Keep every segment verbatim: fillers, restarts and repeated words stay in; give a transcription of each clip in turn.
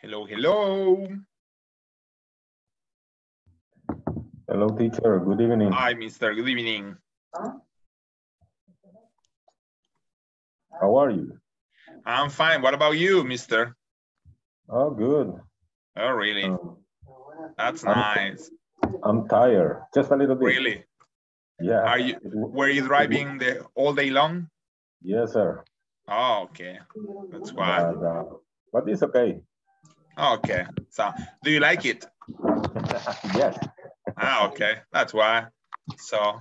Hello, hello. Hello, teacher. Good evening. Hi, mister. Good evening. How are you? I'm fine. What about you, mister? Oh, good. Oh, really? Um, That's I'm, nice. I'm tired, just a little bit. Really? Yeah. Are you? Were you driving the all day long? Yes, sir. Oh, okay. That's why. But, uh, but it's okay. Okay. So, do you like it? Yes. Ah, okay. That's why. So.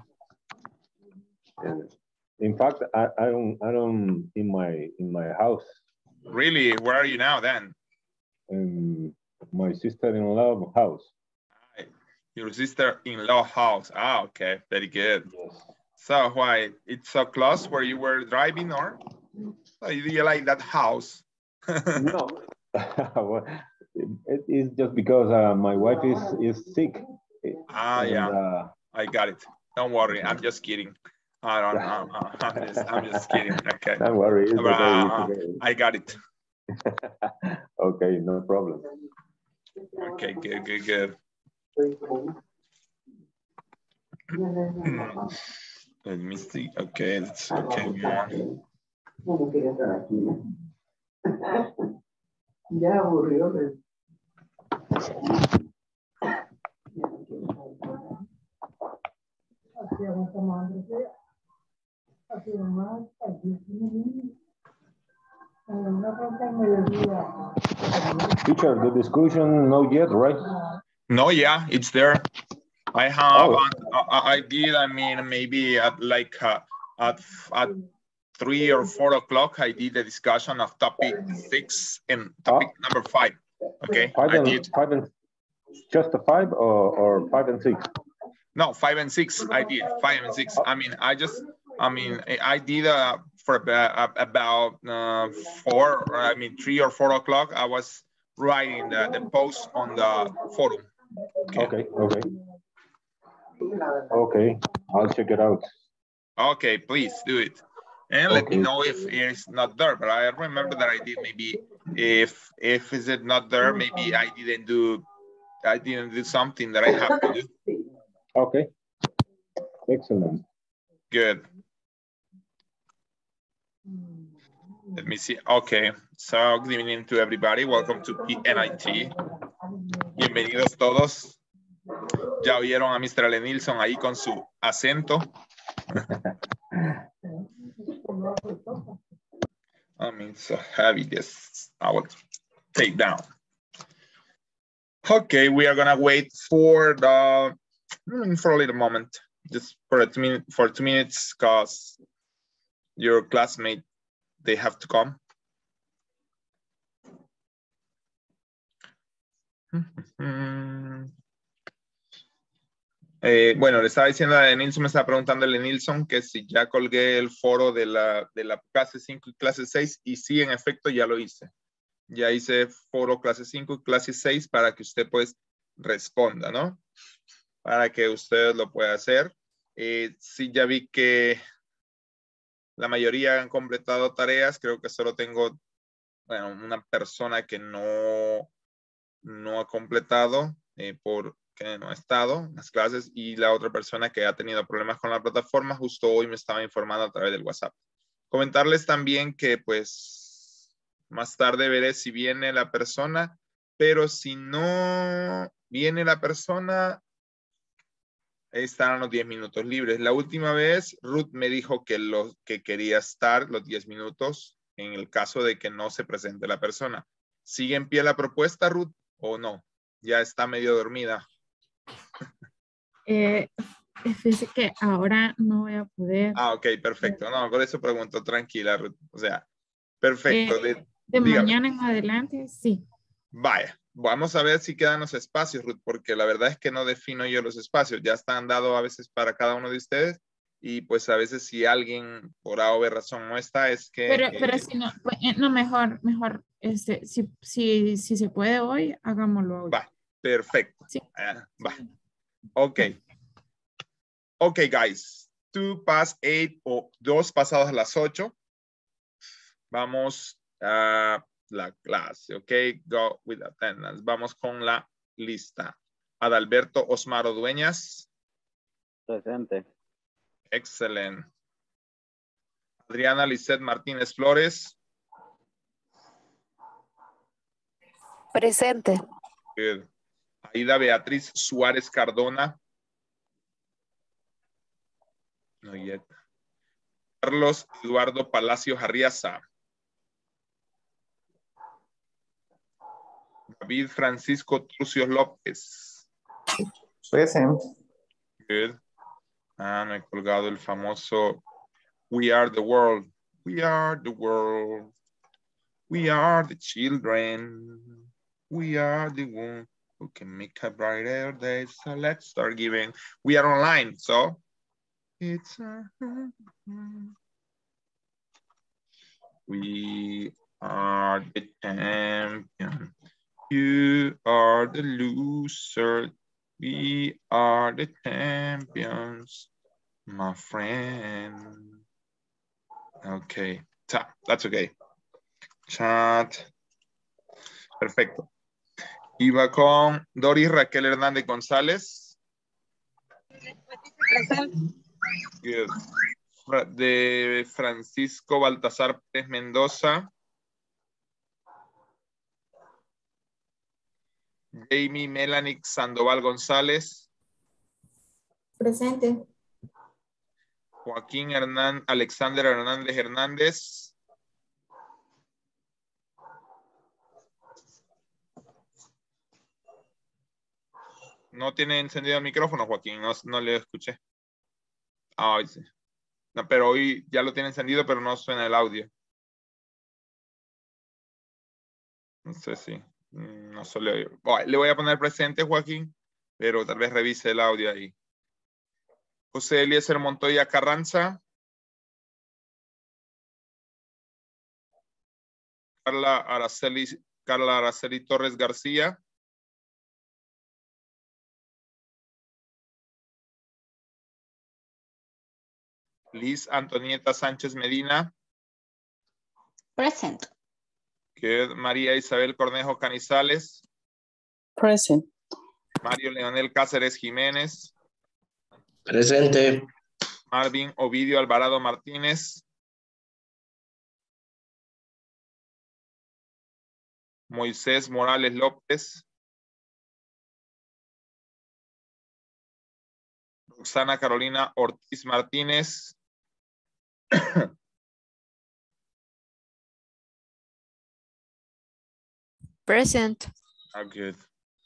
In fact, I, I don't I don't in my in my house. Really? Where are you now then? In my sister-in-law house. Your sister-in-law house. Ah, okay. Very good. Yes. So why it's so close where you were driving, or so do you like that house? No. It is just because uh, my wife is is sick. Ah, and, yeah. Uh, I got it. Don't worry. I'm just kidding. I don't know. I'm just, I'm just kidding. Okay. Don't worry. It's But, okay, uh, it's okay. I got it. Okay, no problem. Okay, good, good, good. Let me see. Okay, that's okay. Yeah. Ya aburrió. Teacher, the discussion not yet, right? No, yeah, it's there. I have, Oh. I, I did, I mean, maybe at like uh, at, at three or four o'clock, I did a discussion of topic six and topic Ah. number five. Okay, Five I and, did. Five and, just a five or, or five and six? No, five and six, I did, five and six. I mean, I just, I mean, I did uh, for about, about uh, four, I mean, three or four o'clock, I was writing the, the post on the forum. Okay, okay. Okay, okay. I'll check it out. Okay, please do it. And let Okay. me know if it's not there, but I remember that I did maybe, if if is it not there, maybe I didn't do, I didn't do something that I have to do. Okay. Excellent. Good. Let me see. Okay. So good evening to everybody. Welcome to P N I T. Bienvenidos todos. Ya oyeron a mister Ale Nilsson ahí con su acento. I mean, so heavy this. I will take down. Okay, we are gonna wait for the for a little moment, just for a two minute for two minutes, cause your classmate, they have to come. Eh, bueno, le estaba diciendo a Nilsson, me estaba preguntando a Nilsson que si ya colgué el foro de la, de la clase cinco y clase seis, y sí, en efecto, ya lo hice. Ya hice foro clase cinco y clase seis para que usted pues responda, ¿no? Para que usted lo pueda hacer. Eh, sí, ya vi que la mayoría han completado tareas. Creo que solo tengo, bueno, una persona que no, no ha completado eh, porque no ha estado en las clases, y la otra persona que ha tenido problemas con la plataforma justo hoy me estaba informando a través del WhatsApp. Comentarles también que pues más tarde veré si viene la persona, pero si no viene la persona, estarán los diez minutos libres. La última vez Ruth me dijo que, lo, que quería estar los diez minutos en el caso de que no se presente la persona. ¿Sigue en pie la propuesta, Ruth, o no? Ya está medio dormida. Eh, fíjese que ahora no voy a poder. Ah, ok, perfecto. No, por eso pregunto, tranquila, Ruth. O sea, perfecto. Eh, de Dígame. mañana en adelante, sí. Vaya, vamos a ver si quedan los espacios, Ruth, porque la verdad es que no defino yo los espacios. Ya están dados a veces para cada uno de ustedes, y pues a veces si alguien por A o B razón no está, es que... Pero, eh, pero si no, no, mejor, mejor, este, si, si, si se puede hoy, hagámoslo hoy. Va, perfecto. Sí. Uh, va. Ok. Ok, guys. Two past eight o dos pasados a las ocho. Vamos a la clase. Ok, go with attendance. Vamos con la lista. Adalberto Osmaro Dueñas. Presente. Excelente. Adriana Lisset Martínez Flores. Presente. Good. Aida Beatriz Suárez Cardona. No yet. Carlos Eduardo Palacio Arriaza. David Francisco Trucios López. Present. Good. Ah, me he colgado el famoso We are the world. We are the world. We are the children. We are the one who can make a brighter day. So let's start giving. We are online, so it's a... We are the champion. You are the loser. We are the champions, my friend. Okay, that's okay. Chat. Perfecto. Iba con Doris Raquel Hernández González. Good. De Francisco Baltasar Pérez Mendoza. Jamie Melanie Sandoval González. Presente. Joaquín Hernán, Alexander Hernández Hernández. No tiene encendido el micrófono, Joaquín. No, no le escuché. Ah, hoy sí. No, pero hoy ya lo tiene encendido, pero no suena el audio. No sé si. No solo oír. Bueno, le voy a poner presente, Joaquín, pero tal vez revise el audio ahí. José Eliezer Montoya Carranza. Carla Araceli, Carla Araceli Torres García. Liz Antonieta Sánchez Medina. Present. Good. María Isabel Cornejo Canizales. Present. Mario Leonel Cáceres Jiménez. Presente. Marvin Ovidio Alvarado Martínez. Moisés Morales López. Roxana Carolina Ortiz Martínez. Present. Oh, good.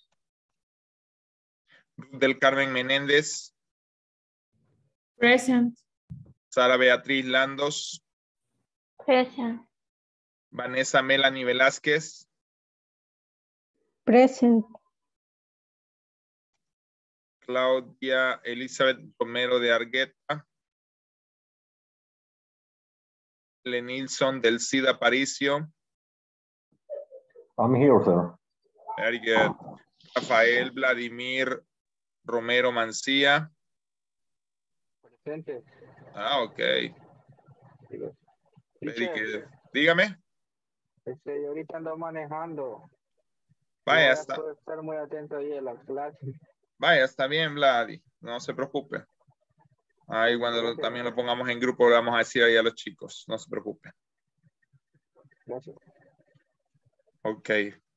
Del Carmen Menéndez. Present. Sara Beatriz Landos. Present. Vanessa Melanie Velázquez. Present. Claudia Elizabeth Romero de Argueta. Lenilson del Cid Aparicio. I'm here, sir. Very good. Rafael Vladimir Romero Mancía. Presente. Ah, ok. Very Teacher, good. Dígame. este, yo ahorita ando manejando. Vaya, No está, puedo estar muy atento ahí a la clase. vaya, está bien, Vladi. No se preocupe. Ahí cuando lo- también lo pongamos en grupo, le vamos a decir ahí a los chicos. No se preocupe. Gracias. Ok.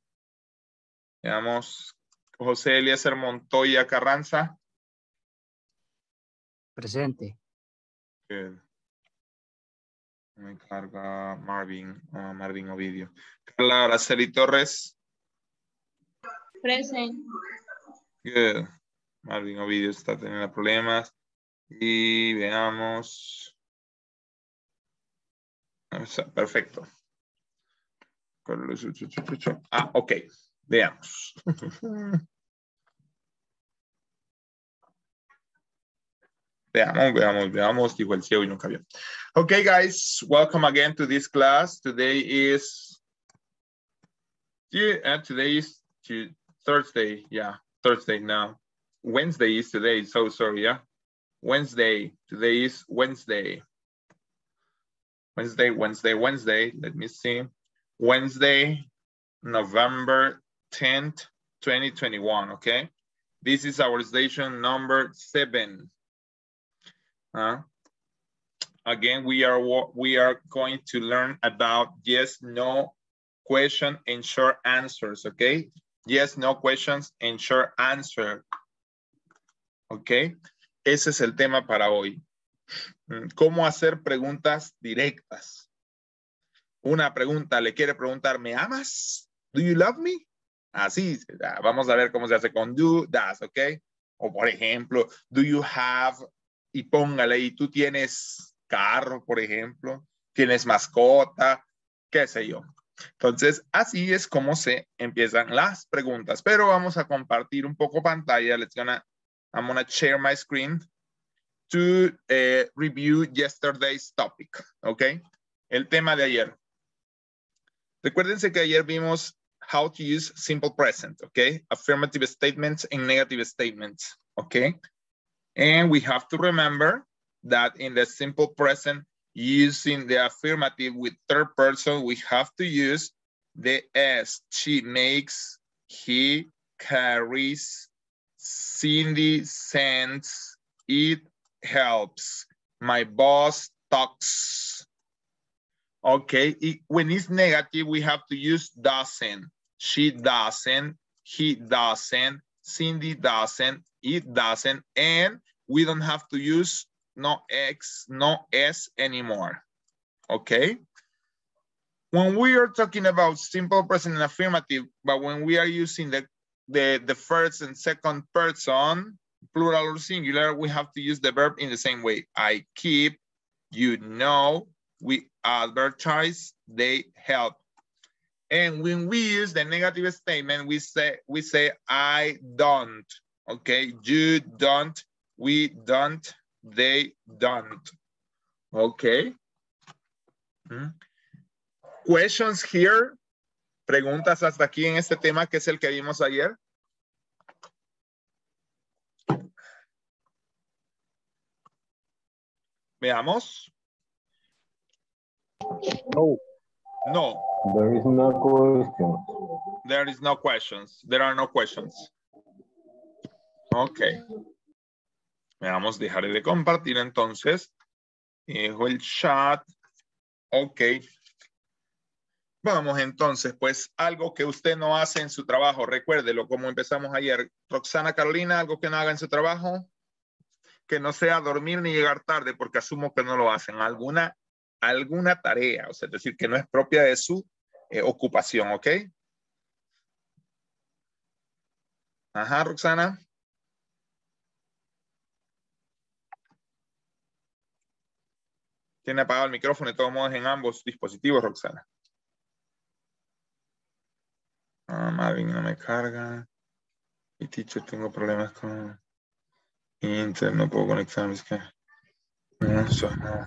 Veamos. José Eliezer Montoya Carranza. Presente. Good. Me carga Marvin, ah, Marvin Ovidio. Carla Araceli Torres. Present. Good. Marvin Ovidio está teniendo problemas. Y veamos. Perfecto. Ah, ok. Veamos. Veamos, veamos, veamos. Dijo el ciego y nunca vio. Okay, guys. Welcome again to this class. Today is... Yeah, today is Thursday. Yeah, Thursday now. Wednesday is today. So sorry, yeah. Wednesday. Today is Wednesday. Wednesday, Wednesday, Wednesday. Let me see. Wednesday, November tenth, twenty twenty-one, okay? This is our station number seven. Uh, again, we are we are going to learn about yes, no question and short answers, okay? Yes, no questions and short answer. Okay, ese es el tema para hoy. ¿Cómo hacer preguntas directas? Una pregunta le quiere preguntar, ¿me amas? Do you love me? Así, vamos a ver cómo se hace con do, does, ¿ok? O por ejemplo, do you have, y póngale, y tú tienes carro, por ejemplo, tienes mascota, qué sé yo. Entonces, así es como se empiezan las preguntas, pero vamos a compartir un poco pantalla. Let's gonna, I'm gonna share my screen to uh, review yesterday's topic, ¿ok? El tema de ayer. Recuérdense que ayer vimos how to use simple present, okay? Affirmative statements and negative statements, okay? And we have to remember that in the simple present, using the affirmative with third person, we have to use the S. She makes, he carries, Cindy sends, it helps, my boss talks. Okay, it, when it's negative, we have to use doesn't. She doesn't, he doesn't, Cindy doesn't, it doesn't, and we don't have to use no X, no S anymore. Okay? When we are talking about simple present and affirmative, but when we are using the, the, the first and second person, plural or singular, we have to use the verb in the same way. I keep, you know, we advertise, they help. And when we use the negative statement, we say, we say, I don't, okay? You don't, we don't, they don't, okay? Hmm. Questions here? Preguntas hasta aquí en este tema que es el que vimos ayer. Veamos. No. No. There is no question. There is no questions. There are no questions. Ok. Veamos, dejaré de compartir entonces. Dejo el chat. Ok. Vamos entonces, pues algo que usted no hace en su trabajo, recuérdelo como empezamos ayer. Roxana Carolina, algo que no haga en su trabajo, que no sea dormir ni llegar tarde, porque asumo que no lo hacen. Alguna, alguna tarea, o sea, es decir, que no es propia de su eh, ocupación, ¿ok? Ajá, Roxana. Tiene apagado el micrófono de todos modos en ambos dispositivos, Roxana. Ah, Marvin no me carga. Y teacher, tengo problemas con Inter, no puedo conectarme. Es que no, eso no.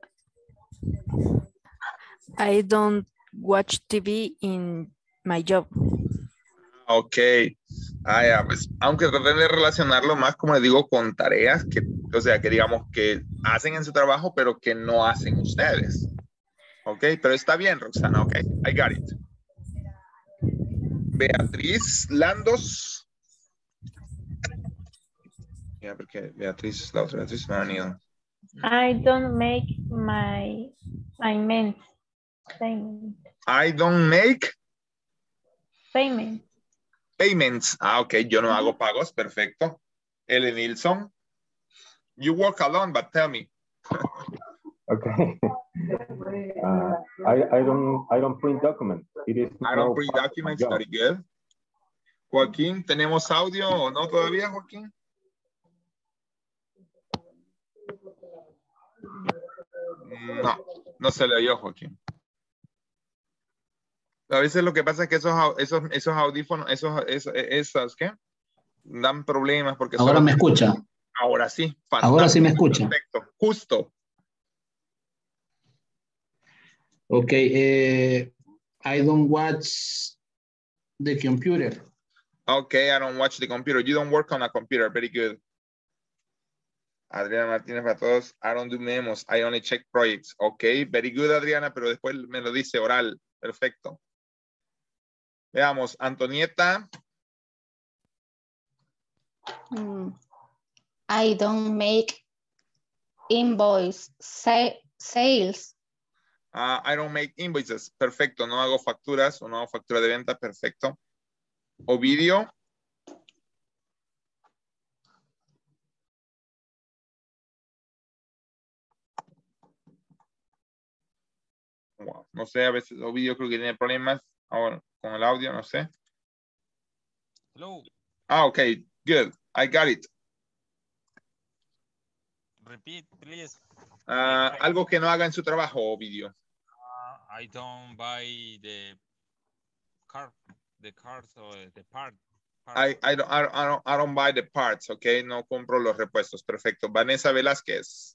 I don't watch T V in my job. Ok. Ah, ya, pues, aunque traten de relacionarlo más, como les digo, con tareas que, o sea, que digamos que hacen en su trabajo, pero que no hacen ustedes. Ok, pero está bien, Roxana, ok. I got it. Beatriz Landos. Ya, porque Beatriz, la otra Beatriz me ha venido. I don't make my payments. Payment. I don't make Payment. payments. Ah, ok, yo no hago pagos, perfecto. Ellen Nilsson. You work alone, but tell me. Okay. Uh, I, I don't I don't print documents. It is I don't no print part of my documents, job. very good. Joaquín, ¿tenemos audio o no todavía, Joaquín? No, no se le oyó, Joaquín. A veces lo que pasa es que esos, esos, esos audífonos, esos, esos, esas, ¿qué? Dan problemas porque... Ahora solo... me escucha. Ahora sí. Ahora sí me escucha. Perfecto, justo. Ok, eh, I don't watch the computer. Okay, I don't watch the computer. You don't work on a computer. Very good. Adriana Martínez para todos. I don't do memos. I only check projects. Okay, very good, Adriana, pero después me lo dice oral. Perfecto. Veamos, Antonieta. Mm, I don't make invoice sa- sales. Uh, I don't make invoices. Perfecto. No hago facturas o no hago factura de venta. Perfecto. Ovidio. Wow. No sé, a veces Ovidio creo que tiene problemas ahora con el audio, no sé. Hello. Ah, ok. Good. I got it. Repeat, please. Uh, algo que no haga en su trabajo, Ovidio. Uh, I don't buy the car, the cars or the part. I, I, don't, I, don't, I, don't, I don't buy the parts, ok. No compro los repuestos. Perfecto. Vanessa Velázquez.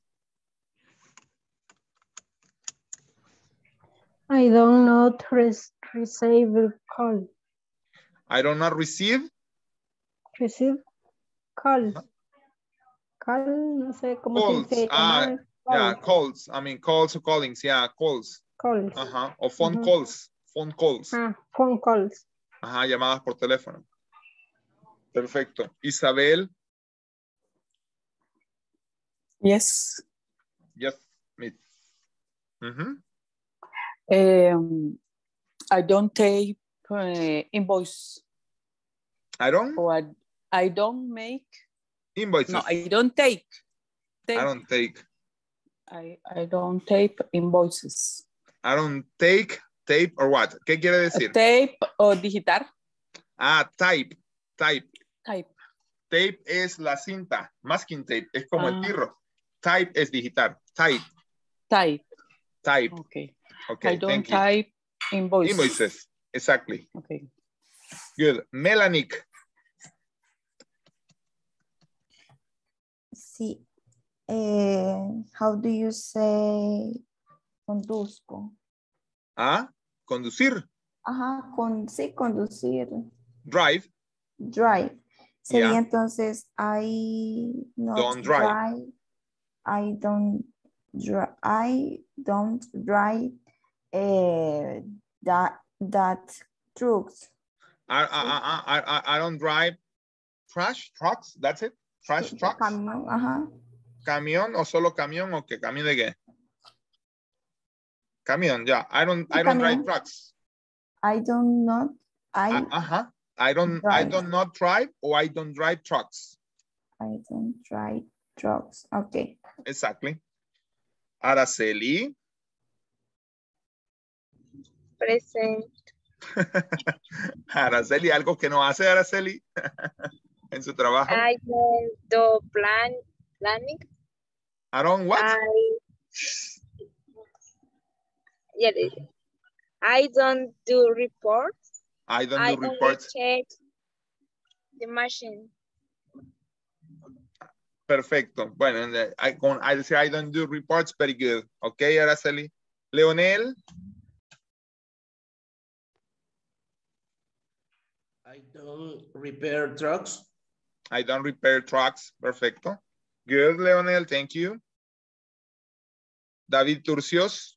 I don't not res- receive call. I do not receive. Receive call. Call, no sé cómo Calls. se dice Ah, llamar. yeah, Call. calls. I mean, calls or callings. Yeah, calls. Calls. Ajá. O phone Ujú. calls. Phone calls. Ah, phone calls. Ajá, llamadas por teléfono. Perfecto. Isabel. Yes. Yes, Miss. Mhm. Um, I don't take uh, invoice. I don't. Or I, I don't make. Invoices. No, I don't take. take I don't take. I, I don't take invoices. I don't take tape or what? ¿Qué quiere decir? Tape o digitar. Ah, type. Type. Type. Tape es la cinta. Masking tape. Es como Ah. el tirro. Type es digitar. Type. Type. Type. Okay. Okay, I don't thank you. type invoices. Invoices. Exactly. Okay. Good. Melanie. Sí. Eh, how do you say conduzco? Ah, conducir. Ajá, con, sí, conducir. Drive. Drive. Sería Yeah. entonces, I not Don't drive. I don't drive. I don't drive eh, that that trucks. I, I, I, I, I don't drive trash trucks. That's it. Trash trucks. Camión, ajá. Camión o solo camión o qué? ¿Camión de qué? Camión, ya. Yeah. I don't, I Sí, don't camión. drive trucks. I don't not. I. Uh, uh-huh. I don't, drive. I don't not drive or I don't drive trucks. I don't drive trucks. Okay. Exactly. Araceli. Present. Araceli, algo que no hace Araceli en su trabajo. I don't do plan, planning. I don't what? I, yeah, I don't do reports. I don't I do reports. only check the machine. Perfecto. Bueno, I, con, I say I don't do reports, very good. Okay, Araceli. Leonel. I don't repair trucks. I don't repair trucks. Perfecto. Good, Leonel. Thank you. David Turcios.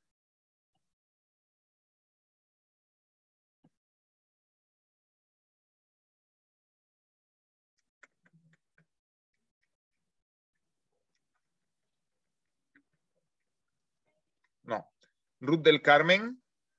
No. Ruth del Carmen.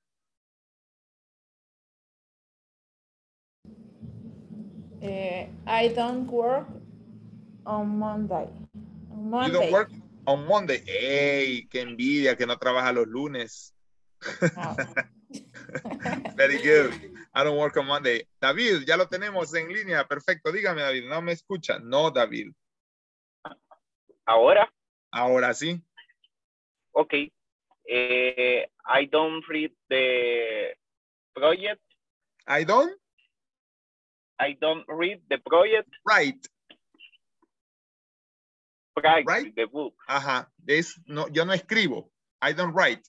Eh, I don't work on Monday. On Monday. You don't work on Monday. ¡Ey! ¡Qué envidia que no trabaja los lunes! Oh. Very good. I don't work on Monday. David, ya lo tenemos en línea. Perfecto. Dígame, David. ¿No me escucha? No, David. ¿Ahora? Ahora sí. Ok. Eh, I don't read the project. I don't? I don't read the project. Right. Right. Right. The book. Ajá. Es, no, yo no escribo. I don't write.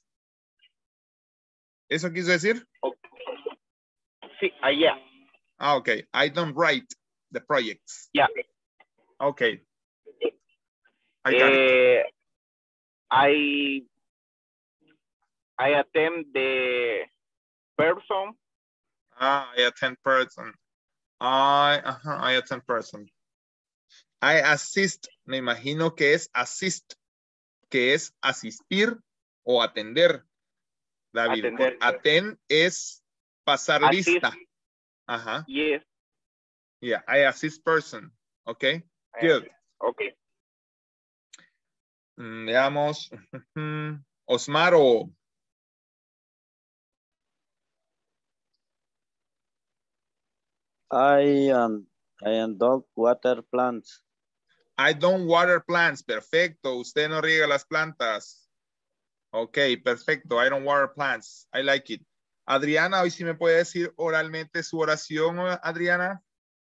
¿Eso quiso decir? Okay. Sí, uh, yeah. Ah, ok. I don't write the projects. Yeah. Ok. I got uh, it. I I attend the person. Ah, I attend person. I, uh-huh, I attend person. I assist, me imagino que es assist, que es asistir o atender. David, Atender. attend es pasar Assist. lista. Ajá. Yes. Yeah, I assist person. Okay, good. Okay. Mm, veamos. Osmaro. I um, I don't water plants. I don't water plants. Perfecto. Usted no riega las plantas. Ok, perfecto. I don't water plants. I like it. Adriana, hoy sí me puede decir oralmente su oración, Adriana.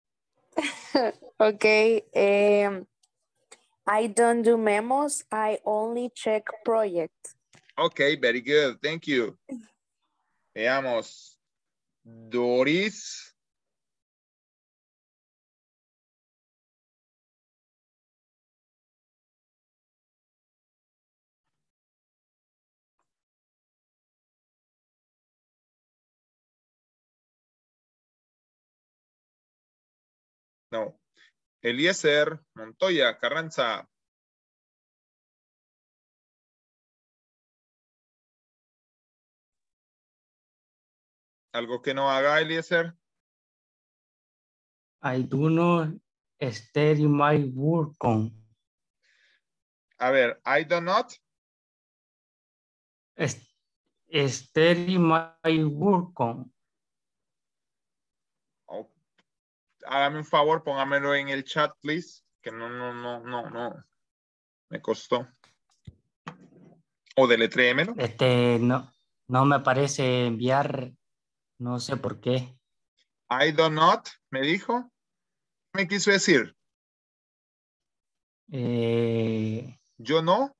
Okay. Um, I don't do memos. I only check projects. Ok, very good. Thank you. Veamos. Doris. No. Eliezer Montoya Carranza. ¿Algo que no haga, Eliezer? I do not study my work on. A ver, I do not. Study my work on. Oh, hágame un favor, póngamelo en el chat, please. Que no, no, no, no, no. Me costó. O deletréemelo. Este, no, no me parece enviar, no sé por qué. I do not, me dijo. ¿Qué me quiso decir? Eh, Yo no.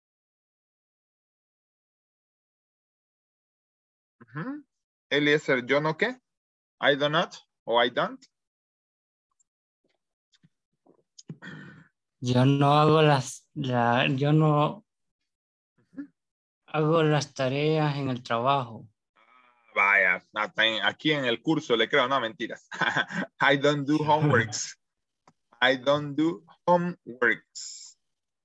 Uh-huh. Eliezer, ¿yo no qué? I do not o I don't. yo no hago las, la, yo no hago las tareas en el trabajo. Vaya, hasta en- aquí en el curso le creo, no, mentiras. I don't do homeworks. I don't do homeworks.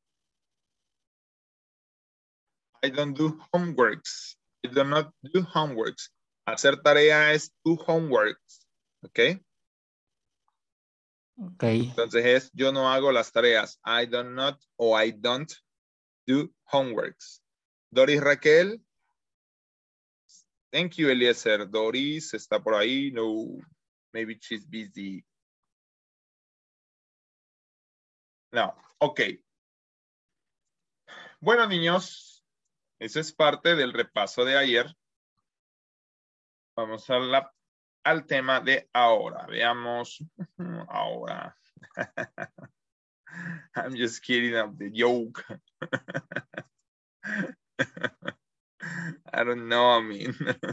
I don't do homeworks. I do not do homeworks. Hacer tarea es do homeworks. ¿Ok? Ok. Entonces es, yo no hago las tareas. I do not o I don't do homeworks. Doris Raquel. Thank you, Eliezer. Doris está por ahí. No, maybe she's busy. No, ok. Bueno, niños, eso es parte del repaso de ayer. Vamos a la, al tema de ahora. Veamos ahora. I'm just kidding of the joke. I don't know, I mean.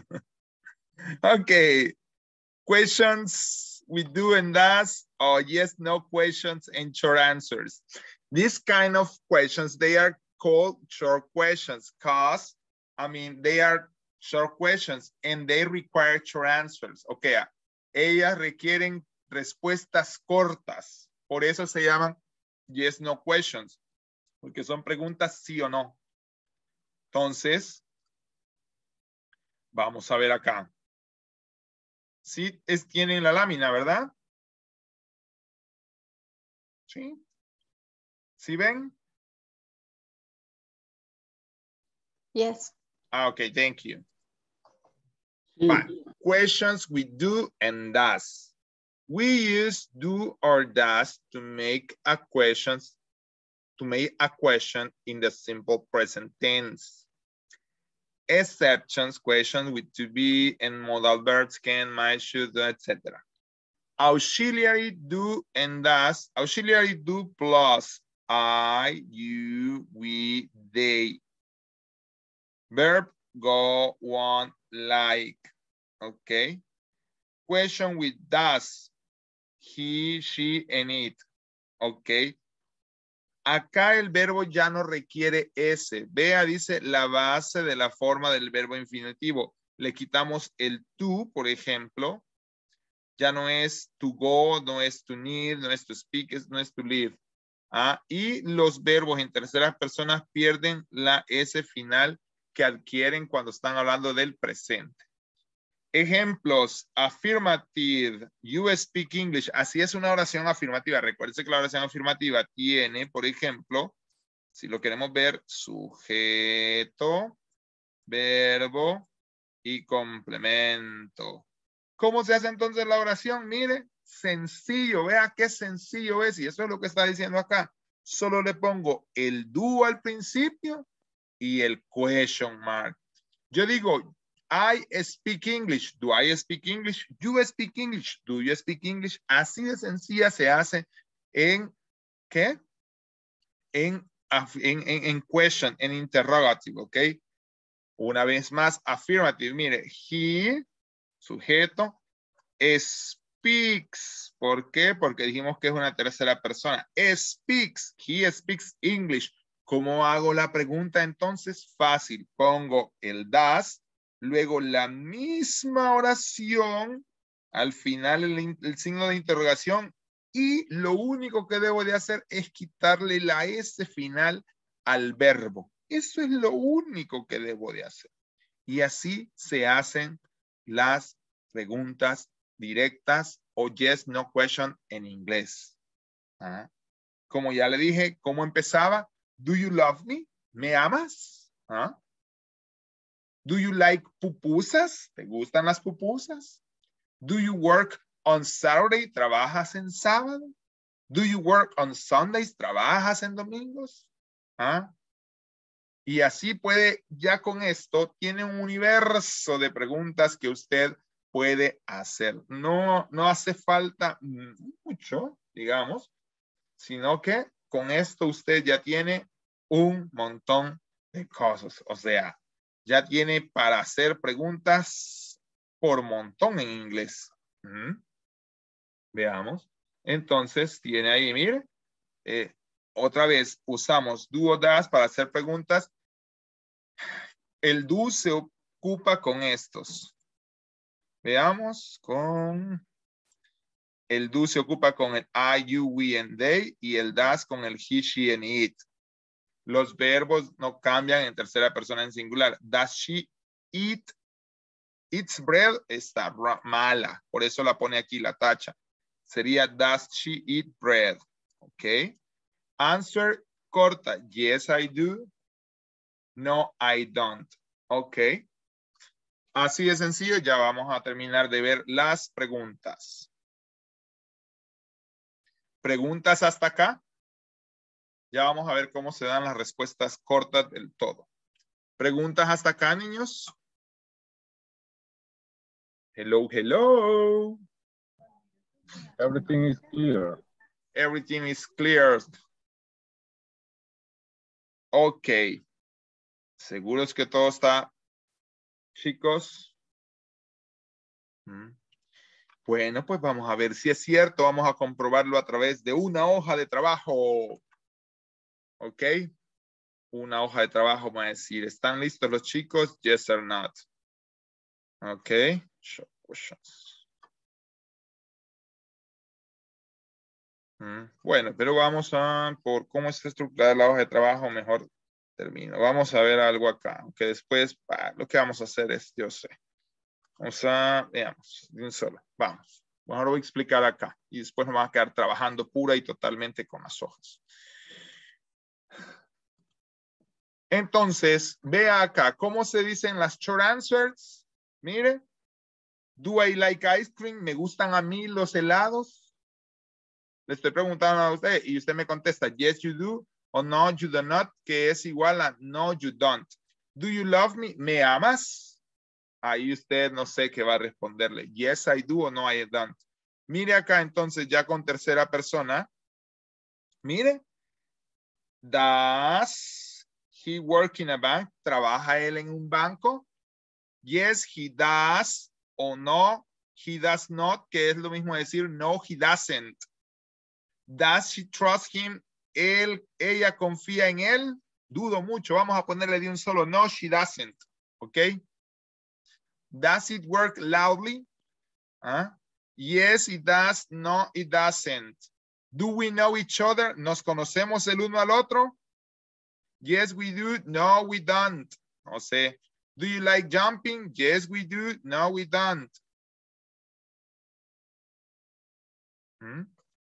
Okay. Questions with do and does, or yes, no questions and short answers. These kind of questions, they are called short questions because, I mean, they are short questions and they require short answers. Okay, ellas requieren respuestas cortas. Por eso se llaman yes, no questions, porque son preguntas sí o no. Entonces, vamos a ver acá. Sí, es, tienen la lámina, ¿verdad? Sí. ¿Sí ven? Yes. Ah, okay, thank you. Fine. Questions with do and does. We use do or does to make a question, to make a question in the simple present tense. Exceptions, questions with to be and modal verbs can, might, should, et cetera. Auxiliary do and does. Auxiliary do plus I, you, we, they. Verb go, want, like. Okay. Question with does. He, she, and it. Okay. Acá el verbo ya no requiere ese. Vea, dice la base de la forma del verbo infinitivo. le quitamos el to, por ejemplo. Ya no es to go, no es to need, no es to speak, es, no es to live. ¿Ah? Y los verbos en terceras personas pierden la S final que adquieren cuando están hablando del presente. Ejemplos, affirmative, you speak English. Así es una oración afirmativa. Recuérdense que la oración afirmativa tiene, por ejemplo, si lo queremos ver, sujeto, verbo y complemento. ¿Cómo se hace entonces la oración? Mire, sencillo, vea qué sencillo es. Y eso es lo que está diciendo acá. Solo le pongo el do al principio y el question mark. Yo digo, I speak English. Do I speak English? You speak English. Do you speak English? Así de sencilla se hace en, ¿qué? En, en, en, en question, en interrogative, ¿ok? Una vez más, affirmative. Mire, he, sujeto, speaks. ¿Por qué? Porque dijimos que es una tercera persona. Speaks. He speaks English. ¿Cómo hago la pregunta entonces? Fácil. Pongo el does, luego la misma oración, al final el, el signo de interrogación, y lo único que debo de hacer es quitarle la S final al verbo. Eso es lo único que debo de hacer. Y así se hacen las preguntas directas o yes, no question en inglés. ¿Ah? Como ya le dije, ¿cómo empezaba? Do you love me? ¿Me amas? ¿Ah? Do you like pupusas? ¿Te gustan las pupusas? Do you work on Saturday? ¿Trabajas en sábado? Do you work on Sundays? ¿Trabajas en domingos? ¿Ah? Y así puede, ya con esto, tiene un universo de preguntas que usted puede hacer. No, no hace falta mucho, digamos, sino que con esto usted ya tiene un montón de cosas. O sea, ya tiene para hacer preguntas por montón en inglés. ¿Mm? Veamos. Entonces, tiene ahí, mire, eh, otra vez usamos do o does para hacer preguntas. El do se ocupa con estos. Veamos con... El do se ocupa con el I, you, we, and they. Y el does con el he, she, and it. Los verbos no cambian en tercera persona en singular. Does she eat? Eats bread está mala. Por eso la pone aquí la tacha. Sería does she eat bread? Ok. Answer corta. Yes, I do. No, I don't. Ok. Así de sencillo. Ya vamos a terminar de ver las preguntas. ¿Preguntas hasta acá? Ya vamos a ver cómo se dan las respuestas cortas del todo. ¿Preguntas hasta acá, niños? Hello, hello. Everything is clear. Everything is clear. Ok. ¿Seguros que todo está, chicos? Bueno, pues vamos a ver si es cierto. Vamos a comprobarlo a través de una hoja de trabajo. Ok. Una hoja de trabajo. Vamos a decir, ¿están listos los chicos? Yes or not. Ok. Show questions. Bueno, pero vamos a, por cómo está estructurada la hoja de trabajo, mejor termino. Vamos a ver algo acá, aunque después bah, lo que vamos a hacer es, yo sé. Vamos a, veamos, de un solo. Vamos. Mejor voy a explicar acá y después nos vamos a quedar trabajando pura y totalmente con las hojas. Entonces, vea acá, ¿cómo se dicen las short answers? Mire. Do I like ice cream? ¿Me gustan a mí los helados? Le estoy preguntando a usted y usted me contesta, yes, you do, o no, you do not, que es igual a no, you don't. Do you love me? ¿Me amas? Ahí usted no sé qué va a responderle. Yes, I do o no, I don't. Mire acá entonces ya con tercera persona. Mire. Does he work in a bank? ¿Trabaja él en un banco? Yes, he does o no, he does not, que es lo mismo decir no, he doesn't. Does she trust him? Él, ella confía en él. Dudo mucho. Vamos a ponerle de un solo. No, she doesn't. ¿Ok? Does it work loudly? ¿Ah? Yes, it does. No, it doesn't. Do we know each other? ¿Nos conocemos el uno al otro? Yes, we do. No, we don't. No sé. Do you like jumping? Yes, we do. No, we don't. Hmm?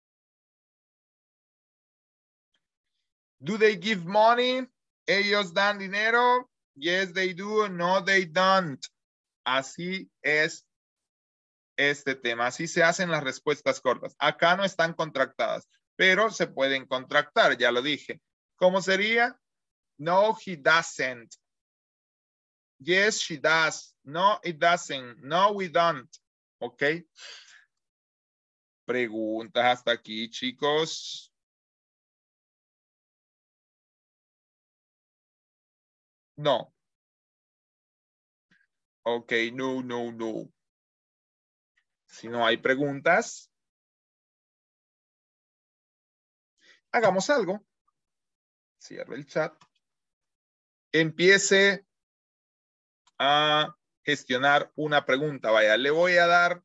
Do they give money? Ellos dan dinero. Yes, they do. No, they don't. Así es este tema. Así se hacen las respuestas cortas. Acá no están contractadas, pero se pueden contractar. Ya lo dije. ¿Cómo sería? No, he doesn't. Yes, she does. No, it doesn't. No, we don't. ¿Ok? Preguntas hasta aquí, chicos. No. Ok, no, no, no. Si no hay preguntas, hagamos algo. Cierre el chat. Empiece a gestionar una pregunta. Vaya, le voy a dar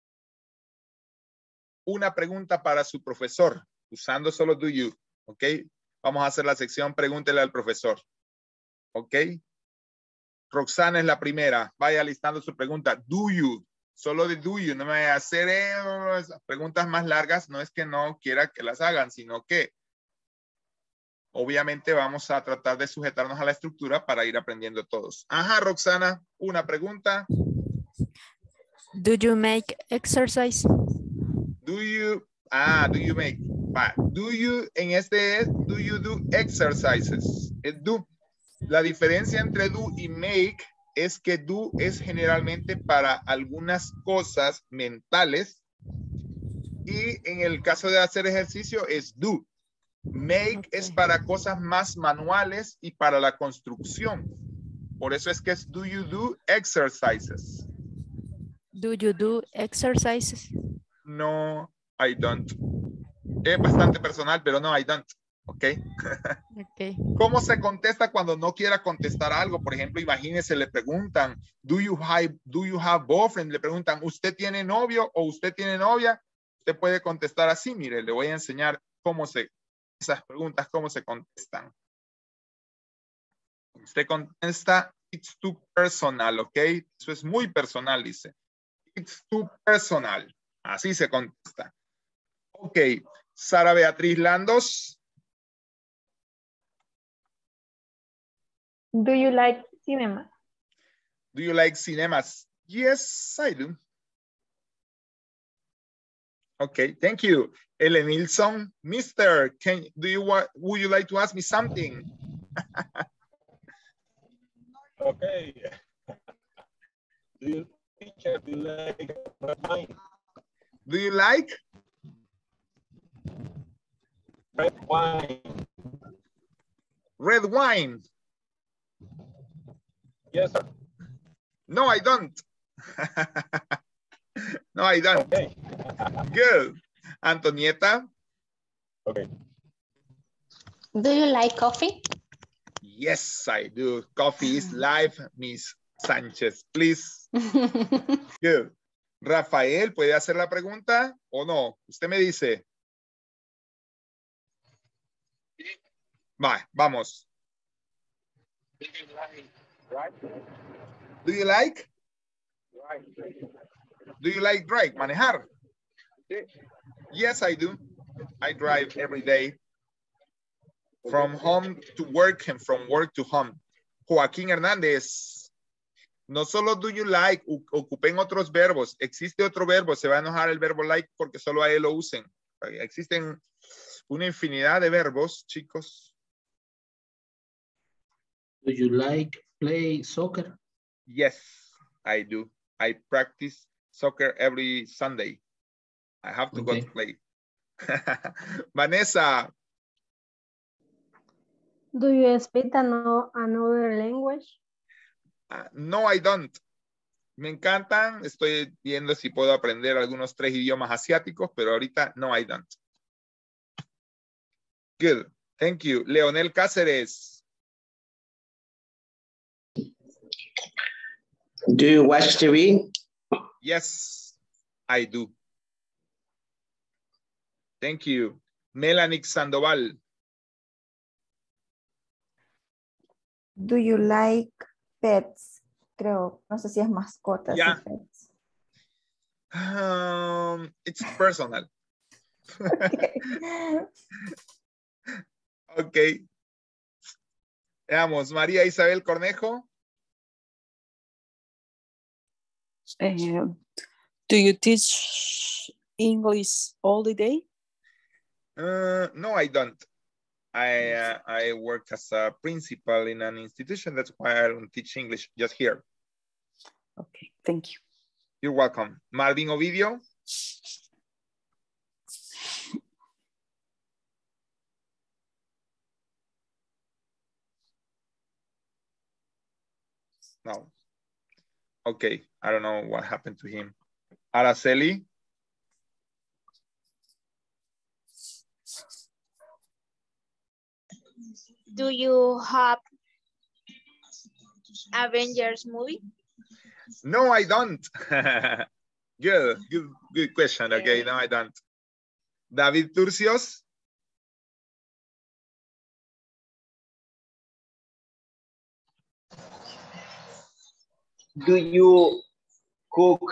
una pregunta para su profesor, usando solo do you. ¿Ok? Vamos a hacer la sección pregúntele al profesor. ¿Ok? Roxana es la primera. Vaya listando su pregunta. Do you. Solo de do you. No me vaya a hacer eh, preguntas más largas. No es que no quiera que las hagan, sino que obviamente vamos a tratar de sujetarnos a la estructura para ir aprendiendo todos. Ajá, Roxana, una pregunta. Do you make exercise? Do you, ah, do you make, va, do you, en este es, do you do exercises? Es do. La diferencia entre do y make es que do es generalmente para algunas cosas mentales y en el caso de hacer ejercicio es do. Make okay. Es para cosas más manuales y para la construcción. Por eso es que es do you do exercises. Do you do exercises? No, I don't. Es bastante personal, pero no, I don't. ¿Ok? Okay. ¿Cómo se contesta cuando no quiera contestar algo? Por ejemplo, imagínense, le preguntan, do you have, do you have boyfriend? Le preguntan, ¿usted tiene novio o usted tiene novia? Usted puede contestar así. Mire, le voy a enseñar cómo se esas preguntas, cómo se contestan. Usted contesta, it's too personal, ¿ok? Eso es muy personal, dice. It's too personal. Así se contesta. Ok, Sara Beatriz Landos. Do you like cinema? Do you like cinemas? Yes, I do. Okay, thank you. Ellen Nilsson, Mister, can do you want? Would you like to ask me something? Okay. Do you, teacher, do you like red wine? Do you like red wine? Red wine. Yes, sir. No, I don't. No, I don't. Okay. Good. Antonieta. Okay. Do you like coffee? Yes, I do. Coffee is life, Miss Sánchez, please. Good. Rafael, ¿puede hacer la pregunta o no? Usted me dice. Va, vamos. Do you like drive? Do you like? Drive. Do you like drive? Manejar. Sí. Yes, I do. I drive every day. From home to work and from work to home. Joaquín Hernández. No solo do you like, ocupen otros verbos. Existe otro verbo, se va a enojar el verbo like porque solo a él lo usen. Existen una infinidad de verbos, chicos. Do you like play soccer? Yes, I do. I practice soccer every Sunday. I have to okay. go to play. Vanessa. Do you speak ano another language? Uh, no, I don't. Me encantan. Estoy viendo si puedo aprender algunos tres idiomas asiáticos, pero ahorita no, I don't. Good. Thank you. Leonel Cáceres. Do you watch T V? Yes, I do. Thank you. Melanie Sandoval. Do you like pets? Creo, no sé si es mascotas. Yeah. y pets. Um, it's personal. Okay. Ok. Veamos, María Isabel Cornejo. Uh, do you teach English all the day? Uh, no, I don't. I uh, I work as a principal in an institution. That's why I don't teach English just here. Okay, thank you. You're welcome. Marvin Ovidio. No. Okay, I don't know what happened to him. Araceli. Do you have Avengers movie? No, I don't. Good, good, good question. Okay, no, I don't. David Turcios. Do you cook?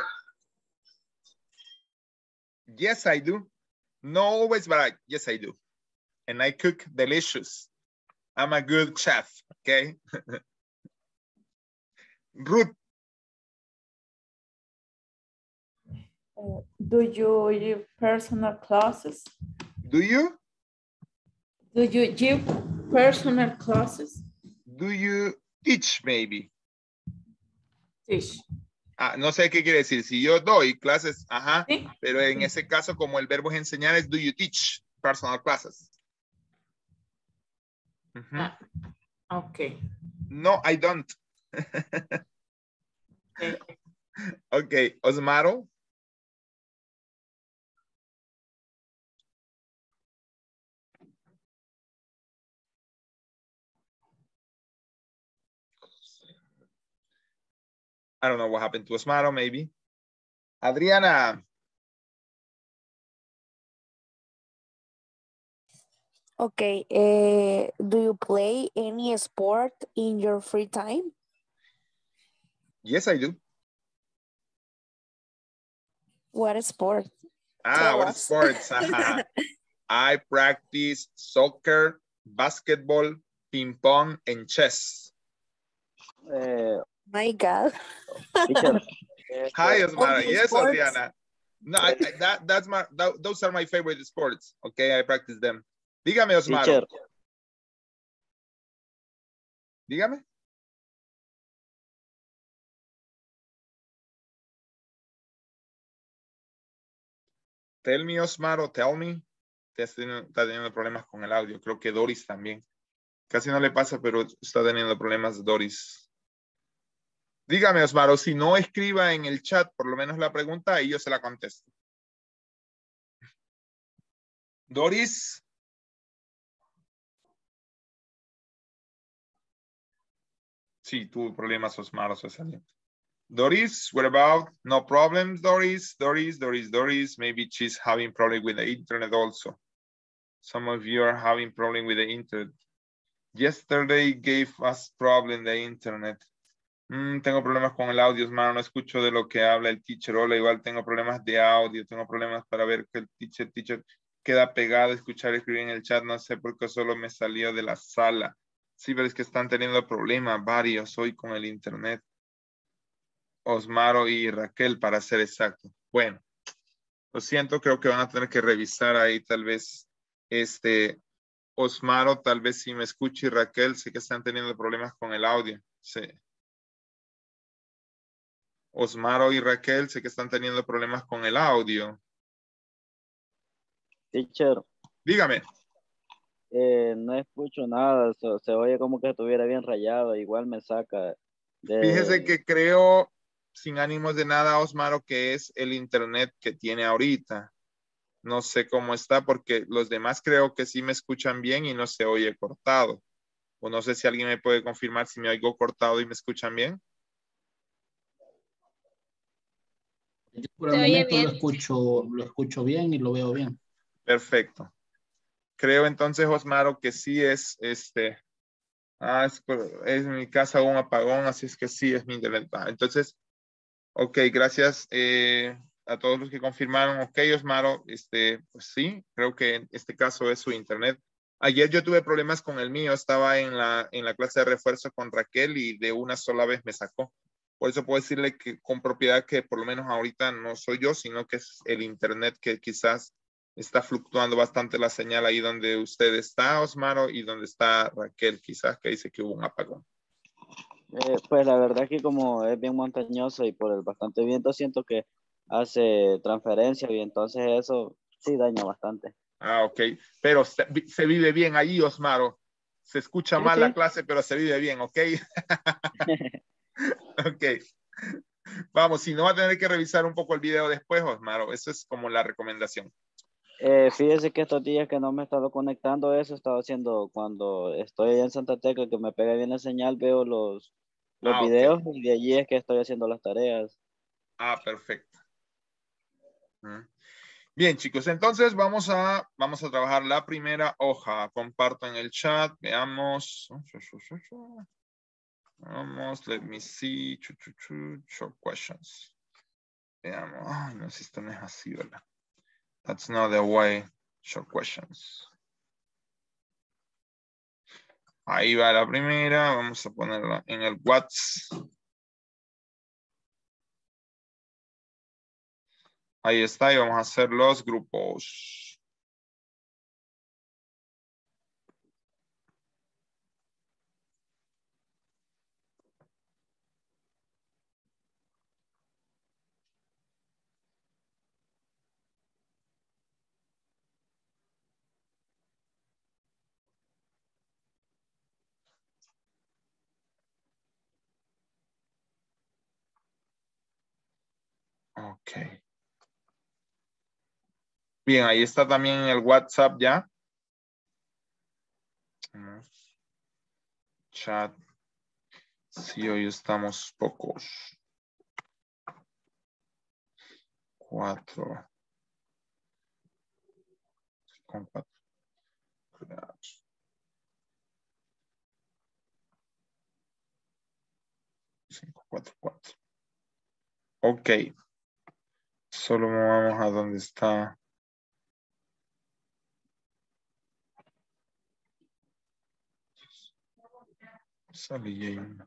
Yes, I do. No always, but I, yes, I do. And I cook delicious. I'm a good chef, okay? Ruth. Uh, do you give personal classes? Do you? Do you give personal classes? Do you teach, maybe? Teach. Ah, no sé qué quiere decir. Si yo doy clases, ajá, ¿Sí? pero en ese caso, como el verbo es enseñar, es do you teach personal classes? Uh-huh. Ah, okay. No, I don't. Okay. Okay, Osmaro. I don't know what happened to Osmaro, maybe. Adriana. Okay, uh, do you play any sport in your free time? Yes, I do. What sport? Ah, Tell what us. sports? I practice soccer, basketball, ping pong, and chess. Uh, My God. teacher. Hi, All Osmara. these Yes, sports? Adriana. No, I, I, that, that's my, that, those are my favorite sports. Okay, I practice them. Dígame, Osmaro. Teacher. Dígame. Tell me, Osmaro, tell me. Está teniendo, está teniendo problemas con el audio. Creo que Doris también. Casi no le pasa, pero está teniendo problemas Doris. Dígame, Osmaro, si no escriba en el chat por lo menos la pregunta y yo se la contesto. Doris. Sí, tuvo problemas, Osmaro, se salió. Doris, what about? No problems, Doris, Doris, Doris, Doris. Maybe she's having problem with the internet also. Some of you are having problem with the internet. Yesterday gave us problem the internet. Mm, tengo problemas con el audio, hermano, no escucho de lo que habla el teacher. Hola, igual tengo problemas de audio, tengo problemas para ver que el teacher, teacher queda pegado, escuchar, escribir en el chat, no sé por qué solo me salió de la sala. Sí, pero es que están teniendo problemas varios hoy con el internet. Osmaro y Raquel, para ser exacto. Bueno, lo siento, creo que van a tener que revisar ahí tal vez este Osmaro, tal vez si me escucha y Raquel, sé que están teniendo problemas con el audio. Sí. Osmaro y Raquel, sé que están teniendo problemas con el audio. Teacher. Dígame. Eh, no escucho nada, so, se oye como que estuviera bien rayado, igual me saca. De... Fíjese que creo, sin ánimos de nada, Osmaro, que es el internet que tiene ahorita. No sé cómo está porque los demás creo que sí me escuchan bien y no se oye cortado. O no sé si alguien me puede confirmar si me oigo cortado y me escuchan bien. Yo por el Se oye momento bien. lo escucho, lo escucho bien y lo veo bien. Perfecto. Creo entonces, Osmaro, que sí es este. Ah, es, es en mi casa un apagón, así es que sí es mi internet. Ah, entonces, ok, gracias eh, a todos los que confirmaron. Ok, Osmaro, este, pues sí, creo que en este caso es su internet. Ayer yo tuve problemas con el mío, estaba en la, en la clase de refuerzo con Raquel y de una sola vez me sacó. Por eso puedo decirle que con propiedad que por lo menos ahorita no soy yo, sino que es el internet que quizás está fluctuando bastante la señal ahí donde usted está, Osmaro, y donde está Raquel, quizás que dice que hubo un apagón. Eh, pues la verdad que como es bien montañoso y por el bastante viento siento que hace transferencia y entonces eso sí daña bastante. Ah, ok. Pero se, se vive bien ahí, Osmaro. Se escucha Sí, mal sí. la clase, pero se vive bien, ¿ok? Ok. Vamos, si no va a tener que revisar un poco el video después, Osmaro. Eso es como la recomendación. Eh, fíjese que estos días que no me he estado conectando, eso he estado haciendo cuando estoy allá en Santa Tecla, que me pega bien la señal, veo los, los Ah, ok. videos y de allí es que estoy haciendo las tareas. Ah, perfecto. Mm. Bien, chicos, entonces vamos a, vamos a trabajar la primera hoja. Comparto en el chat, veamos. Vamos, let me see. Chu, chu, chu, short questions. Veamos. Ay, no, si esto no es así, ¿verdad? That's not the way. Short questions. Ahí va la primera. Vamos a ponerla en el WhatsApp. Ahí está, y vamos a hacer los grupos. Ok. Bien, ahí está también en el WhatsApp ya. Chat. Sí, hoy estamos pocos. Cuatro. Con cuatro. Cinco, cuatro, cuatro. Ok. Solo vamos a donde está. Sale ya una.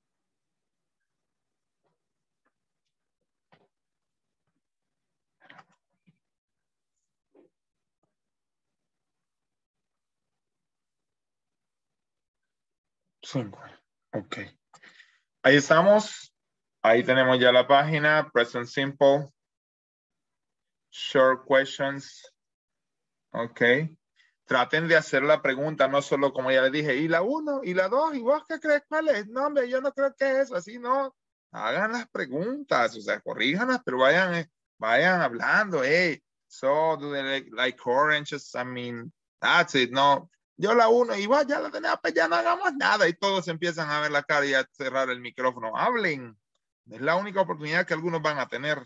Cinco. Ok. Ahí estamos. Ahí tenemos ya la página. Present Simple. Short questions. Ok. Traten de hacer la pregunta, no solo como ya les dije, y la uno, y la dos, y vos qué crees cuál es. No, hombre, yo no creo que es eso, así no. Hagan las preguntas, o sea, corríjanlas, pero vayan, eh, vayan hablando. Hey, so do they like, like oranges? I mean, that's it. No, yo la uno, y vos ya la tenés, pues ya no hagamos nada. Y todos empiezan a ver la cara y a cerrar el micrófono. Hablen. Es la única oportunidad que algunos van a tener.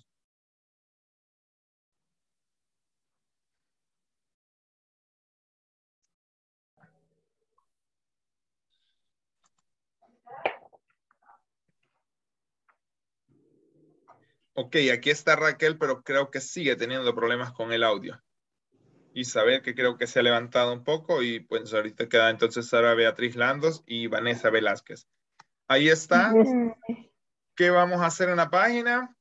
Ok, aquí está Raquel, pero creo que sigue teniendo problemas con el audio. Isabel, que creo que se ha levantado un poco, y pues ahorita queda entonces Sara Beatriz Landos y Vanessa Velázquez. Ahí está. ¿Qué vamos a hacer en la página?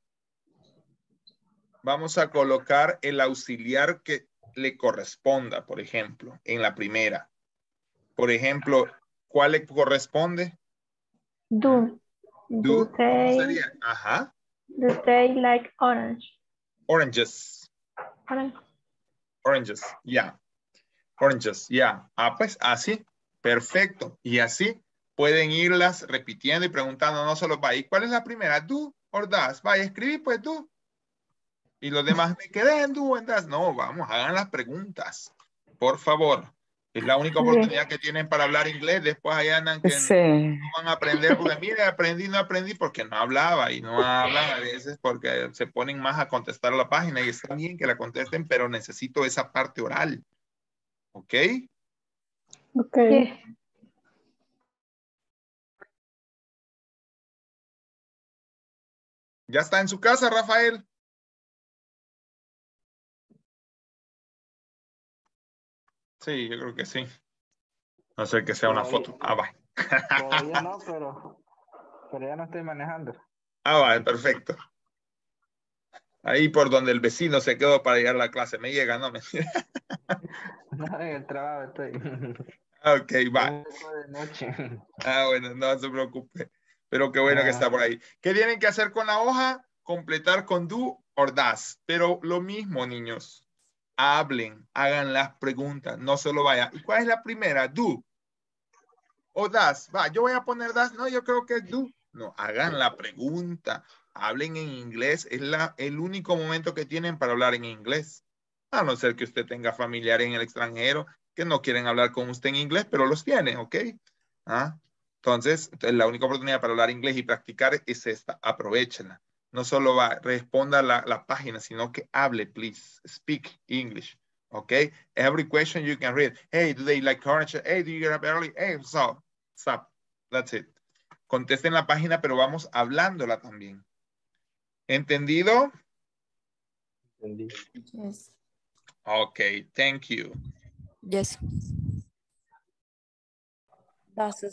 Vamos a colocar el auxiliar que le corresponda, por ejemplo, en la primera. Por ejemplo, ¿cuál le corresponde? Do. Do. Do ¿Cómo they, sería? Ajá. do they like orange? Oranges. Orange. Oranges, ya. Yeah. Oranges, ya. Yeah. Ah, pues así. Perfecto. Y así pueden irlas repitiendo y preguntando, no solo va. ¿Y cuál es la primera? Do or does. Vaya, escribí pues do. Y los demás me quedé en do and does. No, vamos, hagan las preguntas. Por favor. Es la única oportunidad que tienen para hablar inglés. Después ahí andan que Sí. no van a aprender porque mire, aprendí, no aprendí porque no hablaba y no hablan a veces porque se ponen más a contestar la página y está bien que la contesten, pero necesito esa parte oral. ¿Ok? Ok. ¿Ya está en su casa, Rafael? Sí, yo creo que sí. No sé que sea una foto. Ah, va. Todavía no, pero, pero ya no estoy manejando. Ah, va, perfecto. Ahí por donde el vecino se quedó para llegar a la clase. Me llega, no me. No, en el trabajo estoy. Ok, va. Un poco de noche. Ah, bueno, no se preocupe. Pero qué bueno que está por ahí. ¿Qué tienen que hacer con la hoja? Completar con do or das. Pero lo mismo, niños. Hablen, hagan las preguntas. No solo vaya. ¿Y cuál es la primera? Do. O das. Va, yo voy a poner das. No, yo creo que es do. No, hagan la pregunta. Hablen en inglés. Es la, el único momento que tienen para hablar en inglés. A no ser que usted tenga familiares en el extranjero que no quieren hablar con usted en inglés, pero los tiene, ¿ok? ¿Ah? Entonces, la única oportunidad para hablar inglés y practicar es esta. Aprovechenla. No solo va, responda la, la página, sino que hable, please. Speak English. Okay? Every question you can read. Hey, do they like orange? Hey, do you get up early? Hey, so, stop. That's it. Contesten la página, pero vamos hablándola también. ¿Entendido? Entendí. Yes. Okay, thank you. Yes. Does,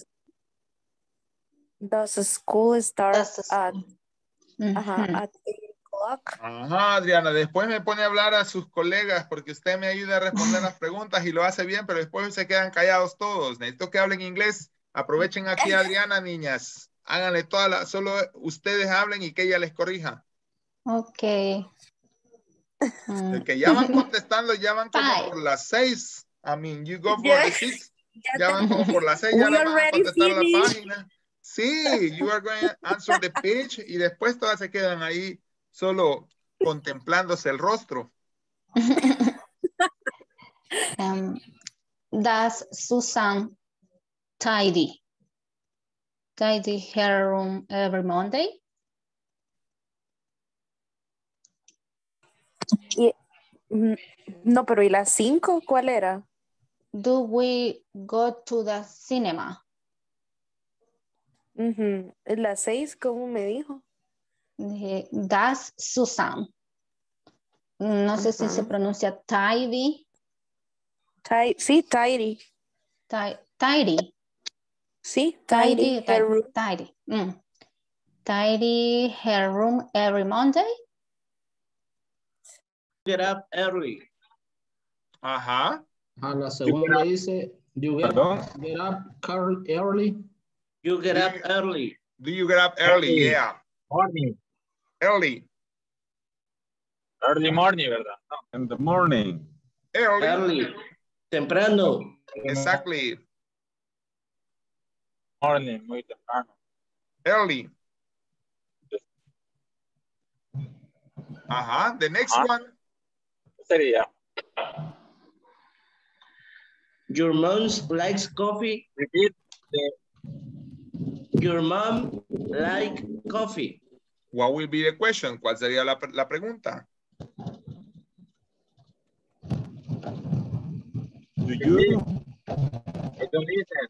does school start at, ajá, at eight o'clock? Ajá, Adriana, después me pone a hablar a sus colegas porque usted me ayuda a responder las preguntas y lo hace bien, pero después se quedan callados todos. Necesito que hablen inglés. Aprovechen aquí a Adriana, niñas. Háganle toda la, solo ustedes hablen y que ella les corrija. Ok. De que ya van contestando, ya van como por las seis. I mean, you go for the six. Ya van como por las seis, ya We la van a already contestar la finished. página. Sí, you are going to answer the page y después todas se quedan ahí solo contemplándose el rostro. Um, does Susan tidy? Tidy her room every Monday? Y- mm, no, pero ¿y las cinco? ¿Cuál era? Do we go to the cinema? Ujú. Las seis, ¿cómo me dijo? Dije, Does Susan. No sé si se Ajá. pronuncia tidy. Ti- sí, tidy. Ti- tidy. Sí, Tidy. tidy. Her Tidy. room. Tidy. Mm. Tidy her room every Monday. Get up early. Ajá. A la segunda dice, you get, Perdón. get up car- early. You get up early. Do you get up early? Early. Yeah. Morning. Early. Early morning, ¿verdad? No. In the morning. Early. Early. Temprano. Exactly. Morning, muy temprano. Early. Ajá. The next Ajá. one. ¿Qué sería? Your mom likes coffee. Repeat. the- Your mom like coffee. What will be the question? ¿Cuál sería la, la pregunta? Do you? I don't listen.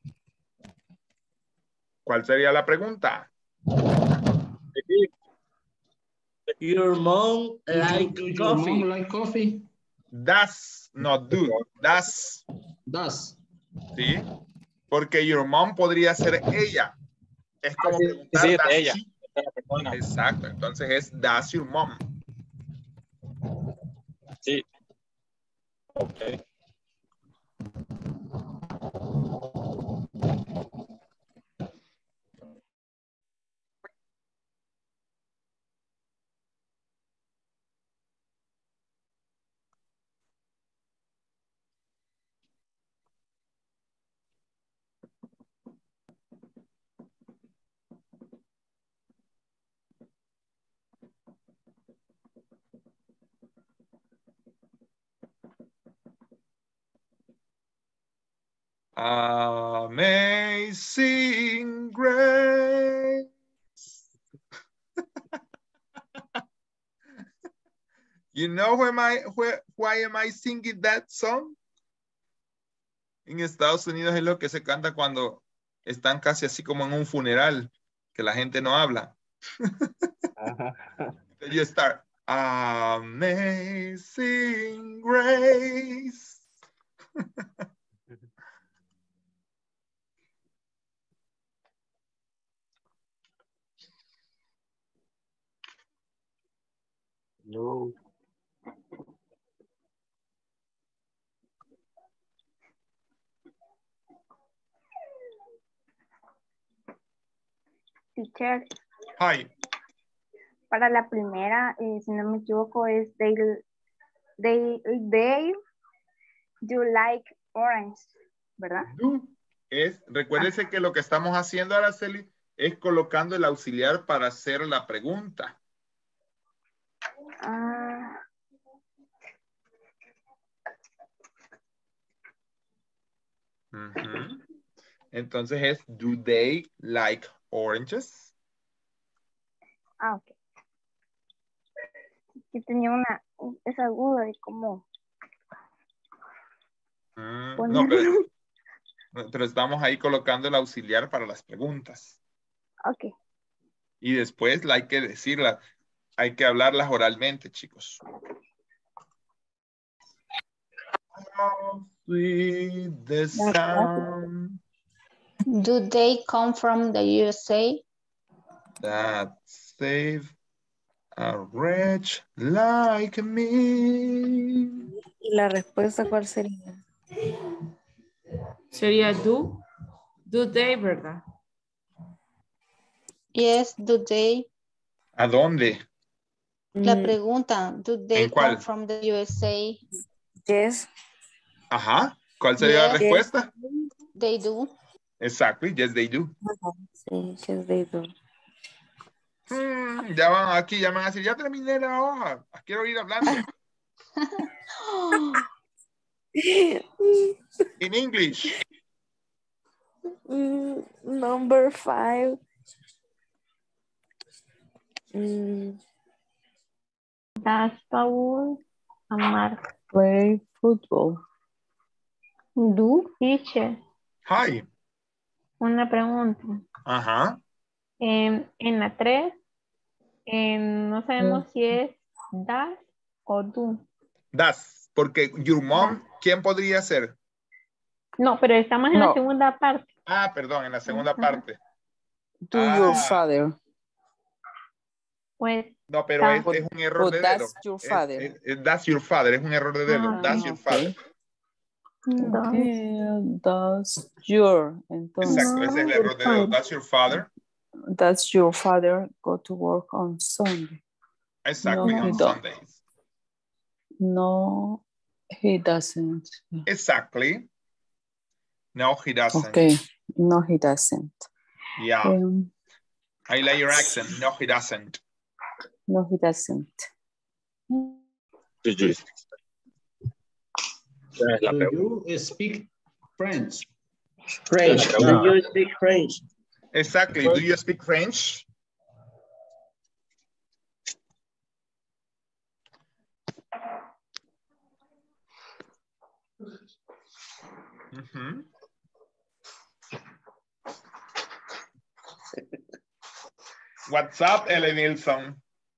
¿Cuál sería la pregunta? Repeat. Your mom like Do your coffee. mom like coffee? Does, not do. Does. Does. ¿Sí? Porque your mom podría ser ella. Es como Sí, preguntar, sí, es does de ella. she? Es la persona. Exacto. Entonces es, does your mom? Sí. Ok. Amazing Grace. You know why am I where, why am I singing that song? En Estados Unidos es lo que se canta cuando están casi así como en un funeral, que la gente no habla. Then you start, Amazing Grace. No. Teacher, Hi. para la primera, eh, si no me equivoco, es they, they, they do like orange, ¿verdad? Do es, recuérdese que lo que estamos haciendo, Araceli, es colocando el auxiliar para hacer la pregunta. Ah. Uh-huh. Entonces es, do they like oranges? Ah, ok. Yo tenía una, esa duda de cómo. Mm, no, pero, pero estamos ahí colocando el auxiliar para las preguntas. Ok. Y después la hay que decirlas, hay que hablarlas oralmente, chicos. How sweet the sound Do they come from the U S A? that save a wretch like me. ¿Y la respuesta cuál sería? Sería do. Do they, ¿verdad? Yes, do they? ¿A dónde? La pregunta, do they ¿En cuál? come from the U S A? Yes. Ajá. ¿Cuál sería la Yes. respuesta? They do. Exactly. Yes, they do. Sí, yes, they do. Hmm, ya van aquí, ya van a decir, ya terminé la hoja. Quiero ir hablando. In English. Mm, number five. Mm. Does Paul and Mark Play football. do, teacher? Hi. Una pregunta. Ajá. En, en la tres, en- no sabemos si es does o do. Das. Porque your mom, ¿quién podría ser? No, pero estamos en No. la segunda parte. Ah, perdón, en la segunda parte. Do Ah. your father. Pues, No, pero es, es un error O de dedo. that's your Es- father. es- es that's your father, es un error de dedo. Ah, That's ok. your Ok. father. Okay, does your, entonces, Exacto, ese es el error de dedo. That's your father. does your father go to work on Sunday? Exactly, No, he on don't. Sundays. No, he doesn't. Exactly. No, he doesn't. Okay, no, he doesn't. Yeah. Um, I like your accent. No, he doesn't. no, he doesn't. La Do pregunta. you speak French? French. La Do pregunta. you speak French? Exactly. Do you speak French? Mhm. What's up, Ellen Nilsson?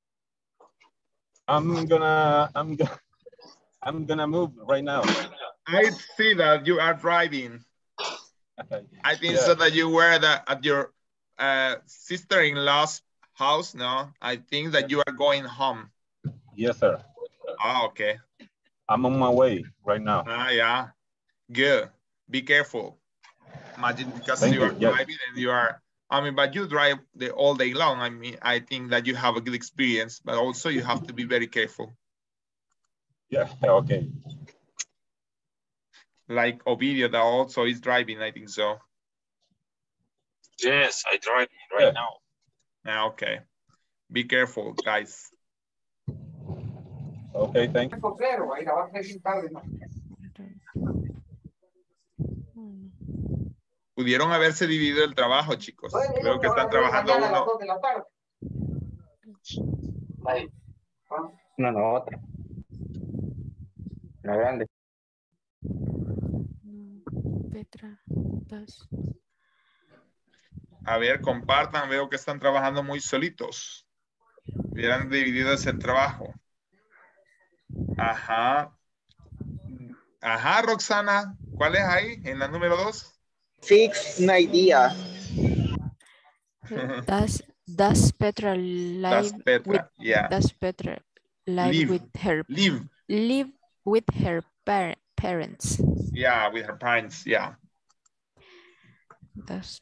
I'm gonna, I'm gonna, I'm gonna move right now. I see that you are driving. I think Yeah. so that you were the, at your uh, sister-in-law's house, no? I think that you are going home. Yes, sir. Ah, okay. I'm on my way right now. Ah, yeah. Good. Be careful. Imagine because Thank you are you, yes. driving and you are, I mean, but you drive the all day long. I mean, I think that you have a good experience, but also you have to be very careful. Yeah, okay. Like Ovidio that also is driving, I think so. Yes, I drive right Yeah. now. Ah, okay. Be careful, guys. Okay, thank you. Mm. Pudieron haberse dividido el trabajo, chicos. Creo que están trabajando uno. No, no, otra. La grande. Petra, das. A ver, compartan. Veo que están trabajando muy solitos. Hubieran dividido ese trabajo. Ajá. Ajá, Roxana. ¿Cuál es ahí? En la número dos. Fix an idea. Does, does Petra live Does Petra, with, yeah. does Petra live, Live. with her Live. live with her par parents? Yeah, with her parents, yeah. Does.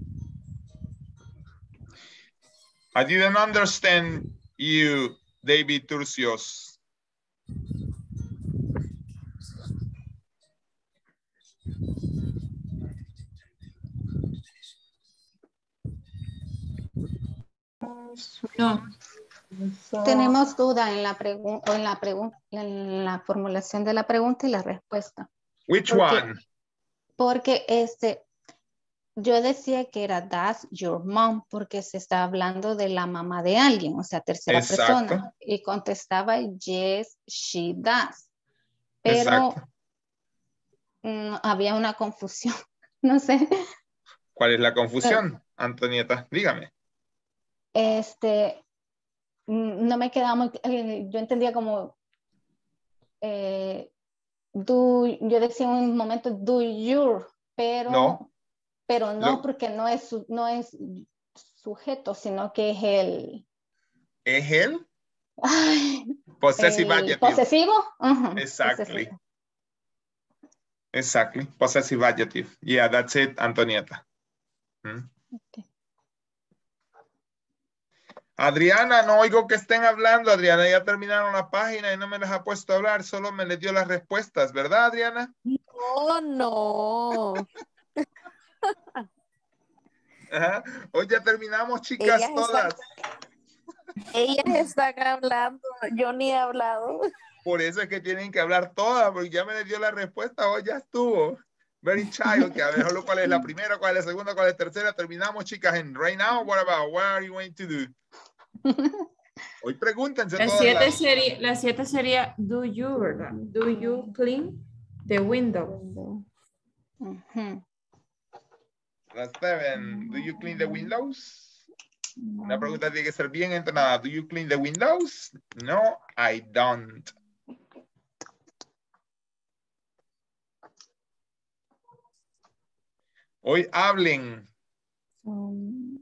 I didn't understand you, David Turcios. No. Tenemos duda en la pregunta, en la pregunta, en la formulación de la pregunta y la respuesta. Which Porque- one? Porque este, yo decía que era does your mom, porque se está hablando de la mamá de alguien, o sea, tercera Exacto. persona. Y contestaba yes, she does. Pero Exacto. mm, había una confusión, no sé. ¿Cuál es la confusión, Antonieta? Dígame. Este, mm, no me quedaba muy, eh, yo entendía como, eh, do, yo decía en un momento do your, pero No. pero no Lo- porque no es, su- no es sujeto, sino que es el, ¿Es él? ay, Possessive el adjective. posesivo. Ujú, Exactly. posesivo. Exactly. Possessive adjective. Yeah, that's it, Antonieta. ¿Mm? Adriana, no oigo que estén hablando. Adriana, ya terminaron la página y no me les ha puesto a hablar, solo me les dio las respuestas, ¿verdad, Adriana? Oh, no. Ajá. Hoy ya terminamos, chicas, Ellas todas. están, ellas están hablando, yo ni he hablado. Por eso es que tienen que hablar todas, porque ya me les dio la respuesta, hoy ya estuvo. Very child, que a ver solo cuál es la primera, cuál es la segunda, cuál es la tercera. Terminamos, chicas, en right now. What about? What are you going to do? Hoy pregúntense La todas siete las- sería, la siete sería do you, ¿verdad? Do you clean the window? Ujú. las seven. Do you clean the windows? La pregunta tiene que ser bien entrenada. Do you clean the windows? No, I don't. Hoy hablen. Um,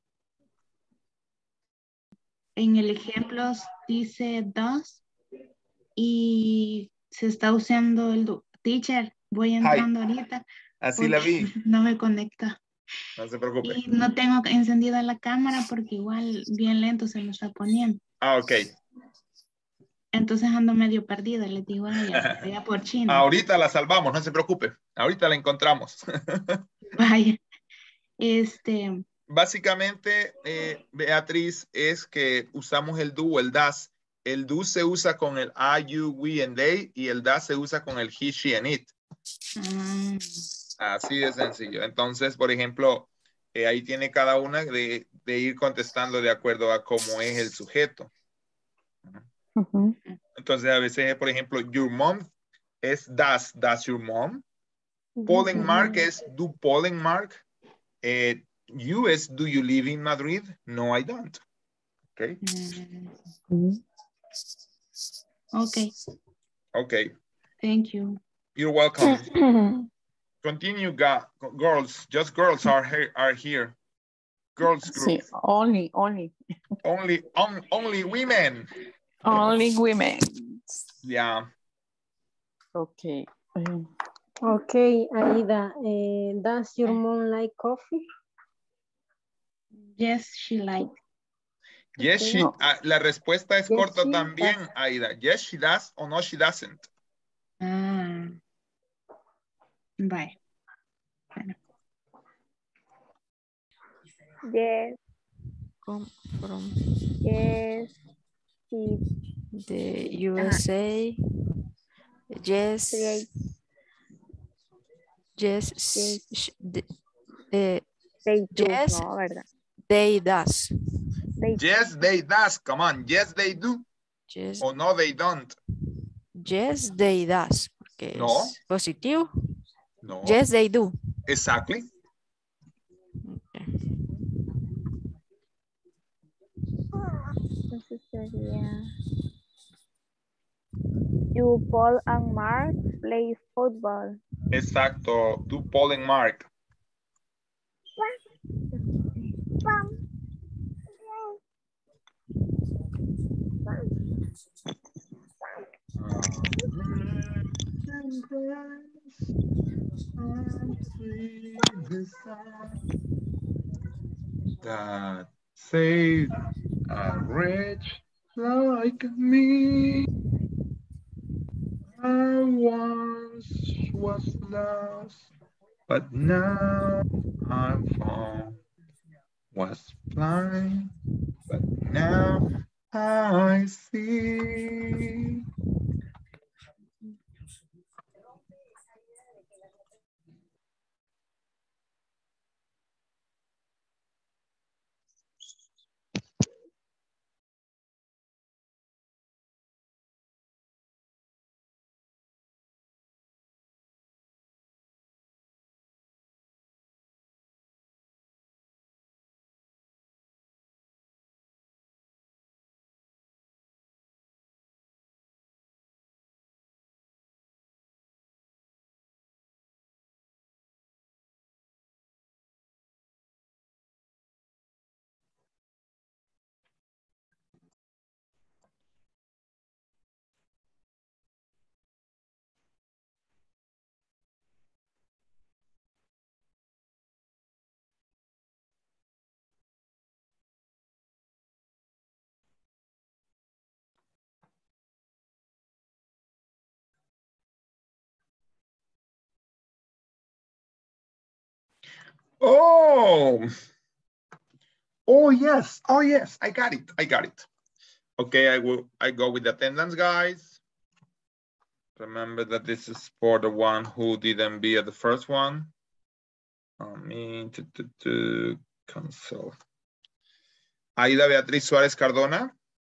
en el ejemplo dice dos y se está usando el do. Teacher, voy entrando ahorita. Así la vi. porque No me conecta. No se preocupe. Y no tengo encendida la cámara porque igual bien lento se me está poniendo. Ah, ok. Entonces ando medio perdida, les digo a ella, allá por China. Ahorita la salvamos, no se preocupe. Ahorita la encontramos. Vaya. Este, Básicamente, eh, Beatriz, es que usamos el do o el das. El do se usa con el I, you, we, and they, y el das se usa con el he, she, and it. mm, Así de sencillo. Entonces, por ejemplo, eh, ahí tiene cada una de, de ir contestando de acuerdo a cómo es el sujeto. Ujú. Entonces, a veces, por ejemplo, your mom es does, does your mom. Pollen mark es do pollen mark. Eh, you es do you live in Madrid? No, I don't. Okay. okay, Okay. thank you. You're welcome. Continue, ga- girls. Just girls are here. Are here. Girls group. Sí, only, only, Only, on, only women. only women. Yeah. Okay. Um, Okay, Aida, eh, does your mom like coffee? Yes, she like. Yes, she. No. ah, la respuesta es Yes, corta she también, does. Aida. Yes, she does o no, she doesn't. Ah. Bye. Yes, Come from yes, sí, the U S A. Yes. Yes. Yes. sh- the- Eh, They do, yes, no, ¿verdad? they does. They Yes, they does. Come on. Yes, they do. Yes, O no, they don't. yes, they does. Porque No. es positivo. No. Yes, they do. Exactly. Entonces sería. Do Paul and Mark play football? Exacto. Do Paul and Mark. That say a wretch like me. I once was lost, but now I'm found. Was blind, but now I see. Oh, oh yes, oh yes, I got it, I got it. Okay, I will, I go with the attendance, guys. Remember that this is for the one who didn't be at the first one. I mean, to, to, to cancel. Aida Beatriz Suárez Cardona.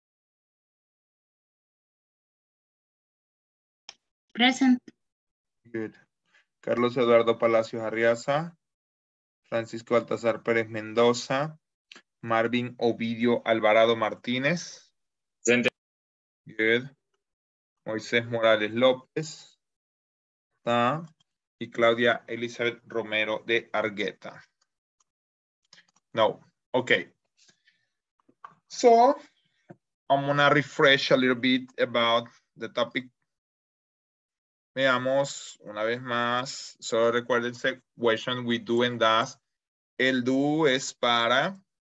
Present. Good. Carlos Eduardo Palacios Arriaza. Francisco Altazar Pérez Mendoza. Marvin Ovidio Alvarado Martínez. Presente. Good. Moisés Morales López. Ah, y Claudia Elizabeth Romero de Argueta. No. Okay. So, I'm gonna refresh a little bit about the topic. Veamos una vez más. Solo recuérdense, question we do and does. El do es para.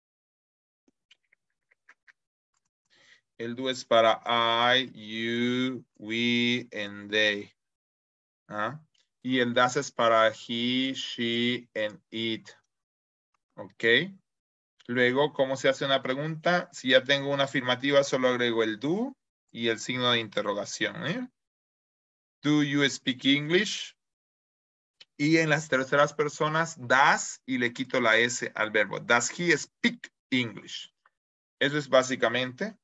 El do es para I, you, we, and they. ¿Ah? Y el does es para he, she, and it. Ok. Luego, ¿cómo se hace una pregunta? Si ya tengo una afirmativa, solo agrego el do y el signo de interrogación. ¿eh? Do you speak English? Y en las terceras personas, does, y le quito la S al verbo. Does he speak English? Eso es básicamente.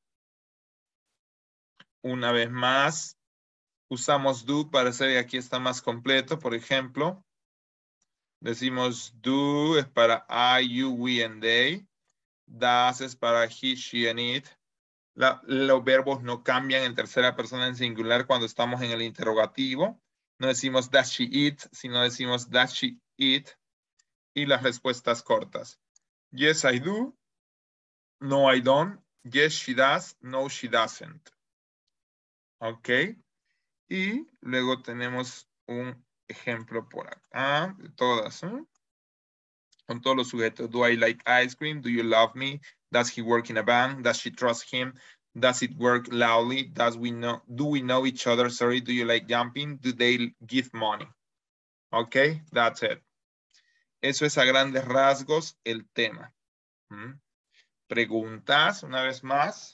Una vez más, usamos do para hacer, y aquí está más completo. Por ejemplo, decimos do es para I, you, we, and they. Does es para he, she, and it. La, los verbos no cambian en tercera persona en singular cuando estamos en el interrogativo. No decimos does she eat, sino decimos does she eat. Y las respuestas cortas. Yes, I do. No, I don't. Yes, she does. No, she doesn't. Ok. Y luego tenemos un ejemplo por acá. De todas. ¿eh? Con todos los sujetos. Do I like ice cream? Do you love me? Does he work in a bank? Does she trust him? Does it work loudly? Does we know, do we know each other? Sorry, do you like jumping? Do they give money? Okay, that's it. Eso es a grandes rasgos el tema. ¿Mm? Preguntas, una vez más.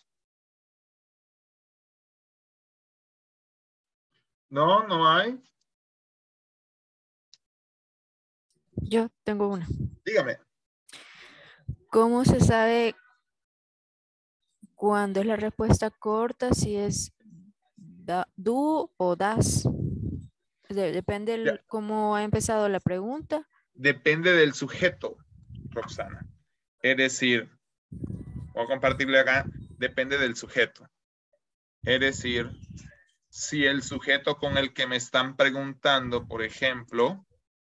No, no hay. Yo tengo una. Dígame. ¿Cómo se sabe cuando es la respuesta corta, si es da, do o das? De- depende el, cómo ha empezado la pregunta. Depende del sujeto, Roxana. Es decir, voy a compartirle acá, depende del sujeto. Es decir, si el sujeto con el que me están preguntando, por ejemplo,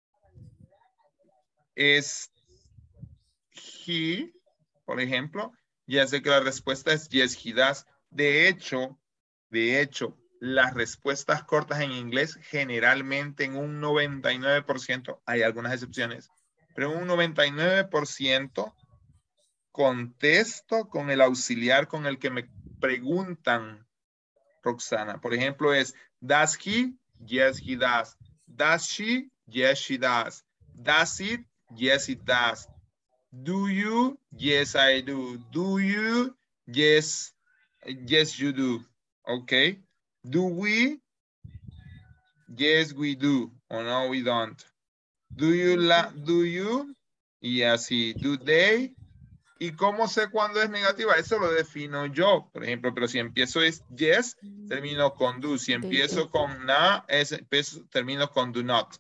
es he, por ejemplo, ya sé que la respuesta es yes, he does. De hecho, de hecho, las respuestas cortas en inglés generalmente en un noventa y nueve por ciento, hay algunas excepciones, pero en un noventa y nueve por ciento contesto con el auxiliar con el que me preguntan, Roxana. Por ejemplo, es does he? Yes, he does. Does she? Yes, she does. Does it? Yes, it does. Do you? Yes, I do. Do you? Yes, yes, you do. Okay. Do we? Yes, we do. Or no, we don't. Do you? La do you? Y así. Do they? ¿Y cómo sé cuándo es negativa? Eso lo defino yo, por ejemplo, pero si empiezo es yes, termino con do. Si empiezo con na, es, empiezo, termino con do not.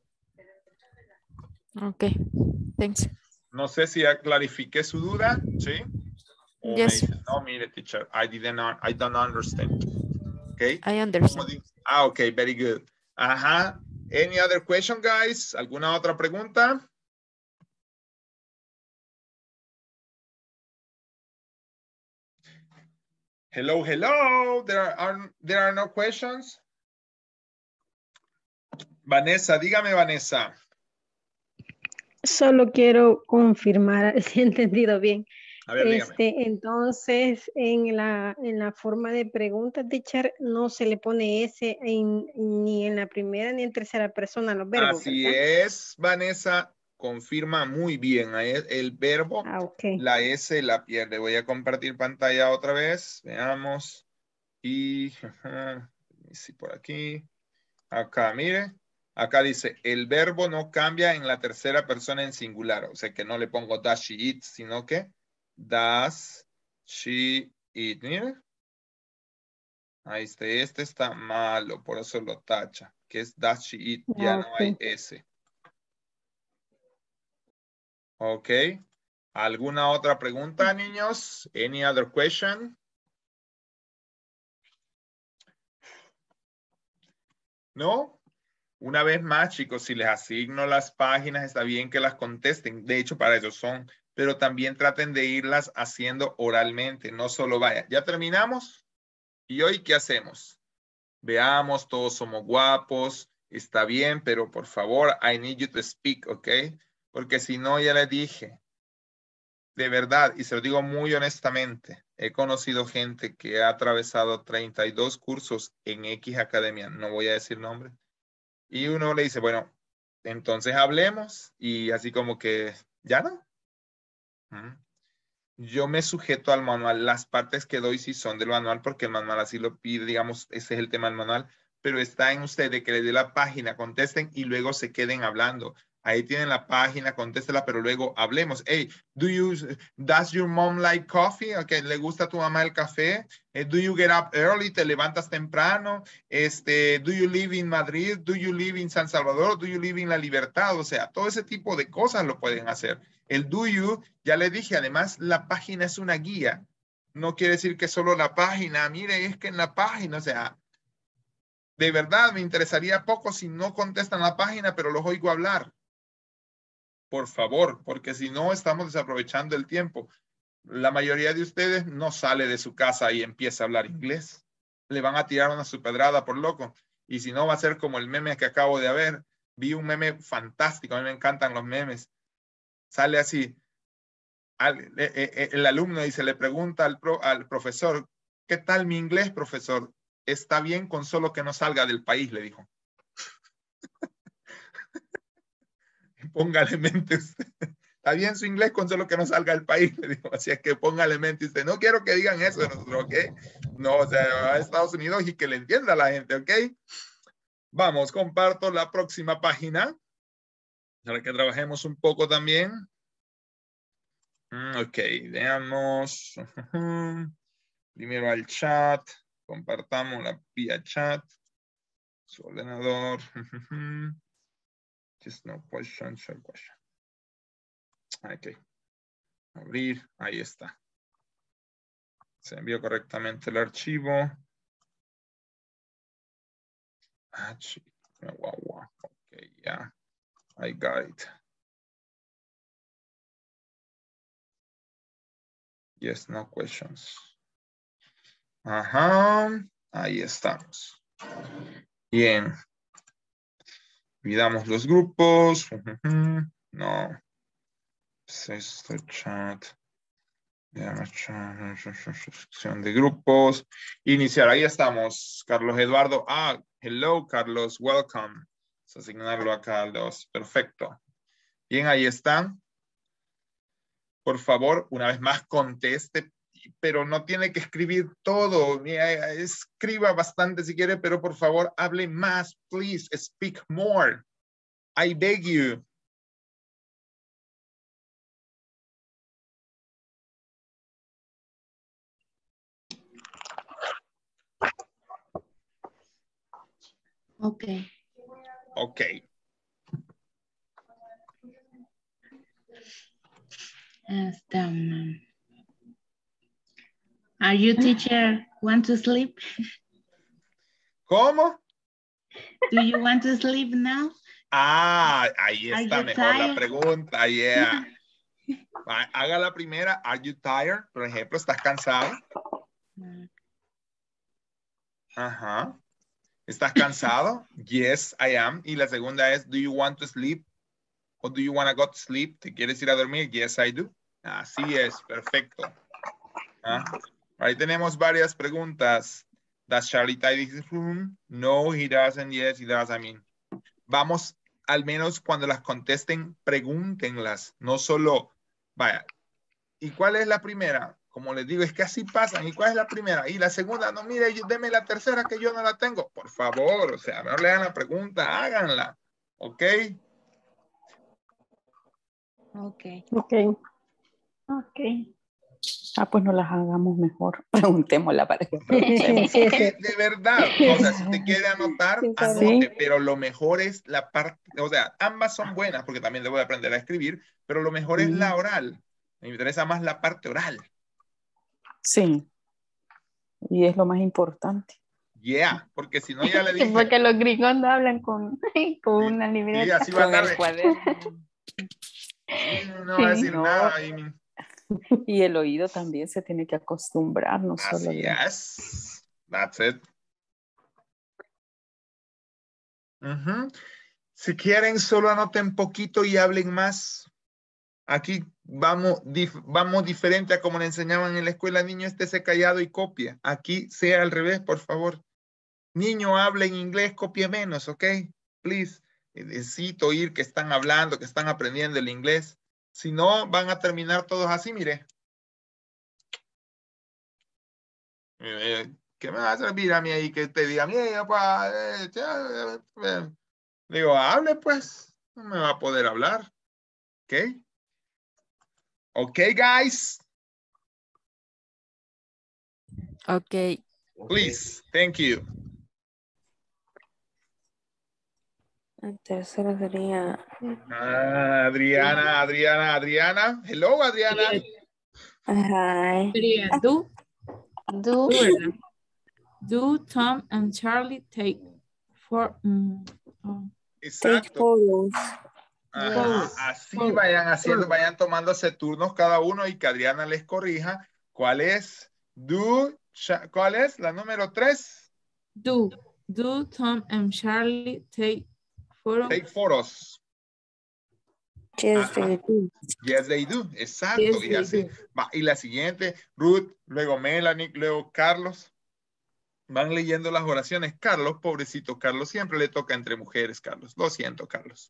Ok, thanks. No sé si ya clarifiqué su duda, ¿sí? O Yes. me dice, no, mire, teacher, I didn't, I don't understand. Okay. I understand. Ah, ok, very good. Ajá. Any other question, guys? ¿Alguna otra pregunta? Hello, hello. There are, there are no questions. Vanessa, dígame, Vanessa. Solo quiero confirmar si he entendido bien. A ver, dígame. Este, entonces, en la, en la forma de pregunta, teacher, no se le pone S en- ni en la primera ni en tercera persona a los verbos, Así ¿verdad? es, Vanessa. Confirma muy bien. Ahí es el verbo, Ah, ok. la S la pierde. Voy a compartir pantalla otra vez. Veamos. Y si por aquí. Acá, mire. Acá dice, el verbo no cambia en la tercera persona en singular. O sea que no le pongo does she eat, sino que does she eat. Mire. Ahí está. Este está malo, por eso lo tacha. Que es does she eat. Ya Ah, no ok. hay S. Ok. ¿Alguna otra pregunta, niños? Any other question? ¿No? Una vez más, chicos, si les asigno las páginas, está bien que las contesten. De hecho, para eso son. Pero también traten de irlas haciendo oralmente. No solo vaya. ¿Ya terminamos? ¿Y hoy qué hacemos? Veamos, todos somos guapos. Está bien, pero por favor, I need you to speak, ¿ok? Porque si no, ya les dije. De verdad, y se lo digo muy honestamente, he conocido gente que ha atravesado treinta y dos cursos en X Academia, no voy a decir nombre, y uno le dice, bueno, entonces hablemos, y así como que, ¿ya no? ¿Mm? Yo me sujeto al manual, las partes que doy sí son del manual, porque el manual así lo pide, digamos, ese es el tema del manual, pero está en ustedes que les dé la página, contesten y luego se queden hablando. Ahí tienen la página, contéstela, pero luego hablemos. Hey, do you, does your mom like coffee? Okay, ¿le gusta a tu mamá el café? Eh, do you get up early? ¿Te levantas temprano? Este, do you live in Madrid? Do you live in San Salvador? Do you live in La Libertad? O sea, todo ese tipo de cosas lo pueden hacer. El do you, ya le dije, además la página es una guía. No quiere decir que solo la página, mire, es que en la página, o sea, de verdad me interesaría poco si no contestan la página, pero los oigo hablar. Por favor, porque si no estamos desaprovechando el tiempo. La mayoría de ustedes no sale de su casa y empieza a hablar inglés. Le van a tirar una superdrada por loco. Y si no, va a ser como el meme que acabo de ver. Vi un meme fantástico. A mí me encantan los memes. Sale así. Al, eh, eh, el alumno dice, le pregunta al, pro, al profesor, ¿qué tal mi inglés, profesor? Está bien con solo que no salga del país, le dijo. Póngale en mente usted. Está bien su inglés con solo que no salga del país, le digo. Así es que póngale en mente usted. No quiero que digan eso de nosotros, ¿ok? No, o sea, va a Estados Unidos y que le entienda a la gente, ¿ok? Vamos, comparto la próxima página. Para que trabajemos un poco también. Mm, ok, veamos. Primero al chat. Compartamos la vía chat. Su ordenador. Just no question, short question. Ok. Abrir. Ahí está. Se envió correctamente el archivo. Ah, chico. Wow, wow. Ok, ya. I got it. Yes, no questions. Ajá. Ahí estamos. Bien. Olvidamos los grupos. No. Sexto chat. Sección de grupos. Iniciar. Ahí estamos. Carlos Eduardo. Ah, hello, Carlos. Welcome. Vamos a asignarlo acá al dos. Perfecto. Bien, ahí están. Por favor, una vez más conteste, pero no tiene que escribir todo. Escriba bastante si quiere, pero por favor, hable más. Please, speak more. I beg you. Okay. Okay. Um, are you teacher want to sleep? ¿Cómo? Do you want to sleep now? Ah, ahí Are está you mejor la tired? pregunta. Yeah. Haga la primera. Are you tired? Por ejemplo, ¿estás cansado? Ajá. ¿Estás cansado? Yes, I am. Y la segunda es, do you want to sleep? O do you want to go to sleep? ¿Te quieres ir a dormir? Yes, I do. Así es, perfecto. ¿Ah? Ahí tenemos varias preguntas. Does Charlie tidy his room? No, he doesn't. Yes, he does. I mean, vamos, al menos cuando las contesten, pregúntenlas. No solo, vaya. ¿Y cuál es la primera? Como les digo, es que así pasan. ¿Y cuál es la primera? Y la segunda, no, mire, yo- deme la tercera que yo no la tengo. Por favor, o sea, no le hagan la pregunta, háganla. ¿Ok? Ok. Ok. Ok. Ah, pues no las hagamos mejor. Preguntémosla para que Sí, aprovechemos. sí, de verdad. O sea, si usted quiere anotar, anote, pero lo mejor es la parte, o sea, ambas son buenas porque también debo de aprender a escribir, pero lo mejor es la oral. Me interesa más la parte oral. Sí. Y es lo más importante. Yeah, porque si no ya le Sí, dije. porque los gringos no hablan con, con una Sí, libreta. así va a Con andar. el cuaderno. Sí, no va a decir No. nada. y- Y el oído también se tiene que acostumbrar, no solo Así el- es. That's it. Ujú. Si quieren, solo anoten poquito y hablen más. Aquí vamos, dif- vamos diferente a como le enseñaban en la escuela. Niño, estése callado y copia. Aquí sea al revés, por favor. Niño, hable en inglés, copie menos, ¿ok? Please. Necesito oír que están hablando, que están aprendiendo el inglés. Si no, van a terminar todos así, mire. Eh, ¿Qué me va a servir a mí ahí que te diga, mira, pa, eh, ya, eh, digo, hable pues, no me va a poder hablar. ¿Ok? ¿Ok, guys? Ok. Please, thank you. La tercera sería. Ah, Adriana, Adriana, Adriana. Hello, Adriana. Hi. Sería do, Do, do, ¿verdad? Do Tom and Charlie take for mm, oh, Take Exacto. photos. Ajá, así vayan haciendo, vayan tomándose turnos cada uno y que Adriana les corrija. ¿Cuál es? Do, Cha- ¿cuál es? La número tres. do do Tom and Charlie take photos? Take photos. Yes, Ajá. they do. Yes, they do. Exacto. Yes, y they así. do. Va, y la siguiente, Ruth, luego Melanie, luego Carlos. Van leyendo las oraciones. Carlos, pobrecito Carlos, siempre le toca entre mujeres, Carlos. Lo siento, Carlos.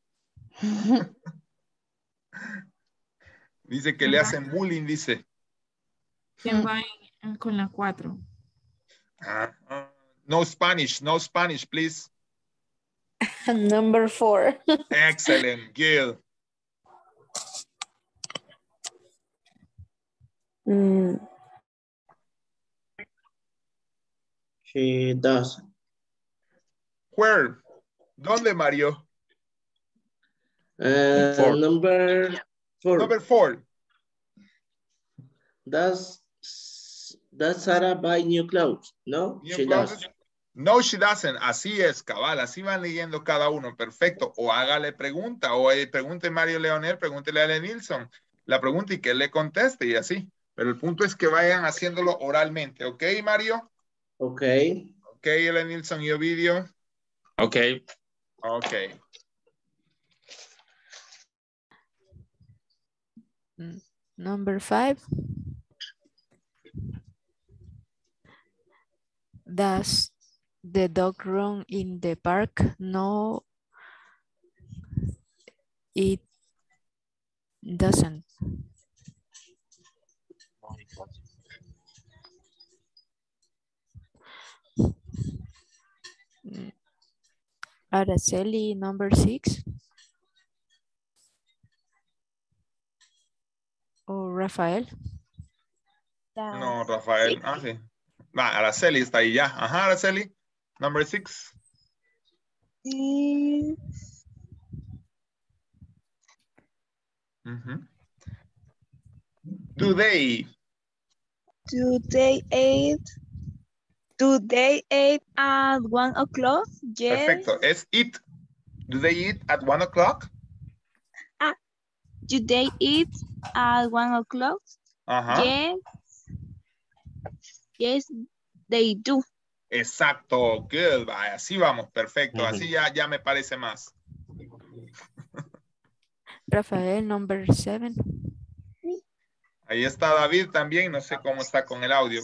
Dice que le hacen bullying, dice. ¿Quién va en- con la cuatro? Ah, ah, no Spanish, no Spanish, please. Number four. Excellent, Gil. Mm, He does. Where? ¿Dónde, Mario? Uh, Four. number four. Number four. Does does Sarah buy new clothes? No, New she clothes? does. No, she doesn't. Así es, cabal. Así van leyendo cada uno. Perfecto. O hágale pregunta. O eh, pregunte Mario Leonel, pregúntele a Nilsson la pregunta y que él le conteste y así. Pero el punto es que vayan haciéndolo oralmente. ¿Ok, Mario? Ok. Ok, Ellen Nilsson y Ovidio. Ok. Ok. Number five. Does the dog run in the park? No, it doesn't. Araceli, number six. O Rafael. No, Rafael. Ah, sí. Va, Araceli está ahí ya. Ajá, Araceli. Number six. Is, Uh-huh. Do they? do they eat? Do they eat at one o'clock? Yes. Perfecto. Es eat. Do they eat at one o'clock? Ah, do they eat at one o'clock? Ajá. Yes. Yes, they do. Exacto. Good. Vaya, así vamos. Perfecto. Así ya, ya me parece más. Rafael, number seven. Ahí está David también. No sé cómo está con el audio.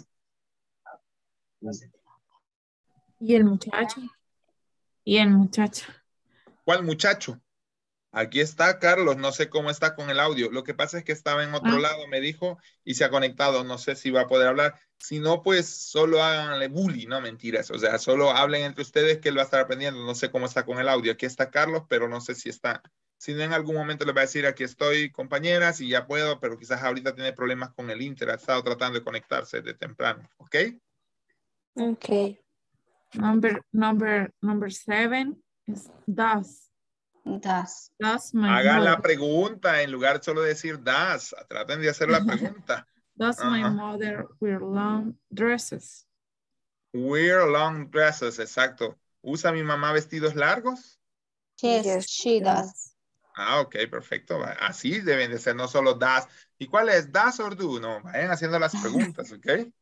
Y el muchacho. Y el muchacho. ¿Cuál muchacho? Aquí está Carlos, no sé cómo está con el audio. Lo que pasa es que estaba en otro Ah. lado, me dijo, y se ha conectado. No sé si va a poder hablar. Si no, pues solo háganle bully, no mentiras. O sea, solo hablen entre ustedes que él va a estar aprendiendo. No sé cómo está con el audio. Aquí está Carlos, pero no sé si está. Si no, en algún momento les va a decir, aquí estoy, compañeras, y ya puedo, pero quizás ahorita tiene problemas con el Inter. Ha estado tratando de conectarse de temprano. ¿Ok? ok. Number, number, number seven is does. Does. Does my Hagan la mother. pregunta en lugar de solo decir das. Traten de hacer la pregunta. Does my Ajá. mother wear long dresses? Wear long dresses, exacto. ¿Usa mi mamá vestidos largos? Yes, Yes, she does. Ah, ok, perfecto. Va- Así deben de ser, no solo das. ¿Y cuál es? ¿Das or do? No, vayan haciendo las preguntas, ¿ok?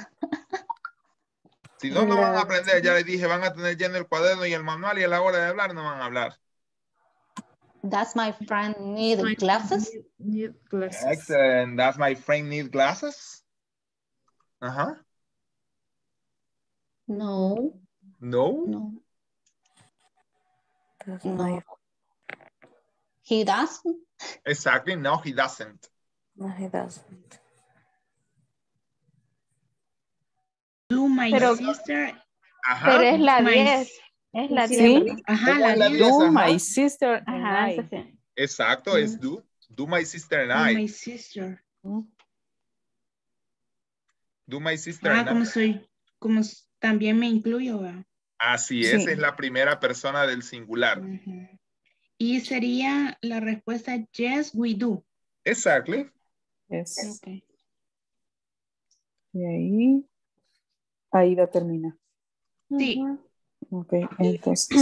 Si no, no van a La- aprender. Ya les dije, van a tener lleno el cuaderno y el manual y a la hora de hablar no van a hablar. Does my friend need My glasses? Need, need glasses. Excellent. Does my friend need glasses? Ajá. No. No. No. Does No. my- He does? Exactly. No, he doesn't. no, he doesn't. Do my Pero- sister. Ajá. Pero es la My- diez. Es la Sí. diez. ¿verdad? Ajá, ¿Cómo la es la diez. diez? Do Ajá. my sister and Ajá, I. eso sí. Exacto, es do. Do my sister and Do I. my sister. Do my sister Ah, and I. como soy, como s- también me incluyo, ¿verdad? Así es, Sí. es la primera persona del singular. Ujú. Y sería la respuesta yes, we do. Exactly. Yes. Ok. Y ahí, ahí va a terminar. Sí. Ok, entonces.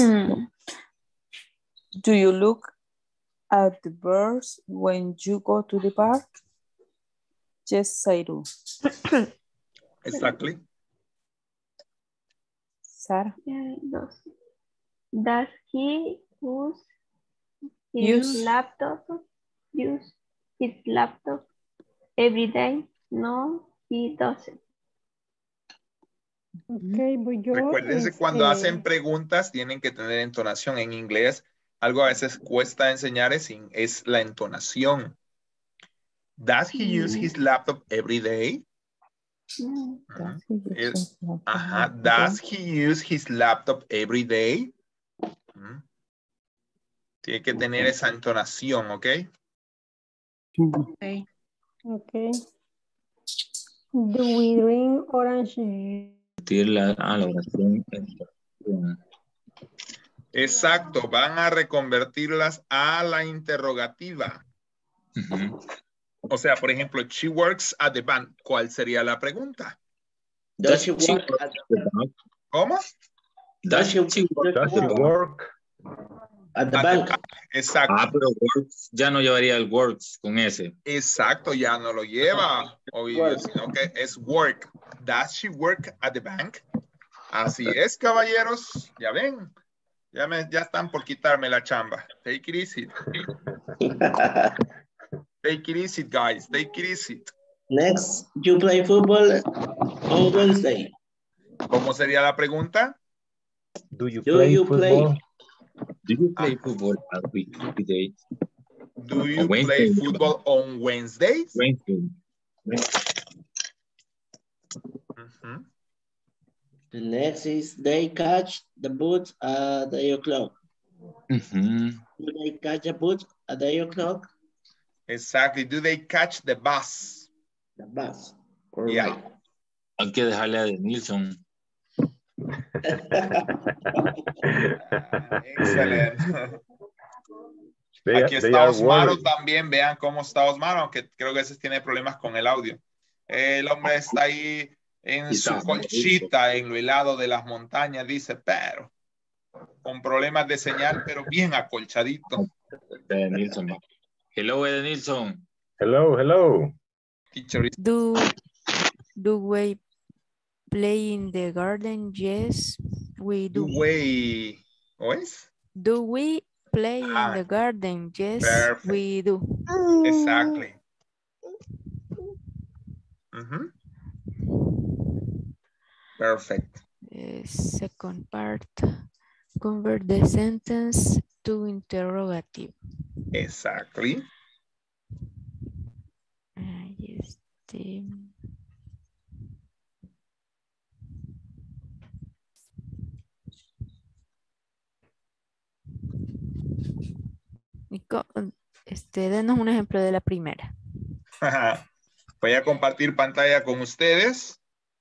Do you look at the birds when you go to the park? Yes, I do. Exactly. Sara. Ya, dos. Does he use his Use. laptop? Use his laptop every day? No, he doesn't. Ok, voy yo. Recuérdense, cuando este, hacen preguntas tienen que tener entonación en inglés. Algo a veces cuesta enseñar es, es la entonación. Does he use his laptop every day? Mm. Ajá. Does he use Es- his laptop Ajá. every Does day? he use his laptop every day? Ujú. Tiene que tener esa entonación, ¿ok? Ujú. Ok. Ok. Do we drink orange juice? La, ah, la oración. Exacto, van a reconvertirlas a la interrogativa. Uh-huh. O sea, por ejemplo, she works at the bank. ¿Cuál sería la pregunta? Does she work at the bank? ¿Cómo? Does she, she work, Does she work at the bank? Exacto. Ah, pero works ya no llevaría el works con ese. Exacto, ya no lo lleva, obvio, sino que es work. Does she work at the bank? Así es, caballeros. Ya ven. Ya, me, ya están por quitarme la chamba. Take it easy. Take it easy, guys. Take it easy. Next, you play football on Wednesday. ¿Cómo sería la pregunta? Do you Do play you football? play? Do you play football on weekdays? Do you play football on Wednesdays? Wednesday. Wednesday. Uh-huh. The next is they catch the bus at eight o'clock. Uh-huh. Do they catch the bus at eight o'clock? Exactly. Do they catch the bus? The bus. Yeah. Right. Hay que dejarle a Nilsson. Excelente. They, Aquí they está are Osmaro worried. también. Vean cómo está Osmaro, aunque creo que ese tiene problemas con el audio. El hombre está ahí en su colchita, en lo helado de las montañas, dice, pero con problemas de señal, pero bien acolchadito. Nilsson. Hello, Edenilson. Hello, hello. Teacher. Do, do we play in the garden? Yes, we do. Do we, ¿oes? Do we play Ah, in the garden? Yes, perfect. we do. Exactly. Uh-huh. Perfect. Uh, second part, convert the sentence to interrogative. Exactly. Ahí este. Nico, este, denos un ejemplo de la primera. Voy a compartir pantalla con ustedes.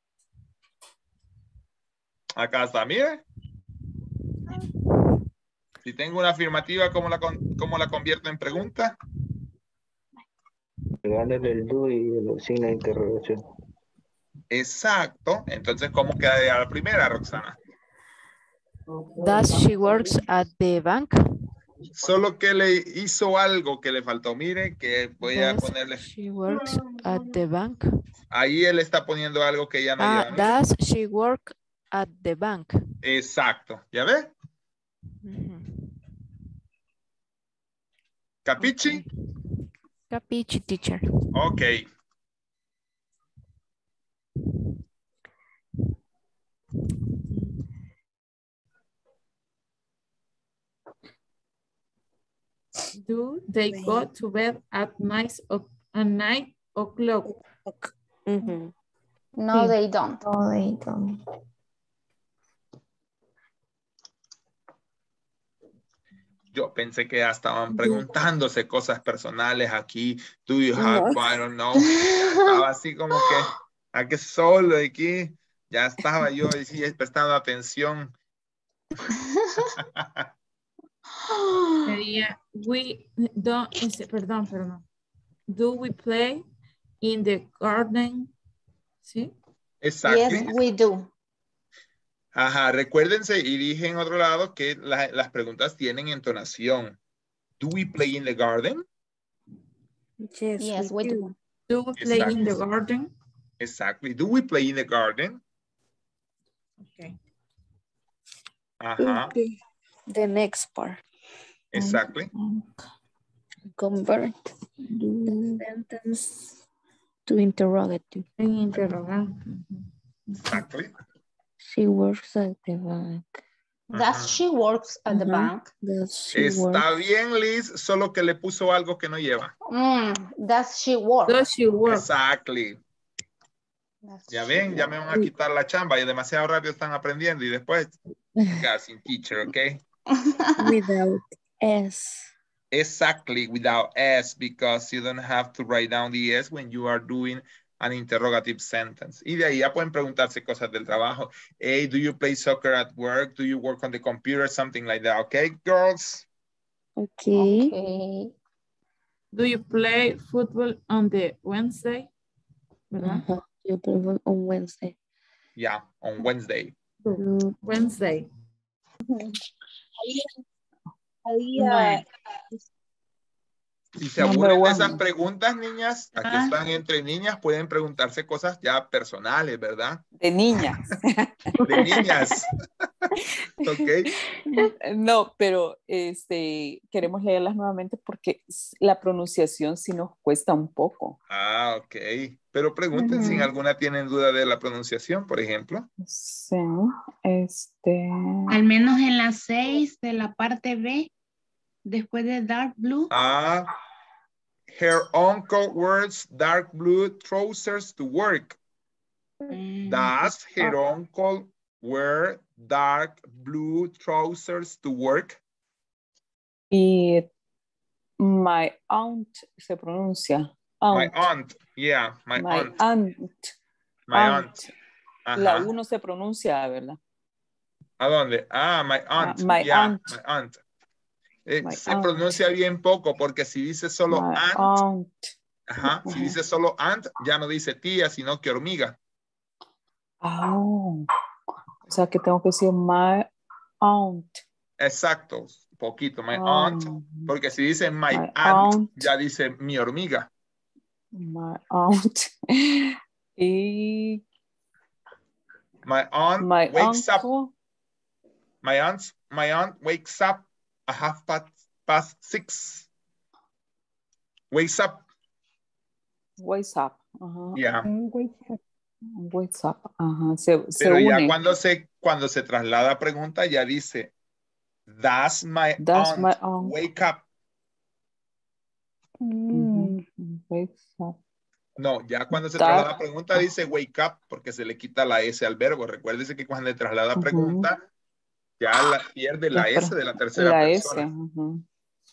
Acá está, mire. Si tengo una afirmativa, ¿cómo la, con- cómo la convierto en pregunta? Regálale el do y el signo de interrogación. Exacto. Entonces, ¿cómo queda la primera, Roxana? Does she works at the bank? Solo que le hizo algo que le faltó. Mire que voy a Does ponerle. she works at the bank? Ahí él está poniendo algo que ya no Ah, lleva. Mire. does she work at the bank? Exacto. ¿Ya ve? ¿Capichi? Capichi, teacher. Ok. Do they go to bed at night o at night o'clock? No, Sí. they don't. No, they don't. Yo pensé que ya estaban preguntándose cosas personales aquí. Do you have, No. I don't know. Estaba así como que, ¿a qué solo aquí? Ya estaba yo sí, prestando atención. Sería, we don't, este, perdón, perdón. Do we play in the garden? ¿Sí? Exacto. Yes, we do. Ajá, recuérdense, y dije en otro lado que la- las preguntas tienen entonación. Do we play in the garden? Yes, yes we, we do. do. Do we play Exactly. in the garden? Exactly. Do we play in the garden? Okay. Ajá, Okay. The next part. exactly. Convert the sentence to interrogative. En interrogante. Exactly. She works at the bank. Does she works at the Uh-huh. bank? Does she Está work? bien, Liz, solo que le puso algo que no lleva. Mm, does she work? Does she work? Exactly. Does Ya she ven, ya me work? van a quitar la chamba y demasiado rápido están aprendiendo y después acá sin teacher, ¿ok? Without S. Exactly, without S, because you don't have to write down the S when you are doing an interrogative sentence. Y de ahí ya pueden preguntarse cosas del trabajo. Hey, do you play soccer at work? Do you work on the computer? Something like that. Okay, girls? Okay. Okay. Do you play football on the Wednesday? ¿Verdad? Uh-huh. You play on Wednesday. Yeah, on Wednesday. Wednesday. Había, Si se Number aburren de one. esas preguntas, niñas, aquí Ah. están entre niñas, pueden preguntarse cosas ya personales, ¿verdad? de niñas. De niñas. Ok. No, pero este, queremos leerlas nuevamente porque s- la pronunciación sí nos cuesta un poco. Ah, ok. Pero pregunten si en Ujú. alguna tienen duda de la pronunciación, por ejemplo. Sí, este. Al menos en la seis de la parte B, después de dark blue. Ah, her uncle wears dark blue trousers to work. Does her uncle wear dark blue trousers to work? Y my aunt se pronuncia. My Aunt. aunt. Yeah, my, My aunt. aunt. My aunt. La Ajá. U no se pronuncia, ¿verdad? ¿A dónde? Ah, my aunt. my yeah, aunt. my aunt. Eh, My se aunt. pronuncia bien poco porque si dice solo My aunt, aunt. ajá, si dice solo aunt, ya no dice tía, sino que hormiga. Oh. O sea que tengo que decir my aunt. Exacto, poquito, my Oh. aunt, porque si dice my, My aunt, aunt. ya dice mi hormiga. My aunt. Y My aunt my wakes up. uncle. My aunt, my aunt wakes up a half past, past six. Wakes up. Wakes up. Ajá. Yeah. Wakes up. Ajá. Se, se Pero ya une. cuando se, cuando se traslada a pregunta, ya dice, does my, Does aunt, my aunt- wake up? Ujú. Wakes up. No, ya cuando se That- traslada a pregunta dice wake up porque se le quita la S al verbo. Recuérdese que cuando se traslada a Ujú. pregunta ya la, pierde la Espera, S de la tercera la S. persona. Ujú.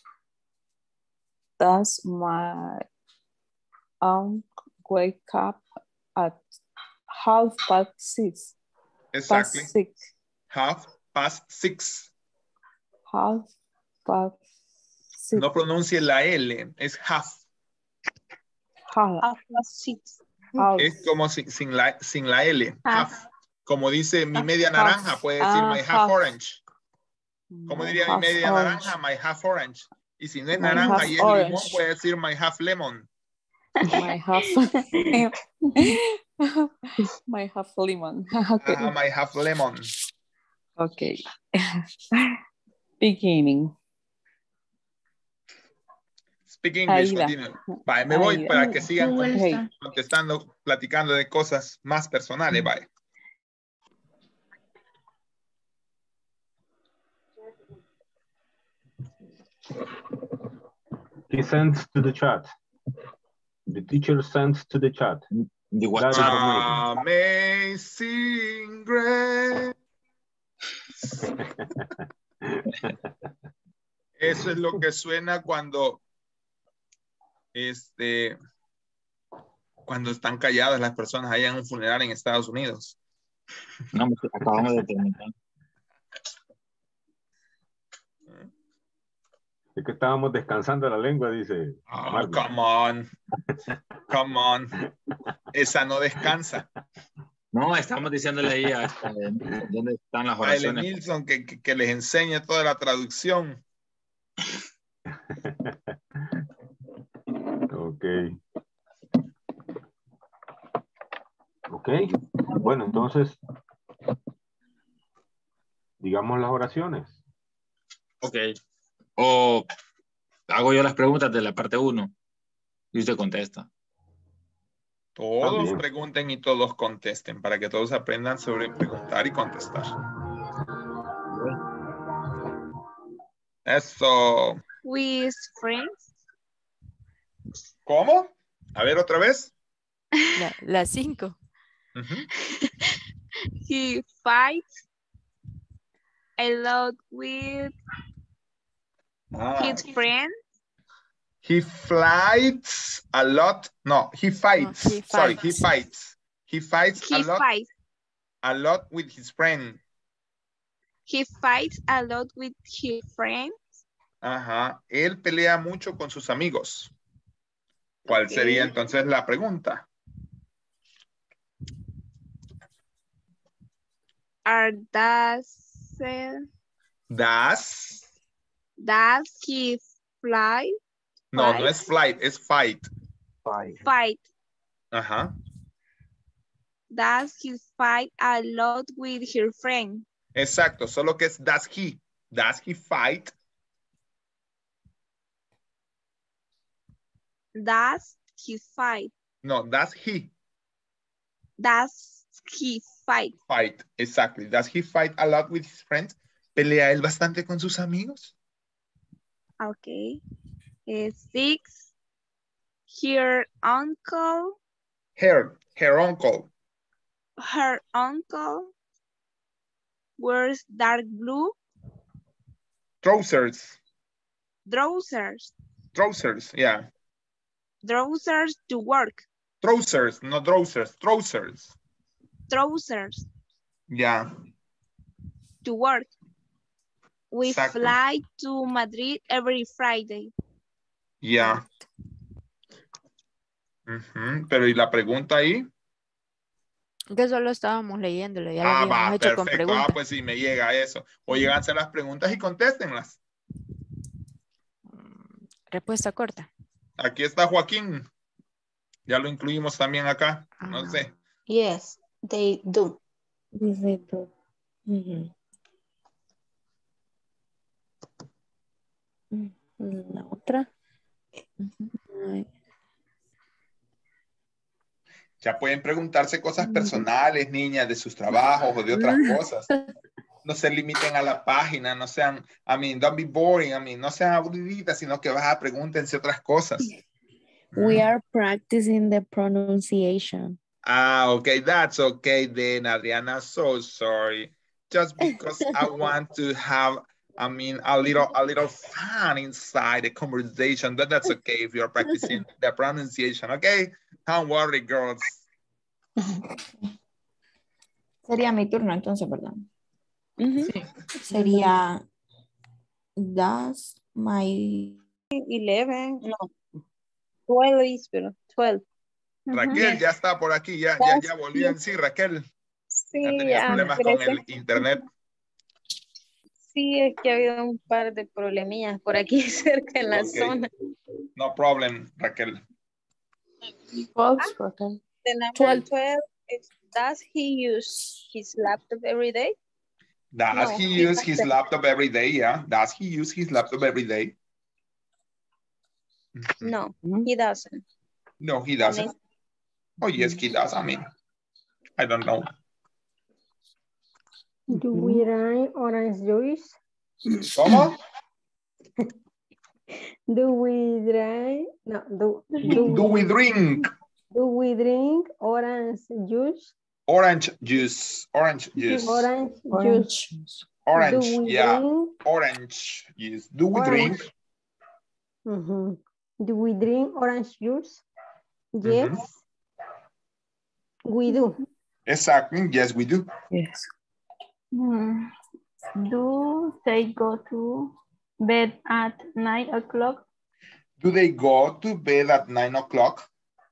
Does my aunt wake up at half past six? Past Exactly. six. Half past six. Half past six. No pronuncie la L, es half. Half past six. Half. Es como sin, sin, la, sin la L. Half. Half. Como dice mi media Half. naranja, puede decir Ah, my half, half. orange. Como My diría mi half media orange. naranja, my half orange. Y si no es My naranja half y es limón, orange. puede decir my half lemon. My half. My half lemon. Okay. Ah, my half lemon. Okay. Beginning. Speak English, Ahí va. continue. Bye, me voy Ahí va. para que sigan Google con- está. contestando, platicando de cosas más personales. Bye. He sends to the chat. The teacher sends to the chat. The That Amazing grace. Eso es lo que suena cuando este cuando están calladas las personas allá en un funeral en Estados Unidos. No, acabamos de terminar. Es que estábamos descansando la lengua, dice. Oh, Marvin. come on. Come on. Esa no descansa. No, estamos diciéndole ahí a, a- dónde están las A Ellen oraciones. Nilsson que, que, que les enseñe toda la traducción. Ok. Ok. Bueno, entonces, digamos las oraciones. Ok. O hago yo las preguntas de la parte uno y usted contesta. Todos También. pregunten y todos contesten para que todos aprendan sobre preguntar y contestar. Eso. With friends. ¿Cómo? A ver otra vez. La, la cinco. Ujú. He fights a lot with Ah, his friends. He flights a lot. No, he fights. No, he Sorry, he fights. fights. He fights He a lot. fights. A lot with his friend. He fights a lot with his friends. Ajá. Él pelea mucho con sus amigos. ¿Cuál Ok. sería entonces la pregunta? Are does Das. does he fly No, Fight. no es flight, es fight. fight? Ajá. Does he fight a lot with her friend? Exacto, solo que es does he. Does he fight? Does he fight? No, does he Does he fight? fight? Exactly. Does he fight a lot with his friends? ¿Pelea él bastante con sus amigos? Okay. Eh, six. Her uncle. Her, her uncle. Her uncle wears dark blue Trousers. trousers. Trousers, yeah. Trousers to work. Trousers, no trousers, trousers. Trousers Yeah. to work. We Exacto. fly to Madrid every Friday. Ya. Ujú, pero ¿y la pregunta ahí? Que solo estábamos leyéndolo, ya lo Ah, habíamos va, hecho con perfecto. preguntas. Ah, pues sí, me llega eso. O lleganse las preguntas y contéstenlas. Respuesta corta. Aquí está Joaquín. Ya lo incluimos también acá. No sé. Yes, they do. They do. Mhm. La otra. Ay. Ya pueden preguntarse cosas personales, niñas, de sus trabajos o de otras cosas. No se limiten a la página, no sean, I mean, don't be boring, I mean, no sean aburriditas, sino que baja, pregúntense otras cosas. We are practicing the pronunciation. Ah, okay, that's okay then, Adriana, so sorry. Just because I want to have, I mean, a little, a little fun inside the conversation, but that's okay if you're practicing the pronunciation, okay? Don't worry, girls. Sería mi turno entonces, ¿verdad? Sí. Sería does my eleven, no, twelve is, pero twelve. Raquel ya está por aquí, ya, ya, ya volvió en sí, Raquel. Sí, Ya tenías ya, problemas con gracias. el internet. Sí, es que ha habido un par de problemillas por aquí cerca en la Ok. zona. No problem, Raquel. False, Raquel. The number twelve is, does he use his laptop every day? Does No, he he use his doesn't. laptop every day? Yeah. Does he use his laptop every day? No, he doesn't. No, he doesn't. Oh, yes, he does. I mean, I don't know. Do we drink orange juice? ¿Cómo? Do we drink? No, do, Do, do we drink do we drink orange juice? orange juice? Orange juice. Orange, Orange juice. Orange, Do we yeah. drink? Orange juice. Do we Orange. drink? Mhm. Do we drink orange juice? Yes, we do. Exactly. Yes, we do. Yes. Hmm. Do they go to bed at nine o'clock? Do they go to bed at nine o'clock?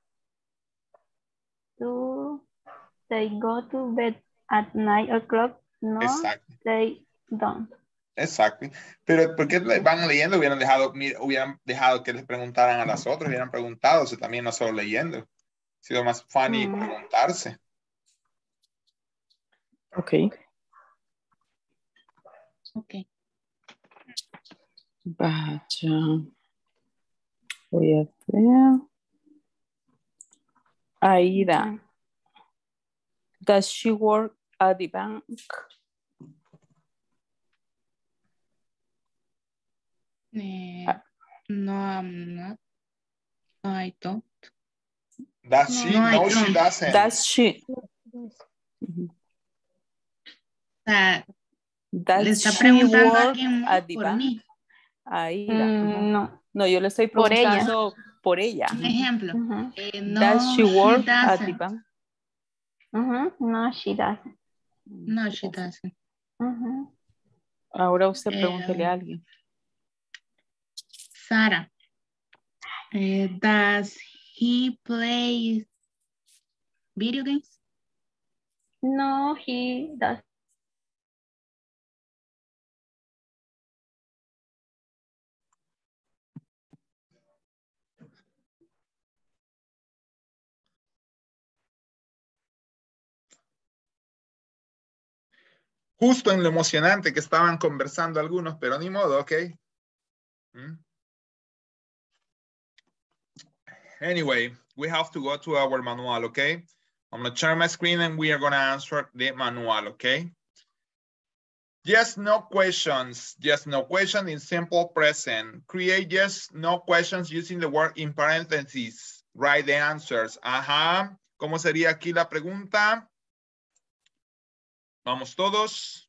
Do they go to bed at nine o'clock? No, Exactly. they don't. Exacto. Pero ¿por qué le van leyendo? Hubieran dejado, hubieran dejado que les preguntaran a las otras, hubieran preguntado, o sea, también no solo leyendo. Ha sido más funny Mm. preguntarse. Ok. Ok. Vaya. Voy a ver. Aida. Does she work at the bank? Eh, no, I'm not. No, I don't. Does No, she? no, I No, she don't. doesn't. Does she? O sea, Does le está she preguntando a work alguien at the por bank? mí. Aida. Mm, no. No, yo le estoy Por ella. preguntando por ella. Un ejemplo. eh, no, Does she work she at the doesn't. bank? Ujú, no, she doesn't. No, she doesn't. Ujú. Ahora usted Eh, pregúntele a alguien. Sara. eh, does he play video games? No, he doesn't. Justo en lo emocionante que estaban conversando algunos, pero ni modo, ok. ¿Mm? Anyway, we have to go to our manual, okay? I'm gonna share my screen and we are gonna answer the manual, okay? Yes, no questions. Yes, no question in simple present. Create yes, no questions using the word in parentheses. Write the answers. Ajá. ¿Cómo sería aquí la pregunta? Vamos todos.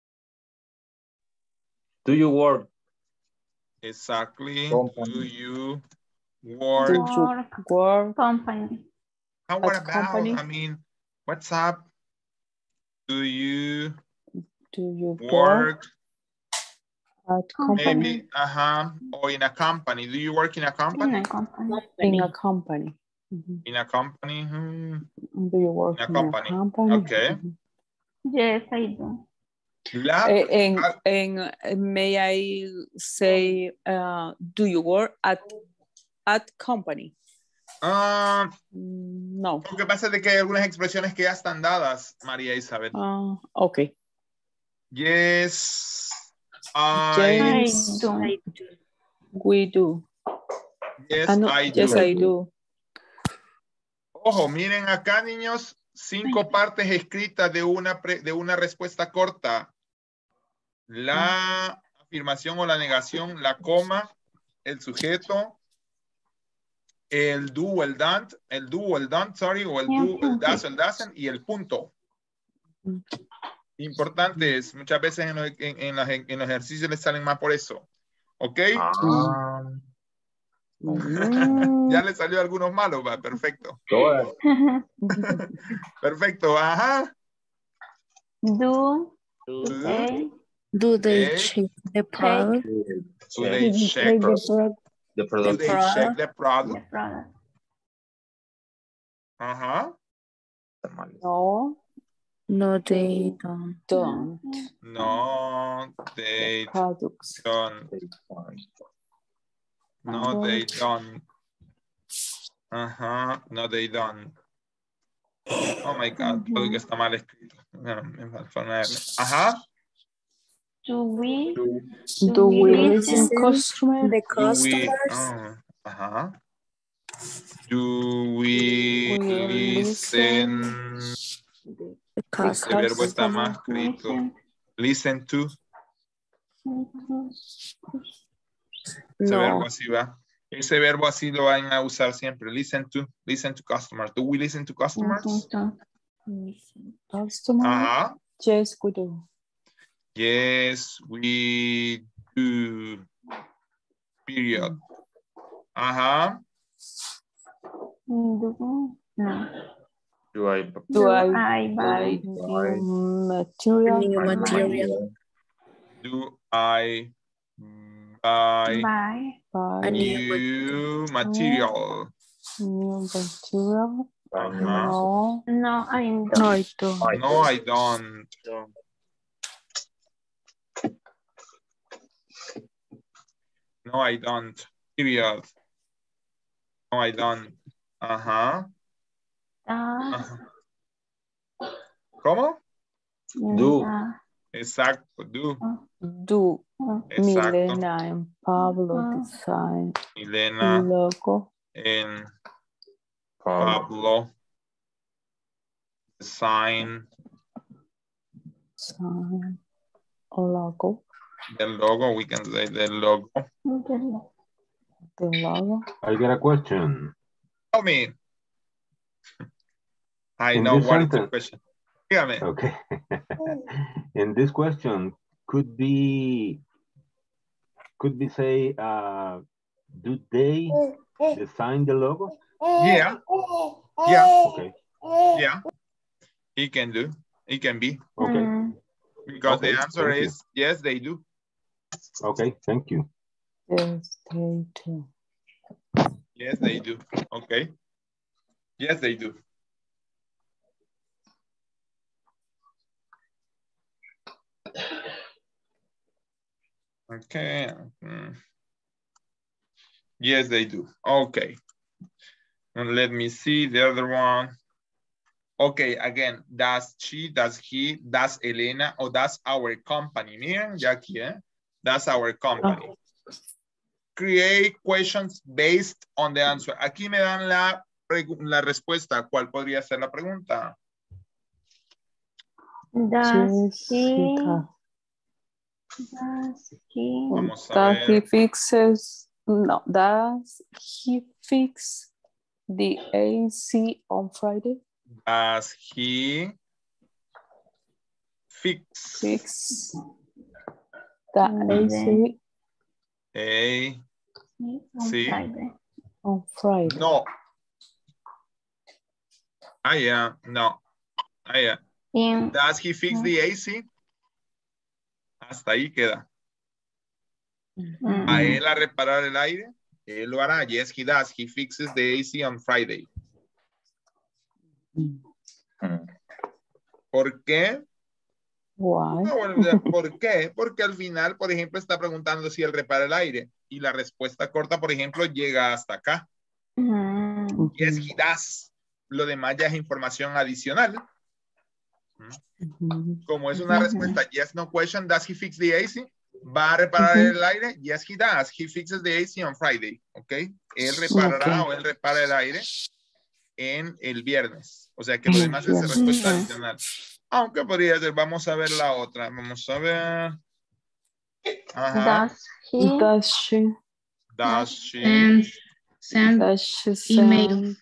Do you work? Exactly. Company. Do you work? Do you work company? And what at about, company? I mean, what's up? Do you Do you work? At Maybe, company? uh-huh, or in a company. Do you work in a company? In a company. In a company. Mhm. In a company. hmm. Do you work In a in company. a company? Okay. Mhm. Yes, I do. La, Eh, en, en, may I say, uh, do you work at, at company? ah, Mm, No. lo que pasa es de que hay algunas expresiones que ya están dadas, María Isabel. Ah, okay. Yes, I, Yes, I we do. yes, Ah, no, I yes, do. I do. Ojo, miren acá, niños, cinco partes escritas de una, pre- de una respuesta corta. La afirmación o la negación, la coma, el sujeto, el do o el don't, el do o el don't, sorry, o el do, el does o el doesn't, y el punto. Importantes, muchas veces en los, en, en los, en los ejercicios les salen más por eso. ¿Ok? Ah, Ya le salió algunos malos, va, perfecto. go ahead. Perfecto, ajá. Do Do they Do they they check the take product? do they check The do product. they check the the product? product? Ajá. No, No, they don't. don't. No, they Products. don't. No, they don't. Ajá, no, they don't. Oh my God, todo que está mal escrito. No, me falta una R. Ajá. Do we Do we we listen customer? The Do we, customers? oh, ajá. Do we We listen? The The Ese verbo está customer. mal escrito. listen? Listen to. Mhm. Ese verbo No. así va. Ese verbo así lo van a usar siempre. Listen to. Listen to customers. Do we listen to customers? Customer. Ajá. Yes, we do. Yes, we do. Period. Ajá. Do no. Do I Do Do I I buy buy new material? New material. Do I buy buy Buy A new new material? new material? Ajá. No. no I don't. No, I don't. No, I don't. No, I don't. Period. No, I don't. Ajá. Ah, Ajá. ¿Cómo? Do. ah, Exacto, do. Do ah, Exacto. Milena and Pablo ah. design Milena logo? and Pablo. Pablo design Sign a logo. the logo. We can say the logo. The logo. I get a question. Tell me. I In know this what is the sentence. question. Dígame. Okay. In this question, could be, could be say, uh, do they design the logo? Yeah. Yeah. Okay. Yeah. It can do. It can be. Okay. Because Okay, the answer thank you. is yes, they do. Okay, thank you. Yes, they do. Yes, they do. Okay. Yes, they do. Okay. Mm. Yes, they do. Okay. And let me see the other one. Okay, again, does she, does he, does Elena, or does our company? Miren, ya aquí, eh? That's our company. Create questions based on the answer. Aquí me dan la, la respuesta. ¿Cuál podría ser la pregunta? Does he, does he, Vamos a Does ver. he fixes, no, does he fix the A C on Friday? Does he fix, Fix the A C A C Friday. on Friday? No. Ah, yeah, no. Ah, yeah. In, Does he fix the A C? Hasta ahí queda. A él a reparar el aire. Él lo hará. Yes, he does. He fixes the A C on Friday. ¿Por qué? Why? No, ¿por qué? Porque al final, por ejemplo, está preguntando si él repara el aire y la respuesta corta, por ejemplo, llega hasta acá. mm, Yes, he does. Lo demás ya es información adicional. Como es una respuesta yes, no question, does he fix the A C? ¿Va a reparar Ujú. el aire? Yes, he does. He fixes the A C on Friday. ¿Ok? Él reparará Ok. o él repara el aire en el viernes. O sea que lo demás es respuesta Ujú. adicional. Aunque podría ser, vamos a ver la otra. Vamos a ver. Ajá. does he, Does she, Does she, Send, send does she email. send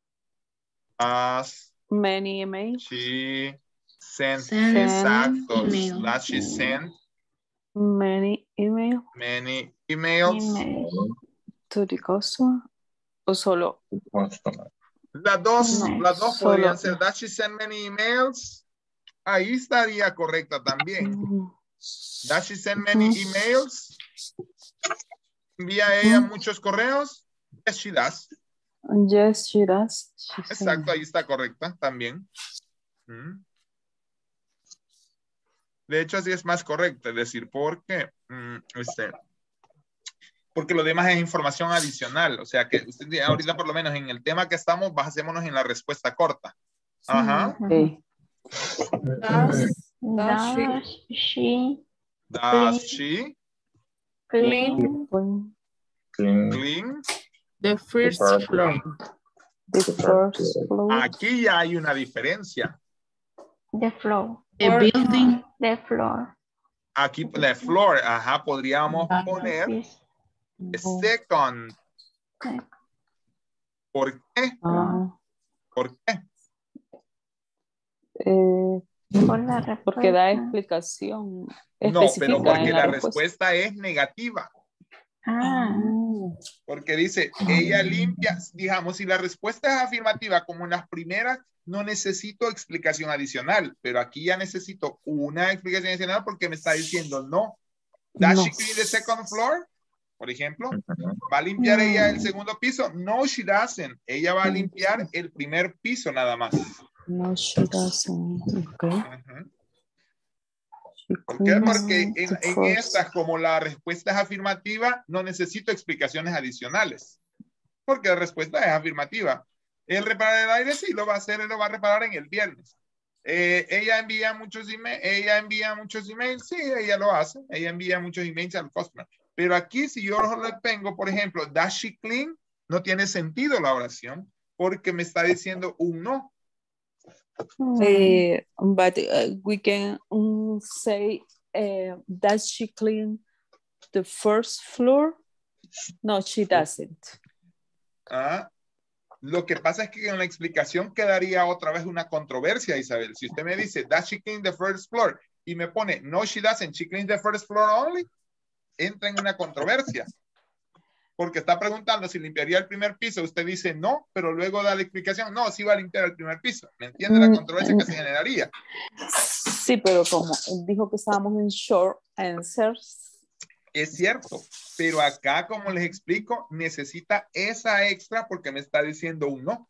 does many emails? she send, Send exacto. email. Does she send Many emails many emails? email, to the customer? ¿O solo? Las dos, No, las dos solo- podrían ser. Does she send many emails? Ahí estaría correcta también. Mm, Does she send many Ujú. emails? ¿Envía ella Ujú. muchos correos? Yes, she does. Yes, she does. She Exacto, send. ahí está correcta también. Mm. De hecho, así es más correcto. Es decir, porque, mm, este, porque lo demás es información adicional. O sea que usted ahorita, por lo menos en el tema que estamos, basémonos en la respuesta corta. Ajá. Okay. Does, does she does she Does she clean Clean clean? the first floor? the first floor? Aquí ya hay una diferencia. the floor? The building. The floor. Aquí la floor, ajá, podríamos Ah. poner Is second. sec- ¿Por qué? Ah, ¿Por qué? eh, por la porque da respuesta. explicación No, específica pero porque en la la respuesta. respuesta es negativa. Ah, Porque dice, ella limpia, digamos, si la respuesta es afirmativa como en las primeras, no necesito explicación adicional, pero aquí ya necesito una explicación adicional porque me está diciendo no. Does No. she clean the second floor? Por ejemplo, ¿va a limpiar ella el segundo piso? No, she doesn't. Ella va a limpiar el primer piso nada más. No, she doesn't. Okay. Ujú. She ¿Por qué? cleans Porque en, the en first. estas, como la respuesta es afirmativa, no necesito explicaciones adicionales. Porque la respuesta es afirmativa. ¿Él repara el aire? Sí, lo va a hacer, él lo va a reparar en el viernes. Eh, ella envía muchos emails, ella envía muchos emails, sí, ella lo hace. Ella envía muchos emails al customer. Pero aquí, si yo le tengo, por ejemplo, does she clean? No tiene sentido la oración porque me está diciendo un no. Eh, but uh, we can um, say, uh, does she clean the first floor? No, she doesn't. Ah, lo que pasa es que en la explicación quedaría otra vez una controversia, Isabel. Si usted me dice, does she clean the first floor? Y me pone, no, she doesn't, she cleans the first floor only. Entra en una controversia. porque está preguntando si limpiaría el primer piso. Usted dice no, pero luego da la explicación, no, sí va a limpiar el primer piso. ¿Me entiende la controversia que se generaría? Sí, pero como dijo que estábamos en short answers. Es cierto, pero acá, como les explico, necesita esa extra porque me está diciendo un no.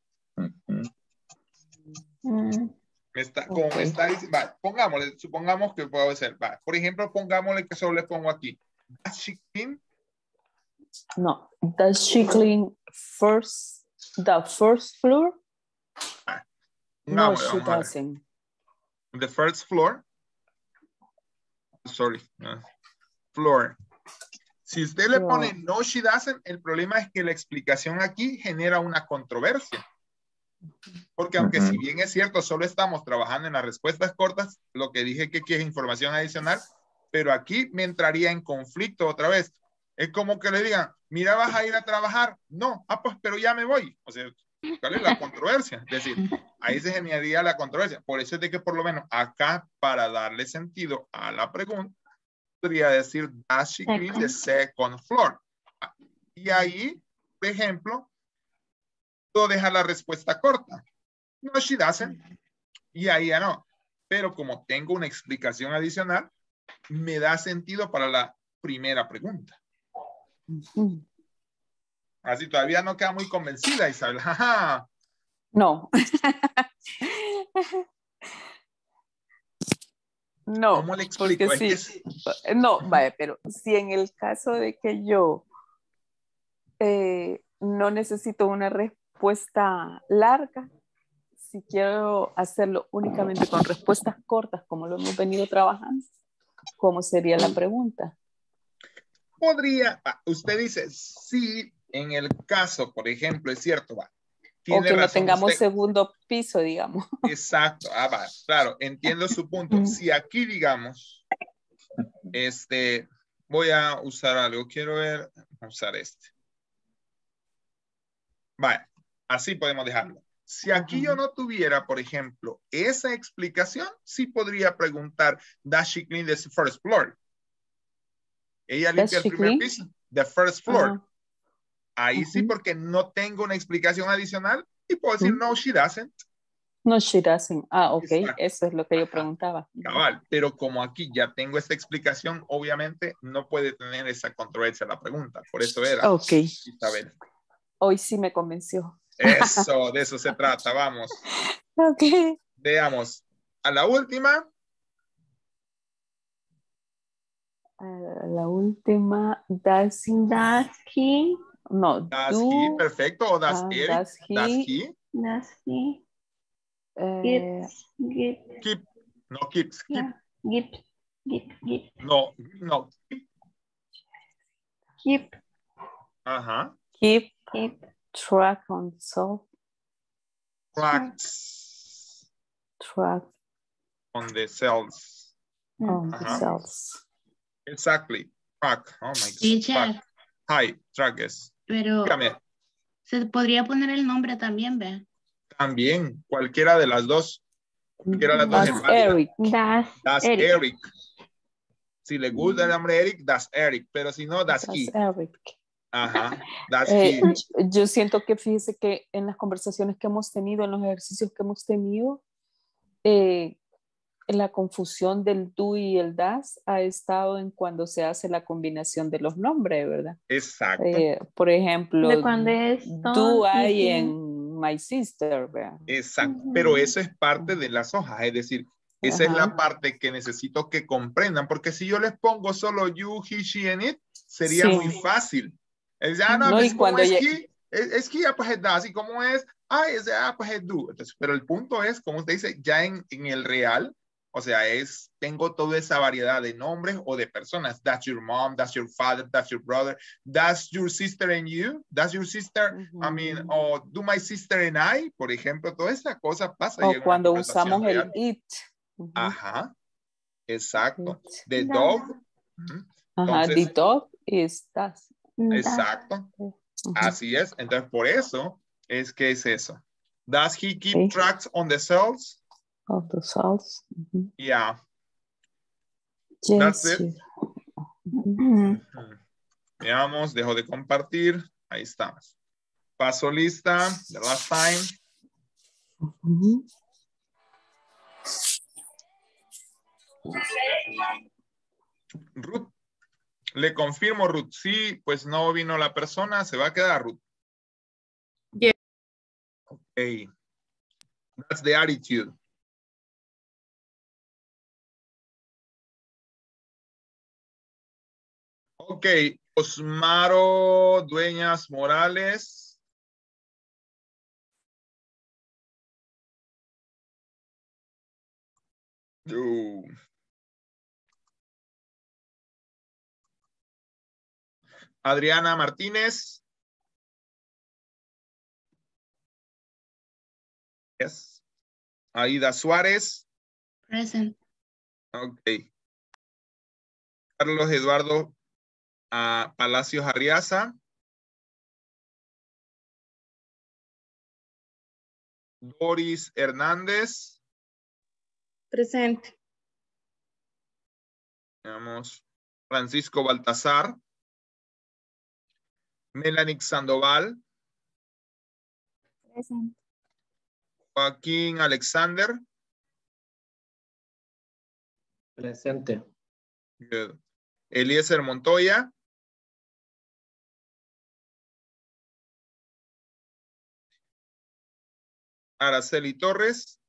Mm. Me está, como me está diciendo, vale, pongámosle, supongamos que puedo hacer, vale, por ejemplo, pongámosle que solo le pongo aquí. Does she clean? No. Does she clean first the first floor? No, Pongámosle, she vamos a ver. doesn't. The first floor. Sorry. no. Floor. Si usted le pone no, she doesn't, el problema es que la explicación aquí genera una controversia. Porque aunque uh-huh. si bien es cierto, solo estamos trabajando en las respuestas cortas, lo que dije que aquí es información adicional, pero aquí me entraría en conflicto otra vez. Es como que le digan, mira, vas a ir a trabajar. No, ah, pues, pero ya me voy. O sea, ¿cuál es la controversia? Es decir, ahí se generaría la controversia. Por eso es de que por lo menos acá, para darle sentido a la pregunta, podría decir, does she clean the second floor? Y ahí, por ejemplo, puedo dejar la respuesta corta. No, she doesn't. Y ahí ya no. Pero como tengo una explicación adicional, me da sentido para la primera pregunta. Uh-huh. Así todavía no queda muy convencida, Isabel. Jaja. No. No. ¿Cómo le explico? Porque es sí. que... No, vaya, pero si en el caso de que yo eh, no necesito una respuesta larga, si quiero hacerlo únicamente con respuestas cortas, como lo hemos venido trabajando, ¿cómo sería la pregunta? Podría, usted dice, sí, en el caso, por ejemplo, es cierto, va. O que no tengamos usted. Segundo piso, digamos. Exacto, ah, va, claro, entiendo su punto. Si aquí, digamos, este, voy a usar algo, quiero ver, usar este. Vale, así podemos dejarlo. Si aquí uh-huh. yo no tuviera, por ejemplo, esa explicación, sí podría preguntar, does she clean the first floor? Ella limpia el primer piso, the first floor. Uh-huh. Ahí uh-huh. sí, porque no tengo una explicación adicional y puedo decir, uh-huh. no, she doesn't. No, she doesn't. Ah, ok, exacto. Eso es lo que yo preguntaba. Cabal, pero como aquí ya tengo esta explicación, obviamente no puede tener esa controversia la pregunta. Por eso era. Ok. Isabel. Hoy sí me convenció. Eso, de eso se trata, vamos. Ok. Veamos. A la última. A la última, does he, no, does do, he, perfecto, o does, uh, Eric, does he, does he, does he, uh, gives, gives, keep, no keeps, keep, yeah. gives, gives, gives, no, no, keep, uh-huh, keep, keep, track on self, tracks, track on the cells, on uh-huh. the cells. Exactly. Track. Oh my Teacher. God. Hi, track is. Pero Dígame. se podría poner el nombre también, ¿ve? También, cualquiera de las dos. Cualquiera de las das dos. Eric. Das, das Eric. Eric. Si le gusta el nombre Eric, das Eric. Pero si no, das, das he. Eric. Ajá. Das eh, he. Yo siento que fíjese que en las conversaciones que hemos tenido, en los ejercicios que hemos tenido, eh, la confusión del do y el das ha estado en cuando se hace la combinación de los nombres, ¿verdad? Exacto. Eh, por ejemplo, de cuando es do I en my sister, ¿verdad? Exacto, uh-huh. Pero eso es parte de las hojas, es decir, esa uh-huh. es la parte que necesito que comprendan, porque si yo les pongo solo you, he, she, and it, sería sí. muy fácil. Es, ah, no, no pues, y cuando es ya... he, es, es que, ah, pues es das, y como es, ah, es, ah, pues es do. Entonces, pero el punto es, como usted dice, ya en, en el real, o sea, es, tengo toda esa variedad de nombres o de personas. That's your mom, that's your father, that's your brother, that's your sister and you, that's your sister, uh-huh. I mean, o do my sister and I, por ejemplo, toda esa cosa pasa. O cuando usamos real. el it. Uh-huh. Ajá, exacto. It. The dog. Uh-huh. Ajá, Entonces, the dog is that. Exacto. Uh-huh. Así es. Entonces, por eso es que es eso. Does he keep okay. tracks on the cells? Of the cells. Mm-hmm. Yeah. Yes. That's it. Mm-hmm. Veamos, dejo de compartir. Ahí estamos. Paso lista. The last time. Uh-huh. Ruth. Le confirmo, Ruth. Sí, pues no vino la persona. Se va a quedar, Ruth. Yeah. Okay. That's the attitude. Ok, Osmaro Dueñas Morales. Uh. Adriana Martínez. Yes. Aida Suárez. Present. Ok. Carlos Eduardo uh, Palacios Arriaza. Doris Hernández. Present. Veamos. Francisco Baltazar. Melanie Sandoval. Present. Joaquín Alexander. Presente. Good. Eliezer Montoya. Araceli Torres.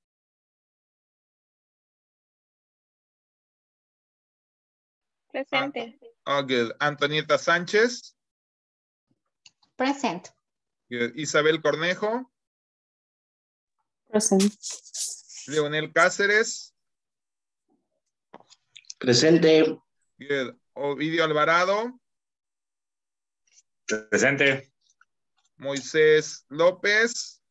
Presente. Oh, good. Antonieta Sánchez. Present. Good. Isabel Cornejo. Present. Leonel Cáceres. Presente. Good. Ovidio Alvarado. Presente. Moisés López.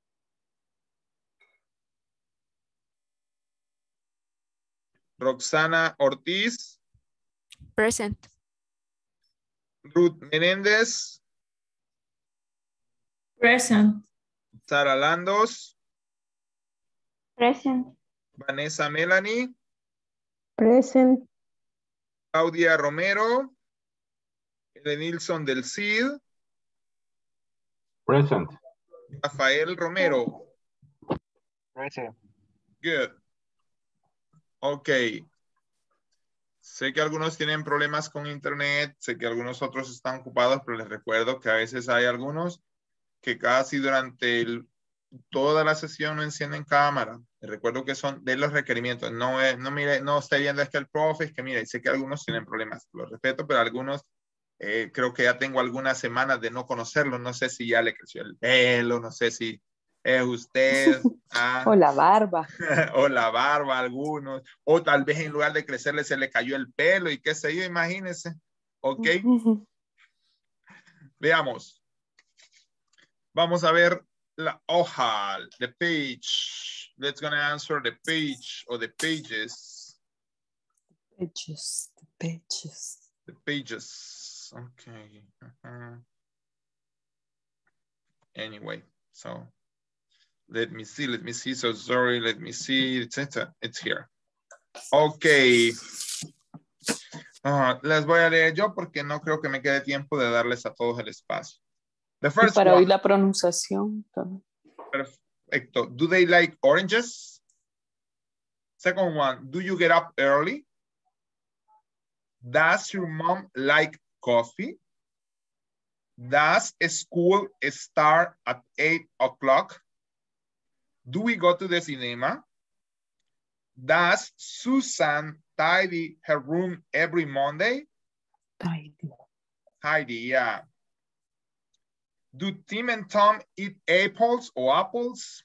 Roxana Ortiz. Present. Ruth Menéndez. Present. Sara Landos. Present. Vanessa Melanie. Present. Claudia Romero. Edenilson del Cid. Present. Rafael Romero. Present. Good. Ok. Sé que algunos tienen problemas con internet, sé que algunos otros están ocupados, pero les recuerdo que a veces hay algunos que casi durante el, toda la sesión no encienden cámara. Les recuerdo que son de los requerimientos. No, es, no, mire, no esté viendo es que el profe, es que mire, sé que algunos tienen problemas, los respeto, pero algunos eh, creo que ya tengo algunas semanas de no conocerlos. No sé si ya le creció el pelo, no sé si es usted. Ah, O la barba. o la barba a algunos, o tal vez en lugar de crecerle se le cayó el pelo y qué sé yo, imagínense. Ok. Veamos. Vamos a ver la hoja, the page. Let's gonna answer the page or the pages. Pages, the pages. The pages. Okay. Uh-huh. Anyway, so let me see, let me see. So sorry, let me see. It's, it's, it's here. Okay. Uh, les voy a leer yo porque no creo que me quede tiempo de darles a todos el espacio. The Y first para one. oír la pronunciación. también. Perfecto. Do they like oranges? Second one. Do you get up early? Does your mom like coffee? Does school start at eight o'clock? Do we go to the cinema? Does Susan tidy her room every Monday? Tidy. Tidy, yeah. Do Tim and Tom eat apples or apples?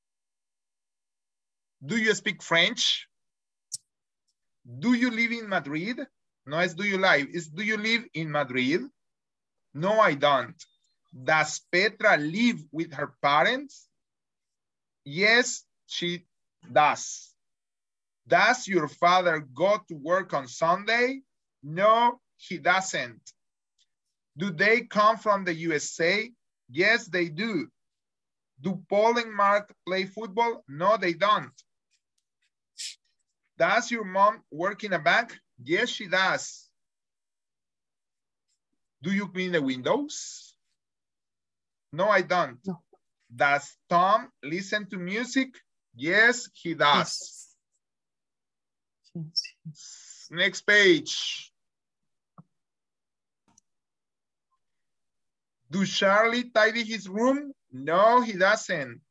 Do you speak French? Do you live in Madrid? No, es do you live, it's do you live in Madrid? No, I don't. Does Petra live with her parents? Yes, she does. Does your father go to work on Sunday? No, he doesn't. Do they come from the U S A? Yes, they do. Do Paul and Mark play football? No, they don't. Does your mom work in a bank? Yes, she does. Do you clean the windows? No, I don't. No. Does Tom listen to music? Yes, he does. Yes. Next page. Do Charlie tidy his room? No, he doesn't.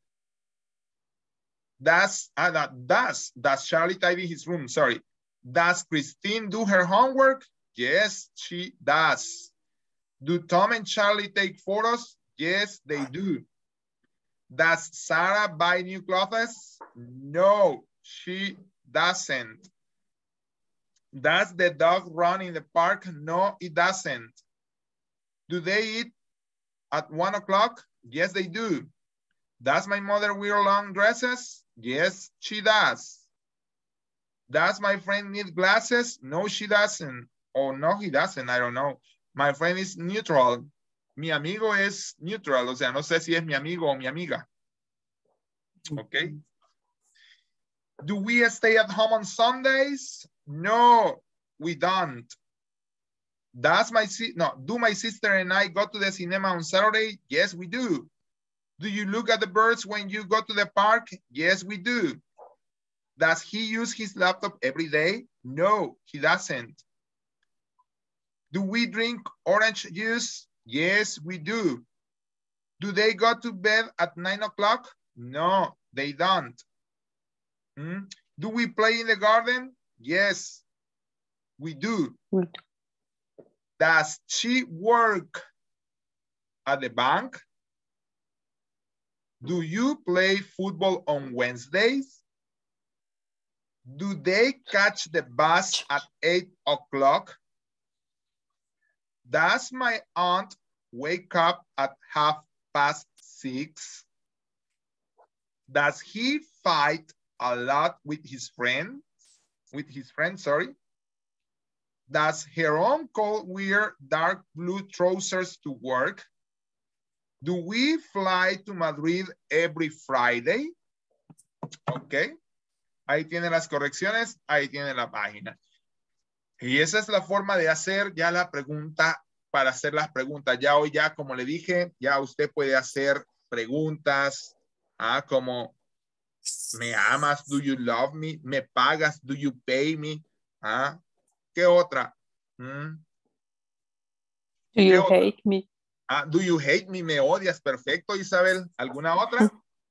Does, uh, that, does, does Charlie tidy his room? Sorry. Does Christine do her homework? Yes, she does. Do Tom and Charlie take photos? Yes, they do. Does Sarah buy new clothes? No, she doesn't. Does the dog run in the park? No, it doesn't. Do they eat at one o'clock? Yes, they do. Does my mother wear long dresses? Yes, she does. Does my friend need glasses? No, she doesn't. Oh, no, he doesn't. I don't know. My friend is neutral. Mi amigo es neutral. O sea, no sé si es mi amigo o mi amiga. Okay. Do we stay at home on Sundays? No, we don't. Does my si no, do my sister and I go to the cinema on Saturday? Yes, we do. Do you look at the birds when you go to the park? Yes, we do. Does he use his laptop every day? No, he doesn't. Do we drink orange juice? Yes, we do. Do they go to bed at nine o'clock? No, they don't. Hmm? Do we play in the garden? Yes, we do. Does she work at the bank? Do you play football on Wednesdays? Do they catch the bus at eight o'clock? Does my aunt wake up at half past six? Does he fight a lot with his friends? With his friends, sorry. Does her uncle wear dark blue trousers to work? Do we fly to Madrid every Friday? Ok. Ahí tiene las correcciones, ahí tiene la página. Y esa es la forma de hacer ya la pregunta, para hacer las preguntas. Ya hoy, ya como le dije, ya usted puede hacer preguntas, ah, como, ¿me amas? Do you love me? ¿Me pagas? Do you pay me? Ah, ¿qué otra? ¿Mm? Do you hate me? Ah, do you hate me? ¿Me odias? Perfecto, Isabel. ¿Alguna otra?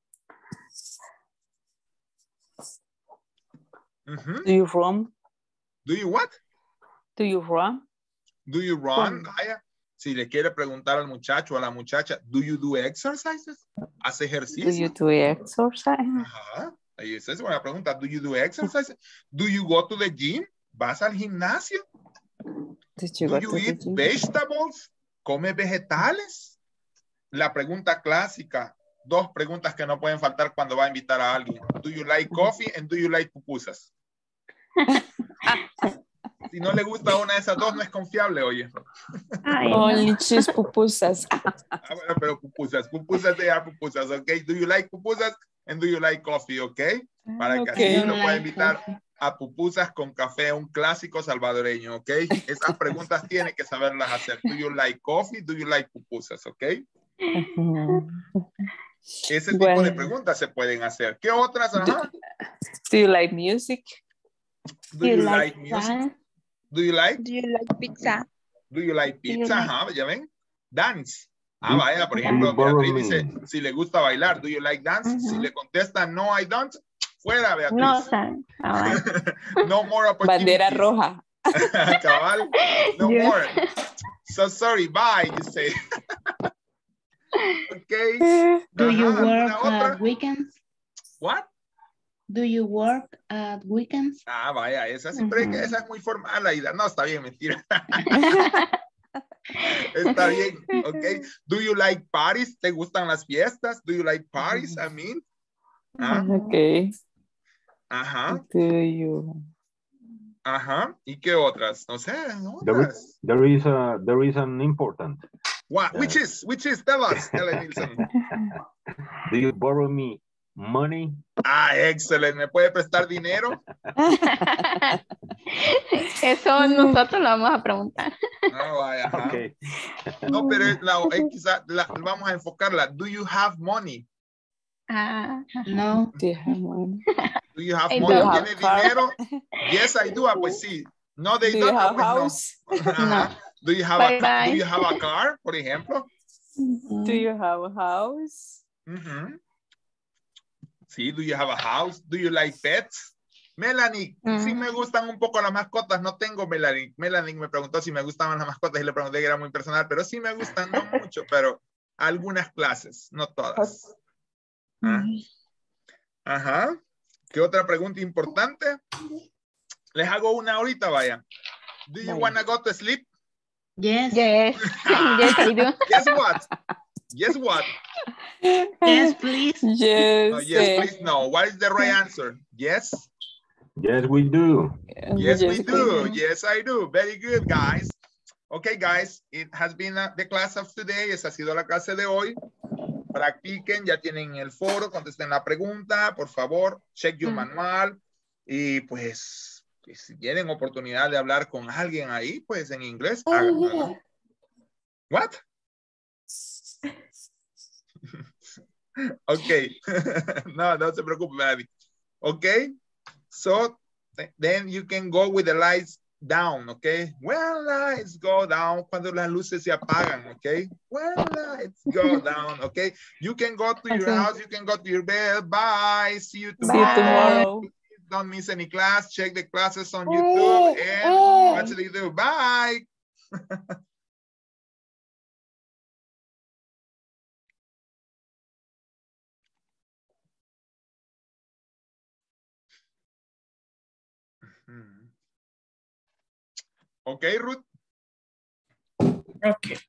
Uh-huh. Do you run? Do you what? Do you run? Do you run? Vaya. Si le quiere preguntar al muchacho o a la muchacha, do you do exercises? ¿Hace ejercicio? Do you do exercise? Ajá. Ahí esa es buena pregunta. Do you do exercises? Do you go to the gym? ¿Vas al gimnasio? Did you do go you to eat the gym? vegetables? ¿Come vegetales? La pregunta clásica. Dos preguntas que no pueden faltar cuando va a invitar a alguien. Do you like coffee and do you like pupusas? Si no le gusta una de esas dos, no es confiable, oye. Only choose pupusas. Ah, bueno, pero pupusas, pupusas de ya pupusas, ¿ok? Do you like pupusas and do you like coffee, ¿ok? Para que Okay. así lo pueda invitar a pupusas con café, un clásico salvadoreño, ¿ok? Esas preguntas tiene que saberlas hacer. Do you like coffee? Do you like pupusas, ¿ok? Ese tipo Bueno. de preguntas se pueden hacer. ¿Qué otras? Ajá. Do you like music? Do you like music? Do you like? Do you like pizza? Do you like Do you pizza? like- Ajá, ya ven. Dance. Ah, Do- vaya, por do ejemplo, you borrow Beatriz me? dice, si le gusta bailar, do you like dance? Si le contesta, no, I don't, fuera, Beatriz. No, sir. Cabal. No more opportunities. Bandera roja. Cabal, no Yes. more. So sorry, bye, you say. Okay. Do you Ajá, work ¿alguna otra? at weekends? What? Do you work at weekends? Ah, vaya, esa siempre, Ujú. esa es muy formal, Aida. No, está bien, mentira. Está bien, ok. Do you like parties? ¿Te gustan las fiestas? Do you like parties? I mean. Ah, Okay. ajá, Do you? ajá. ¿Y qué otras? No sé, There otras. is, there is a there is an important. What? Which is? Which is? Tell us, Ellen Nilsson. Do you borrow me money? Ah, excelente. ¿Me puede prestar dinero? Eso nosotros lo vamos a preguntar. No, vaya, ajá. Okay. No, pero es la, es quizá la, vamos a enfocarla. Do you have money? Ah, no. Do you have money? Do you have Hey, money? do you have ¿Tiene car? dinero? Yes, I do. Ah, pues sí. No, they Do don't. you Ah, have pues house? no. Ajá. Do you have Bye a car? bye. Do you have a car, por ejemplo? Do you have a house? Uh-huh. Sí, do you have a house? Do you like pets? Melanie, Mm. sí me gustan un poco las mascotas. No tengo Melanie. Melanie me preguntó si me gustaban las mascotas y le pregunté que era muy personal, pero sí me gustan, no mucho, pero algunas clases, no todas. ¿Ah? Ajá. ¿Qué otra pregunta importante? Les hago una ahorita, vaya. Do you Vaya. wanna go to sleep? Yes. Yes. Yes, I do. Guess what? Guess what? Yes, please. Yes. No, yes, please, no. What is the right answer? Yes? Yes, we do. Yes, we do. Yes, I do. Very good, guys. Okay, guys, it has been uh, the class of today. Esa ha sido la clase de hoy. Practiquen, ya tienen el foro, contesten la pregunta, por favor, check your manual. Y pues, si tienen oportunidad de hablar con alguien ahí, pues en inglés, háganlo, ¿no? What? Okay. No, no se preocupe, Maddie. Okay. So th then you can go with the lights down, okay? When lights go down, cuando las luces se apagan, okay? When lights go down, okay? You can go to your Okay. house, you can go to your bed. Bye. See you See tomorrow. you tomorrow. Don't miss any class. Check the classes on YouTube and watch the video. Bye. Okay, Ruth. Okay.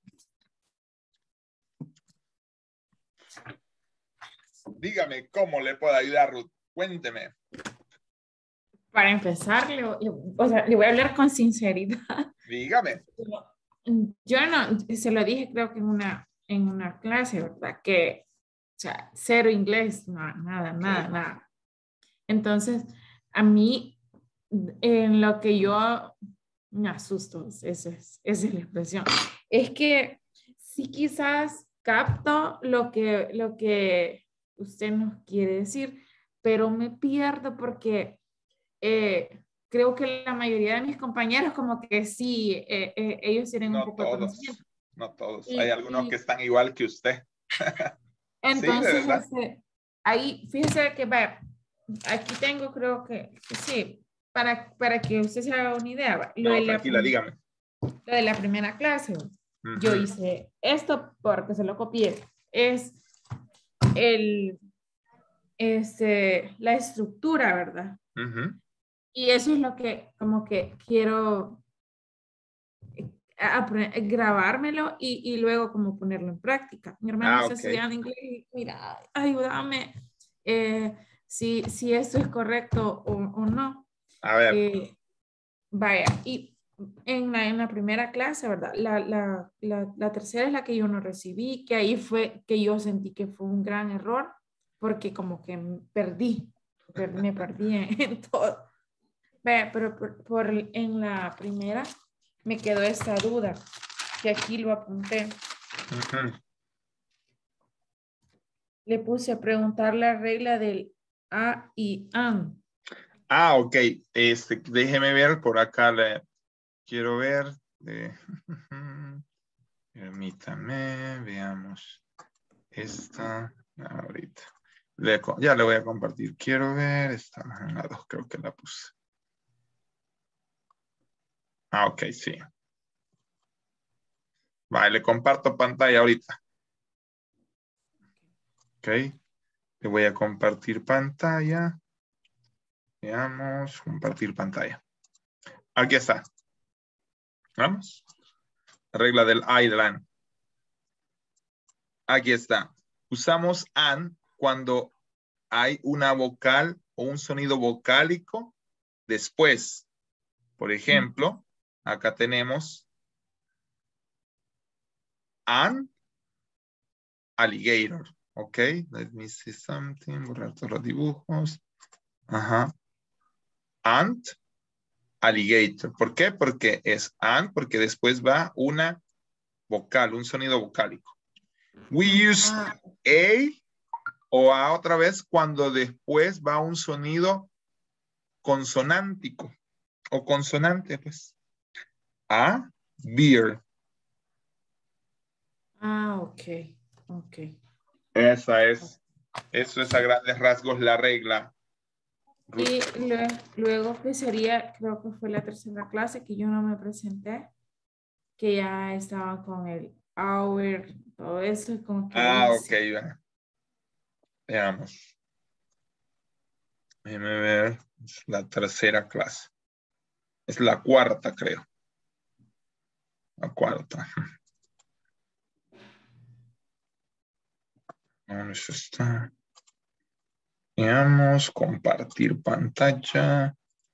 Dígame cómo le puedo ayudar, Ruth. Cuénteme. Para empezar, le, le- o sea, le voy a hablar con sinceridad. Dígame. Yo no, se lo dije creo que en una, en una clase, ¿verdad? Que, o sea, cero inglés, no, nada, nada, nada. Entonces, a mí, en lo que yo me asusto, esa es, esa es la expresión, es que sí quizás capto lo que, lo que usted nos quiere decir, pero me pierdo porque eh, creo que la mayoría de mis compañeros como que sí, eh, eh, ellos tienen un No poco de todos, conocimiento. no todos. Y- Hay algunos y- que están igual que usted. Entonces, ¿verdad? este, ahí, fíjese que, vaya, aquí tengo, creo que, sí, para, para que usted se haga una idea. va, Lo, No, de la, tranquila, dígame. lo de la primera clase, yo Ujú. hice esto porque se lo copié. Es el, este, la estructura, ¿verdad? Ujú. Y eso es lo que como que quiero apre- grabármelo y, y luego como ponerlo en práctica. Mi hermano Ah, está ok. estudiando inglés y mira, ayúdame eh, si, si esto es correcto o, o no. A ver. Eh, vaya, y en la, en la primera clase, ¿verdad? La, la, la, la tercera es la que yo no recibí, que ahí fue que yo sentí que fue un gran error, porque como que me perdí, per- me perdí en, en todo. Vaya, pero por, por en la primera me quedó esta duda, que aquí lo apunté. Ujú. Le puse a preguntar la regla del a y an. Ah, ok. Este, déjeme ver por acá. Le quiero ver. eh, Permítame, veamos. Esta ahorita. Le co- ya le voy a compartir. Quiero ver. Estamos en la dos, creo que la puse. Ah, ok, sí. Vale, le comparto pantalla ahorita. Ok. Le voy a compartir pantalla. Veamos, compartir pantalla. Aquí está. Vamos. Regla del I y del an. Aquí está. Usamos an cuando hay una vocal o un sonido vocálico después. Por ejemplo, acá tenemos an alligator. Ok, let me see something. Borrar todos los dibujos. Ajá. Ant alligator. ¿Por qué? Porque es an, porque después va una vocal, un sonido vocálico. We use a o a otra vez cuando después va un sonido consonántico o consonante, pues. A, beer. Ah, ok, ok. Esa es, eso es a grandes rasgos la regla. Y luego, luego pues sería, creo que fue la tercera clase que yo no me presenté, que ya estaba con el hour, todo eso, como que Ah, dice. ok, bueno. Veamos. Déjeme ver, es la tercera clase. Es la cuarta, creo. La cuarta. ¿Dónde está? Veamos, compartir pantalla.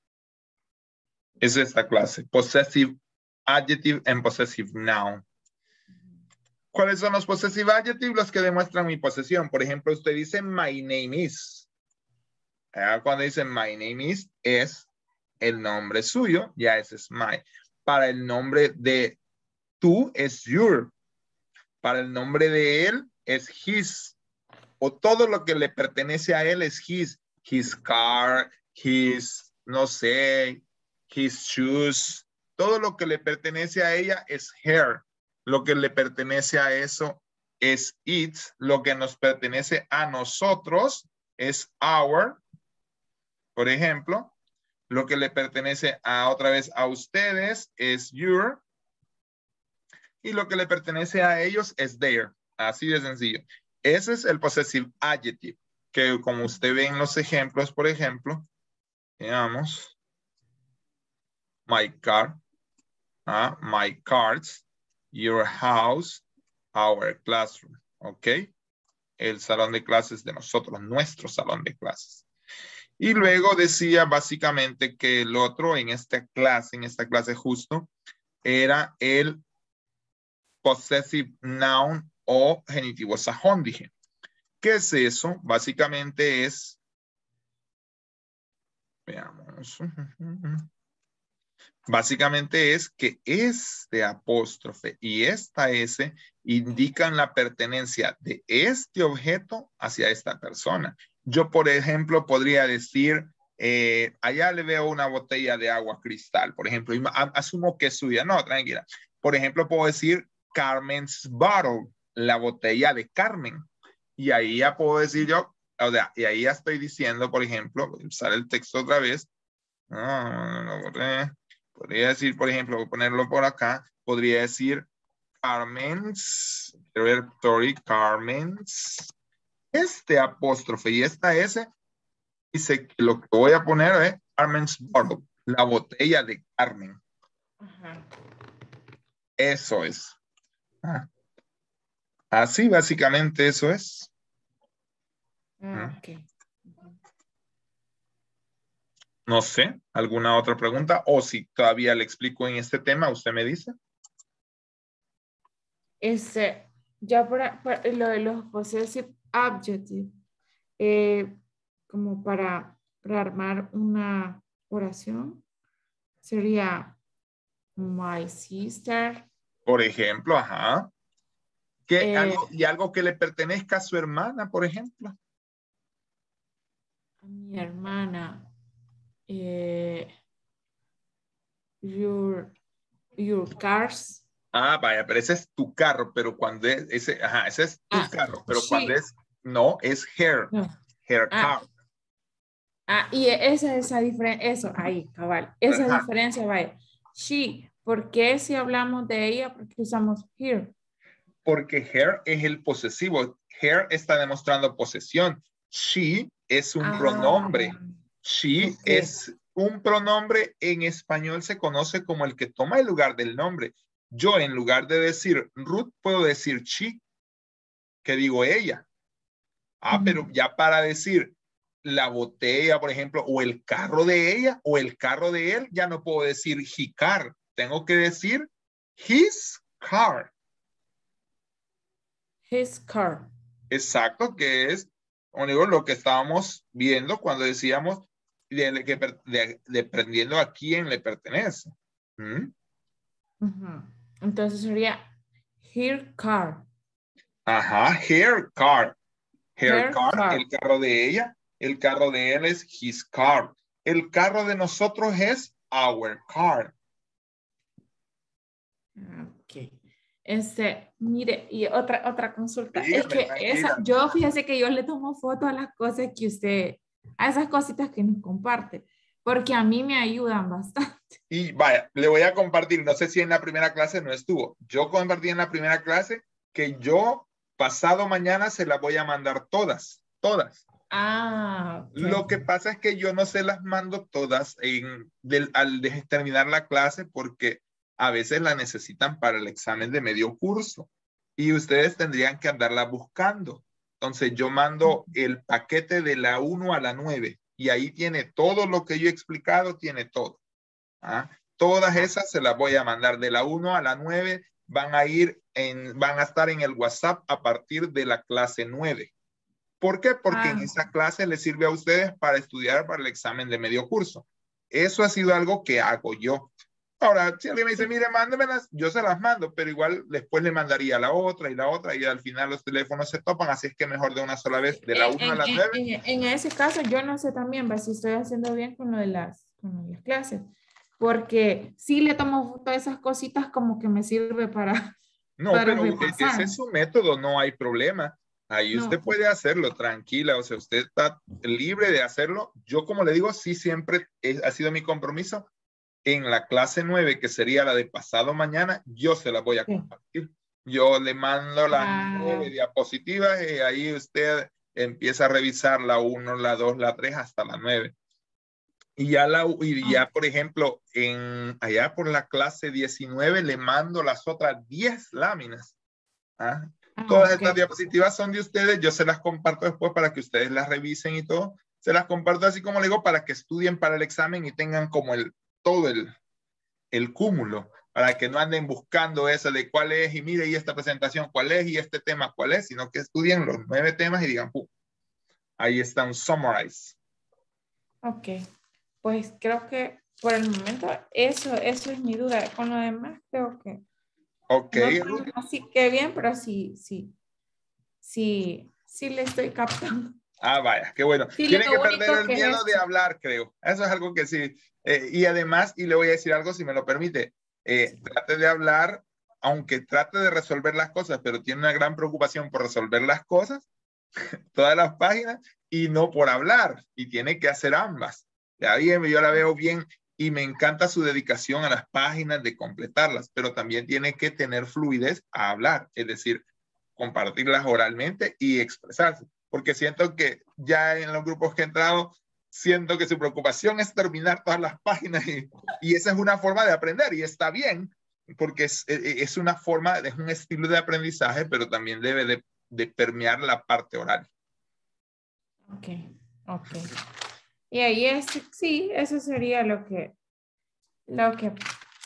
Es esta clase. Possessive adjective and possessive noun. ¿Cuáles son los possessive adjectives? Los que demuestran mi posesión. Por ejemplo, usted dice my name is. ¿Eh? Cuando dice my name is, es el nombre suyo. Ya ese es my. Para el nombre de tú es your. Para el nombre de él es his. O todo lo que le pertenece a él es his. His car, his, no sé, his shoes. Todo lo que le pertenece a ella es her. Lo que le pertenece a eso es it. Lo que nos pertenece a nosotros es our. Por ejemplo, lo que le pertenece a otra vez a ustedes es your. Y lo que le pertenece a ellos es their. Así de sencillo. Ese es el possessive adjective. Que como usted ve en los ejemplos, por ejemplo, veamos. My car. Uh, my cards. Your house. Our classroom. ¿Ok? El salón de clases de nosotros. Nuestro salón de clases. Y luego decía básicamente que el otro en esta clase, en esta clase justo, era el possessive noun o genitivo sajón, dije. ¿Qué es eso? Básicamente es, veamos, básicamente es que este apóstrofe y esta S indican la pertenencia de este objeto hacia esta persona. Yo, por ejemplo, podría decir, eh, allá le veo una botella de agua cristal, por ejemplo, y asumo que es suya. No, tranquila. Por ejemplo, puedo decir Carmen's bottle, la botella de Carmen. Y ahí ya puedo decir yo, o sea, y ahí ya estoy diciendo, por ejemplo, voy a usar el texto otra vez. No, no, no, no, podría decir, por ejemplo, voy a ponerlo por acá. Podría decir Carmen's, Sorry, Carmen's. Este apóstrofe y esta S dice que lo que voy a poner es Carmen's bottle, la botella de Carmen. Ajá. Eso es. Ah. Así básicamente eso es. Ah, ok. No sé, ¿alguna otra pregunta? O si todavía le explico en este tema, usted me dice. Este, ya para, para lo de los possessive adjectives, eh, como para, para armar una oración, sería my sister. Por ejemplo, ajá. Que Eh, algo, y algo que le pertenezca a su hermana, por ejemplo. A mi hermana. Eh, your, your cars. Ah, vaya, pero ese es tu carro, pero cuando es, ese, ajá, ese es tu ah, carro, pero she. cuando es, no, es her, No. her Ah. car. Ah, y esa es esa diferencia, eso, ahí, cabal, esa Ajá. diferencia, vaya. She, ¿por qué si hablamos de ella, por qué usamos here? Porque her es el posesivo, her está demostrando posesión, she es un Ah. pronombre, she Ok. es un pronombre, en español se conoce como el que toma el lugar del nombre. Yo en lugar de decir Ruth puedo decir she, que digo ella. Ah, Ujú. pero ya para decir la botella, por ejemplo, o el carro de ella, o el carro de él, ya no puedo decir he car. Tengo que decir his car. His car. Exacto, que es como digo, lo que estábamos viendo cuando decíamos de, de, de, dependiendo a quién le pertenece. ¿Mm? Uh-huh. Entonces sería her car. Ajá, her car. Her, Her car, car. el carro de ella. El carro de él es his car. El carro de nosotros es our car. Ok. Este, mire, y otra, otra consulta. Dígame, es que esa, tranquila. yo fíjese que yo le tomo foto a las cosas que usted, a esas cositas que nos comparte, porque a mí me ayudan bastante. Y vaya, le voy a compartir, no sé si en la primera clase no estuvo. Yo compartí en la primera clase que yo pasado mañana se las voy a mandar todas, todas. Ah, okay. Lo que pasa es que yo no se las mando todas en, del, al de terminar la clase porque a veces la necesitan para el examen de medio curso y ustedes tendrían que andarla buscando. Entonces yo mando el paquete de la uno a la nueve y ahí tiene todo lo que yo he explicado, tiene todo. ¿Ah? Todas esas se las voy a mandar de la uno a la nueve, van a ir en, van a estar en el WhatsApp a partir de la clase nueve. ¿Por qué? Porque ah. en esa clase les sirve a ustedes para estudiar para el examen de medio curso. Eso ha sido algo que hago yo. Ahora, si alguien me dice, mire, mándemelas, yo se las mando, pero igual después le mandaría la otra y la otra y al final los teléfonos se topan, así es que mejor de una sola vez, de la una a la nueve. En, en ese caso, yo no sé también si estoy haciendo bien con lo de las, con lo de las clases, porque sí le tomo todas esas cositas como que me sirve para No, para pero repasar. Ese es su método, no hay problema. Ahí no. Usted puede hacerlo, tranquila, o sea, usted está libre de hacerlo. Yo, como le digo, sí siempre es, ha sido mi compromiso. En la clase nueve, que sería la de pasado mañana, yo se la voy a compartir. Yo le mando las ah. nueve diapositivas y ahí usted empieza a revisar la uno, la dos, la tres, hasta la nueve. Y ya, la, y ya, por ejemplo, en, allá por la clase diecinueve le mando las otras diez láminas. ¿Ah? Ah, Todas okay. estas diapositivas son de ustedes, yo se las comparto después para que ustedes las revisen y todo. Se las comparto así como le digo para que estudien para el examen y tengan como el, todo el, el cúmulo, para que no anden buscando eso de cuál es y mire y esta presentación cuál es y este tema cuál es, sino que estudien los nueve temas y digan, ¡pum! Ahí está un summarize. Ok, pues creo que por el momento eso, eso es mi duda. Con lo demás creo que Ok. No, así que bien, pero sí, sí, sí, sí le estoy captando. Ah, vaya, qué bueno. Sí, Tiene que perder el que miedo de hablar, creo. Eso es algo que sí. Eh, y además, y le voy a decir algo si me lo permite, eh, trate de hablar, aunque trate de resolver las cosas, pero tiene una gran preocupación por resolver las cosas, todas las páginas, y no por hablar. Y tiene que hacer ambas. Ya bien, yo la veo bien. Y me encanta su dedicación a las páginas de completarlas, pero también tiene que tener fluidez a hablar, es decir, compartirlas oralmente y expresarse, porque siento que ya en los grupos que he entrado, siento que su preocupación es terminar todas las páginas y, y esa es una forma de aprender y está bien, porque es, es una forma, es un estilo de aprendizaje, pero también debe de, de permear la parte oral. Ok, ok. Y ahí es, sí, eso sería lo que, lo que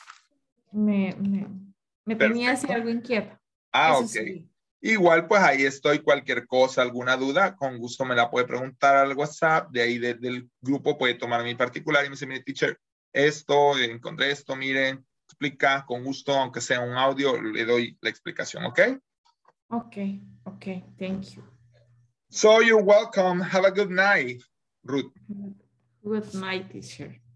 me, me, me tenía así algo inquieto. Ah, eso ok. Sí. Igual, pues ahí estoy. Cualquier cosa, alguna duda, con gusto me la puede preguntar al WhatsApp. De ahí desde el grupo puede tomar mi particular y me dice, mire, teacher, esto, encontré esto, miren, explica con gusto, aunque sea un audio, le doy la explicación, ¿ok? Ok, ok, thank you. So you're welcome. Have a good night, Ruth. Good night, teacher.